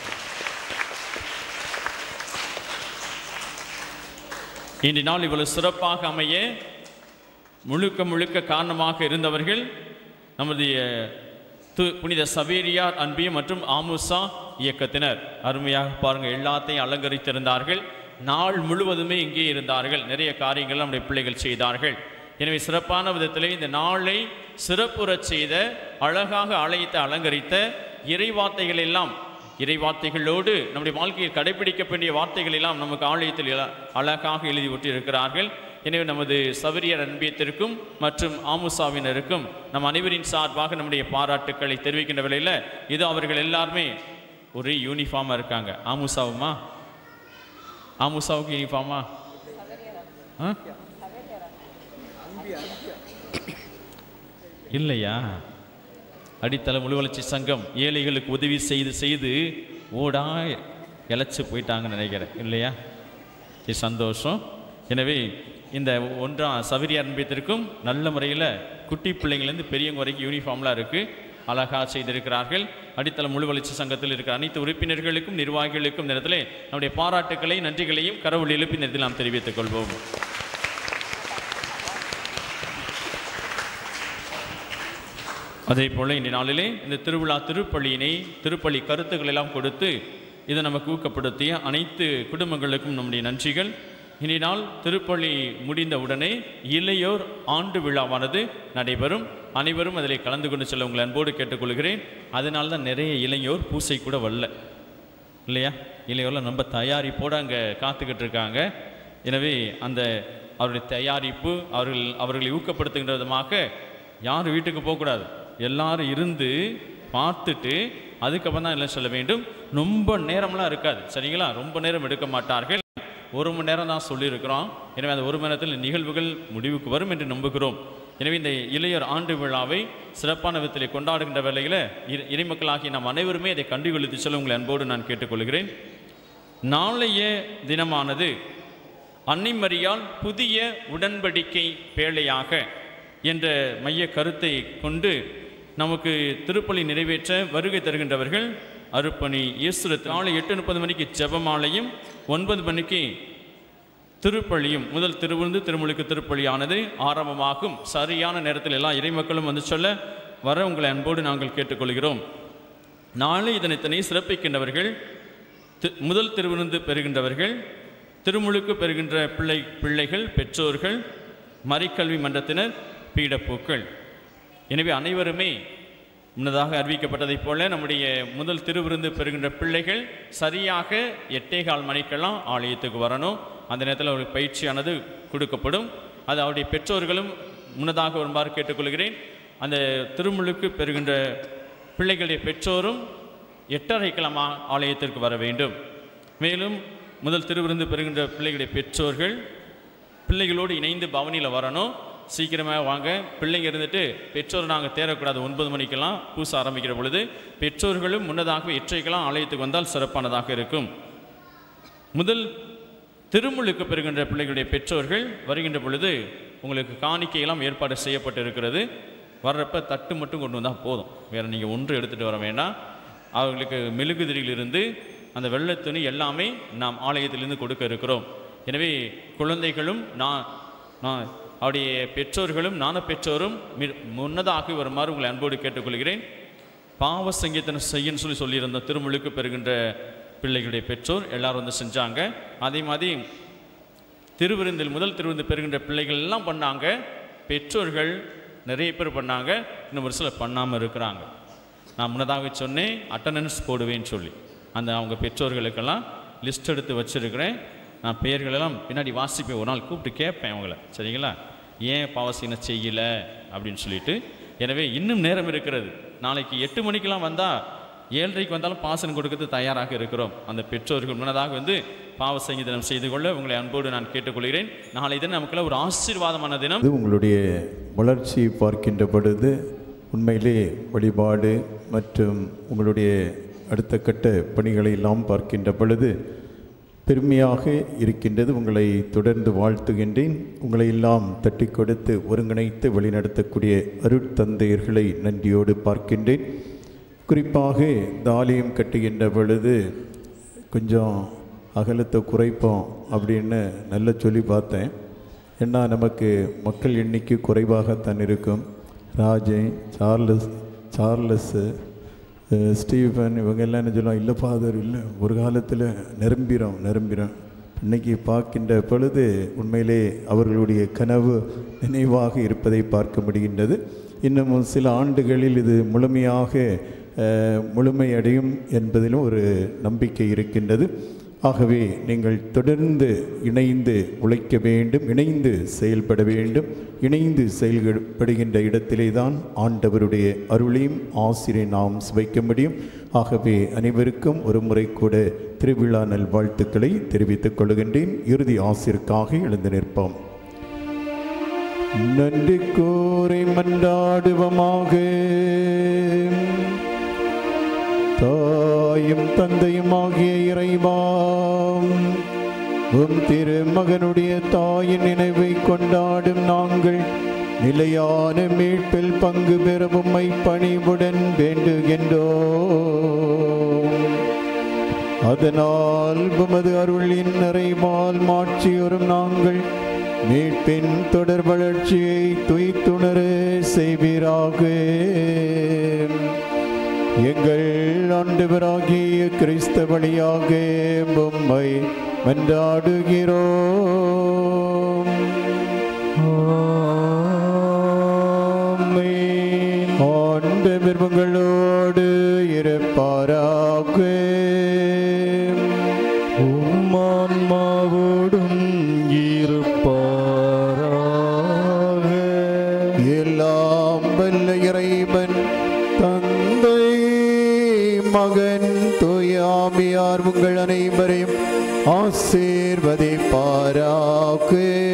இன்றைய நாள் இவ்வளவு சிறப்பாக அமைய முழுக்க காரணமாக இருந்தவர்கள் நமது புனித சவேரியார் அன்பியம் மற்றும் ஆமுசா இயக்கத்தினர். அருமையாக பாருங்கள், எல்லாத்தையும் அலங்கரித்திருந்தார்கள். நாள் முழுவதுமே இங்கே இருந்தார்கள். நிறைய காரியங்கள் நம்முடைய பிள்ளைகள் செய்தார்கள். எனவே சிறப்பான விதத்திலே இந்த நாளை சிறப்புறச் செய்த, அழகாக ஆலயத்தை அலங்கரித்த, இறைவார்த்தைகள் எல்லாம் இறை வார்த்தைகளோடு நம்முடைய வாழ்க்கையில் கடைபிடிக்க வேண்டிய வார்த்தைகள் எல்லாம் நமக்கு ஆலயத்தில் அழகாக எழுதி ஒட்டியிருக்கிறார்கள். எனவே நமது சவரியர் அன்பியத்திற்கும் மற்றும் ஆமுசாவினருக்கும் நம் அனைவரின் சார்பாக நம்முடைய பாராட்டுக்களை தெரிவிக்கின்ற வேளையில் இது அவர்கள் எல்லாருமே ஒரே யூனிஃபார்மாக இருக்காங்க. ஆமுசாவுக்கு யூனிஃபார்மா? இல்லையா? அடித்தள முழு வளர்ச்சி சங்கம் ஏழைகளுக்கு உதவி செய்து செய்து ஓடா இழைச்சி போயிட்டாங்கன்னு நினைக்கிறேன், இல்லையா? இது சந்தோஷம். எனவே இந்த ஒன்றாம் சவரிய அன்பியத்திற்கும் நல்ல முறையில் குட்டி பிள்ளைங்கள்லேருந்து பெரியவங்க வரைக்கும் யூனிஃபார்ம்லாம் இருக்குது, அழகாக செய்திருக்கிறார்கள். அடித்தள முழு வளர்ச்சி சங்கத்தில் இருக்கிற அனைத்து உறுப்பினர்களுக்கும் நிர்வாகிகளுக்கும் நேரத்தில் நம்முடைய பாராட்டுக்களை நன்றிகளையும் கடவுள் எழுப்பி நேரத்தில் நாம் தெரிவித்துக் கொள்வோம். அதே போல் இந்த நாளிலே இந்த திருவிழா திருப்பலி கருத்துக்கள் எல்லாம் கொடுத்து இதை நமக்கு ஊக்கப்படுத்திய அனைத்து குடும்பங்களுக்கும் நம்முடைய நன்றிகள். இனி நாள் திருப்பலி முடிந்த உடனே இளையோர் ஆண்டு விழாவானது நடைபெறும். அனைவரும் அதில் கலந்து கொண்டு செல்ல உங்களை அன்போடு கேட்டுக்கொள்கிறேன். அதனால தான் நிறைய இளையோர் பூசை கூட வரல, இல்லையா? இளையோரில் நம்ம தயாரிப்போடு அங்கே காத்துக்கிட்டு இருக்காங்க. எனவே அந்த அவருடைய தயாரிப்பு அவர்களை ஊக்கப்படுத்துகின்ற விதமாக யாரும் வீட்டுக்கு போகக்கூடாது, எல்லாரும் இருந்து பார்த்துட்டு அதுக்கப்புறம் தான் எல்லாம் சொல்ல வேண்டும். ரொம்ப நேரம்லாம் இருக்காது, சரிங்களா? ரொம்ப நேரம் எடுக்க மாட்டார்கள், 1 மணி நேரம் தான் சொல்லியிருக்கிறோம். எனவே அந்த 1 மணி நேரத்தில் நிகழ்வுகள் முடிவுக்கு வரும் என்று நம்புகிறோம். எனவே இந்த இளையர் ஆண்டு விழாவை சிறப்பான விதத்தில் கொண்டாடுகின்ற வேளையில் இறைமக்களாகி நாம் அனைவருமே அதை கண்டுகொள்ளித்து சொல்ல உங்களை அன்போடு நான் கேட்டுக்கொள்கிறேன். நாளைய தினமானது அன்னை மரியாள் புதிய உடன்படிக்கை பேழையாக என்ற மைய கருத்தை கொண்டு நமக்கு திருப்பலி நிறைவேற்ற வருகை தருகின்றவர்கள் அருப்பணி இயேசுரத் நாளை 8:30 மணிக்கு ஜெபமாலையும் 9 மணிக்கு திருப்பலியும் முதல் திருவிருந்து திருமுழுக்கு திருப்பலியானது ஆரம்பமாகும். சரியான நேரத்தில் எல்லாம் இறைமக்களும் வந்து சொல்ல வர உங்களை அன்போடு நாங்கள் கேட்டுக்கொள்கிறோம். நாளை இதனை சிறப்பிக்கின்றவர்கள் முதல் திருவிருந்து பெறுகின்றவர்கள், திருமுழுக்கு பெறுகின்ற பிள்ளைகள், பெற்றோர்கள், மறைக்கல்வி மன்றத்தினர், பீடப்பூக்கள். எனவே அனைவருமே முன்னதாக அறிவிக்கப்பட்டதைப் போல நம்முடைய முதல் திருவிருந்து பெறுகின்ற பிள்ளைகள் சரியாக 8:15 மணிக்கெல்லாம் ஆலயத்துக்கு வரணும். அந்த நேரத்தில் அவர்களுக்கு பயிற்சியானது கொடுக்கப்படும். அது அவருடைய பெற்றோர்களும் முன்னதாக வருமாறு கேட்டுக்கொள்கிறேன். அந்த திருமுழுக்கு பெறுகின்ற பிள்ளைகளுடைய பெற்றோரும் 8:30 ஆலயத்திற்கு வர வேண்டும். மேலும் முதல் திருவிருந்து பெறுகின்ற பிள்ளைகளுடைய பெற்றோர்கள் பிள்ளைகளோடு இணைந்து பவனியில் வரணும். சீக்கிரமாக வாங்க, பிள்ளைங்க இருந்துட்டு பெற்றோர் நாங்கள் தேரக்கூடாது. 9 மணிக்கெல்லாம் பூச ஆரம்பிக்கிற பொழுது பெற்றோர்களும் முன்னதாகவே 8:30 ஆலயத்துக்கு வந்தால் சிறப்பானதாக இருக்கும். முதல் திருமுழுக்கு பெறுகின்ற பிள்ளைகளுடைய பெற்றோர்கள் வருகின்ற பொழுது உங்களுக்கு காணிக்கையெல்லாம் ஏற்பாடு செய்யப்பட்டு இருக்கிறது. வர்றப்ப தட்டு மட்டும் கொண்டு வந்தால் போதும், வேறு நீங்கள் ஒன்று எடுத்துகிட்டு வர வேண்டாம். அவர்களுக்கு மெழுகுதிரியிலிருந்து அந்த வெள்ளை துணி எல்லாமே நாம் ஆலயத்திலிருந்து கொடுக்க இருக்கிறோம். எனவே குழந்தைகளும் நான் அவருடைய பெற்றோர்களும் நான பெற்றோரும் முன்னதாக வருமாறு உங்களை அன்போடு கேட்டுக்கொள்கிறேன். பாவ சங்கீதனம் செய்யன்னு சொல்லியிருந்த திருமுழுக்கு பெறுகின்ற பிள்ளைகளுடைய பெற்றோர் எல்லாரும் வந்து செஞ்சாங்க. அதே மாதிரி திருவிருந்தில் முதல் திருவிருந்து பெறுகின்ற பிள்ளைகள் எல்லாம் பண்ணாங்க. பெற்றோர்கள் நிறைய பேர் பண்ணாங்க, இன்னும் ஒரு சிலர் பண்ணாமல் இருக்கிறாங்க. நான் முன்னதாக சொன்னேன் அட்டண்டன்ஸ் போடுவேன்னு சொல்லி, அந்த அவங்க பெற்றோர்களுக்கெல்லாம் லிஸ்ட் எடுத்து வச்சுருக்கிறேன். நான் பெயர்களெல்லாம் பின்னாடி வாசிப்பேன், ஒரு நாள் கூப்பிட்டு கேட்பேன் அவங்கள, சரிங்களா? ஏன் பாவசீனை செய்யலை அப்படின்னு சொல்லிட்டு. எனவே இன்னும் நேரம் இருக்கிறது. நாளைக்கு 8 மணிக்கெலாம் வந்தால் 7:30 வந்தாலும் பாசனம் கொடுக்கறது தயாராக இருக்கிறோம். அந்த பெற்றோர்கள் முன்னதாக வந்து பாவ சங்கீதனம் செய்து கொள்ள உங்களை அன்போடு நான் கேட்டுக்கொள்கிறேன். நாளை தினம் நமக்குள்ள ஒரு ஆசீர்வாதமான தினம். உங்களுடைய வளர்ச்சி பார்க்கின்ற பொழுது உண்மையிலே வழிபாடு மற்றும் உங்களுடைய அடுத்த கட்ட பணிகளை எல்லாம் பார்க்கின்ற பொழுது பெருமையாக இருக்கின்றது. உங்களை தொடர்ந்து வாழ்த்துகின்றேன். உங்களை எல்லாம் தட்டி கொடுத்து ஒருங்கிணைத்து வழிநடத்தக்கூடிய அருட்தந்தையர்களை நன்றியோடு பார்க்கின்றேன். குறிப்பாக இந்த ஆலயம் கட்டுகின்ற பொழுது கொஞ்சம் அகலத்தை குறைப்போம் அப்படின்னு நல்லா சொல்லி பார்த்தேன். ஏன்னா நமக்கு மக்கள் எண்ணிக்கை குறைவாகத்தான் இருக்கும். ராஜன், சார்லஸ், ஸ்டீஃபன் இவங்க எல்லாம் என்ன சொல்லுவாங்க, இல்லை ஃபாதர் இல்லை, ஒரு காலத்தில் நிரம்பிடும். இன்றைக்கி பார்க்கின்ற பொழுது உண்மையிலே அவர்களுடைய கனவு நினைவாக இருப்பதை பார்க்க முடிகின்றது. இன்னும் சில ஆண்டுகளில் இது முழுமையாக முழுமையடையும் என்பதிலும் ஒரு நம்பிக்கை இருக்கின்றது. ஆகவே நீங்கள் தொடர்ந்து இணைந்து உழைக்க வேண்டும், இணைந்து செயல்பட வேண்டும். இணைந்து செயல்படுகின்ற இடத்திலே தான் ஆண்டவருடைய அருளையும் ஆசிரியை நாம் சுவைக்க முடியும். ஆகவே அனைவருக்கும் ஒரு முறை கூட திருவிழா நல்வாழ்த்துக்களை தெரிவித்துக் கொள்கின்றேன். இறுதி ஆசிற்காக எழுந்து நிற்போம். நன்றி கூறி மன்றாடுவமாக. தாயும் தந்தையுமாகிய இறைவாம், உம் திருமகனுடைய தாயின் நினைவை கொண்டாடும் நாங்கள் நிலையான மீட்பில் பங்கு பெற உம்மை பணிவுடன் வேண்டுகின்றோம். அதனால் உமது அருளின் நிறைவால் மாட்சியுறும் நாங்கள் மீட்பின் தொடர் வளர்ச்சியை துய்த்துணர செய்வீராக. எங்கள் ஆண்டவராகிய கிறிஸ்து வழியாக உம்மை மன்றாடுகிறோம். ஆண்டவர் உங்களோடு இருப்பாராக. உம்மான்மாவோடும் இருப்பாராக. எல்லாம் வல்ல இறைவன் தந்தை மகன் தூயாமியார் உங்கள் அனைவரையும் ஆசீர்வதிப்பாராக.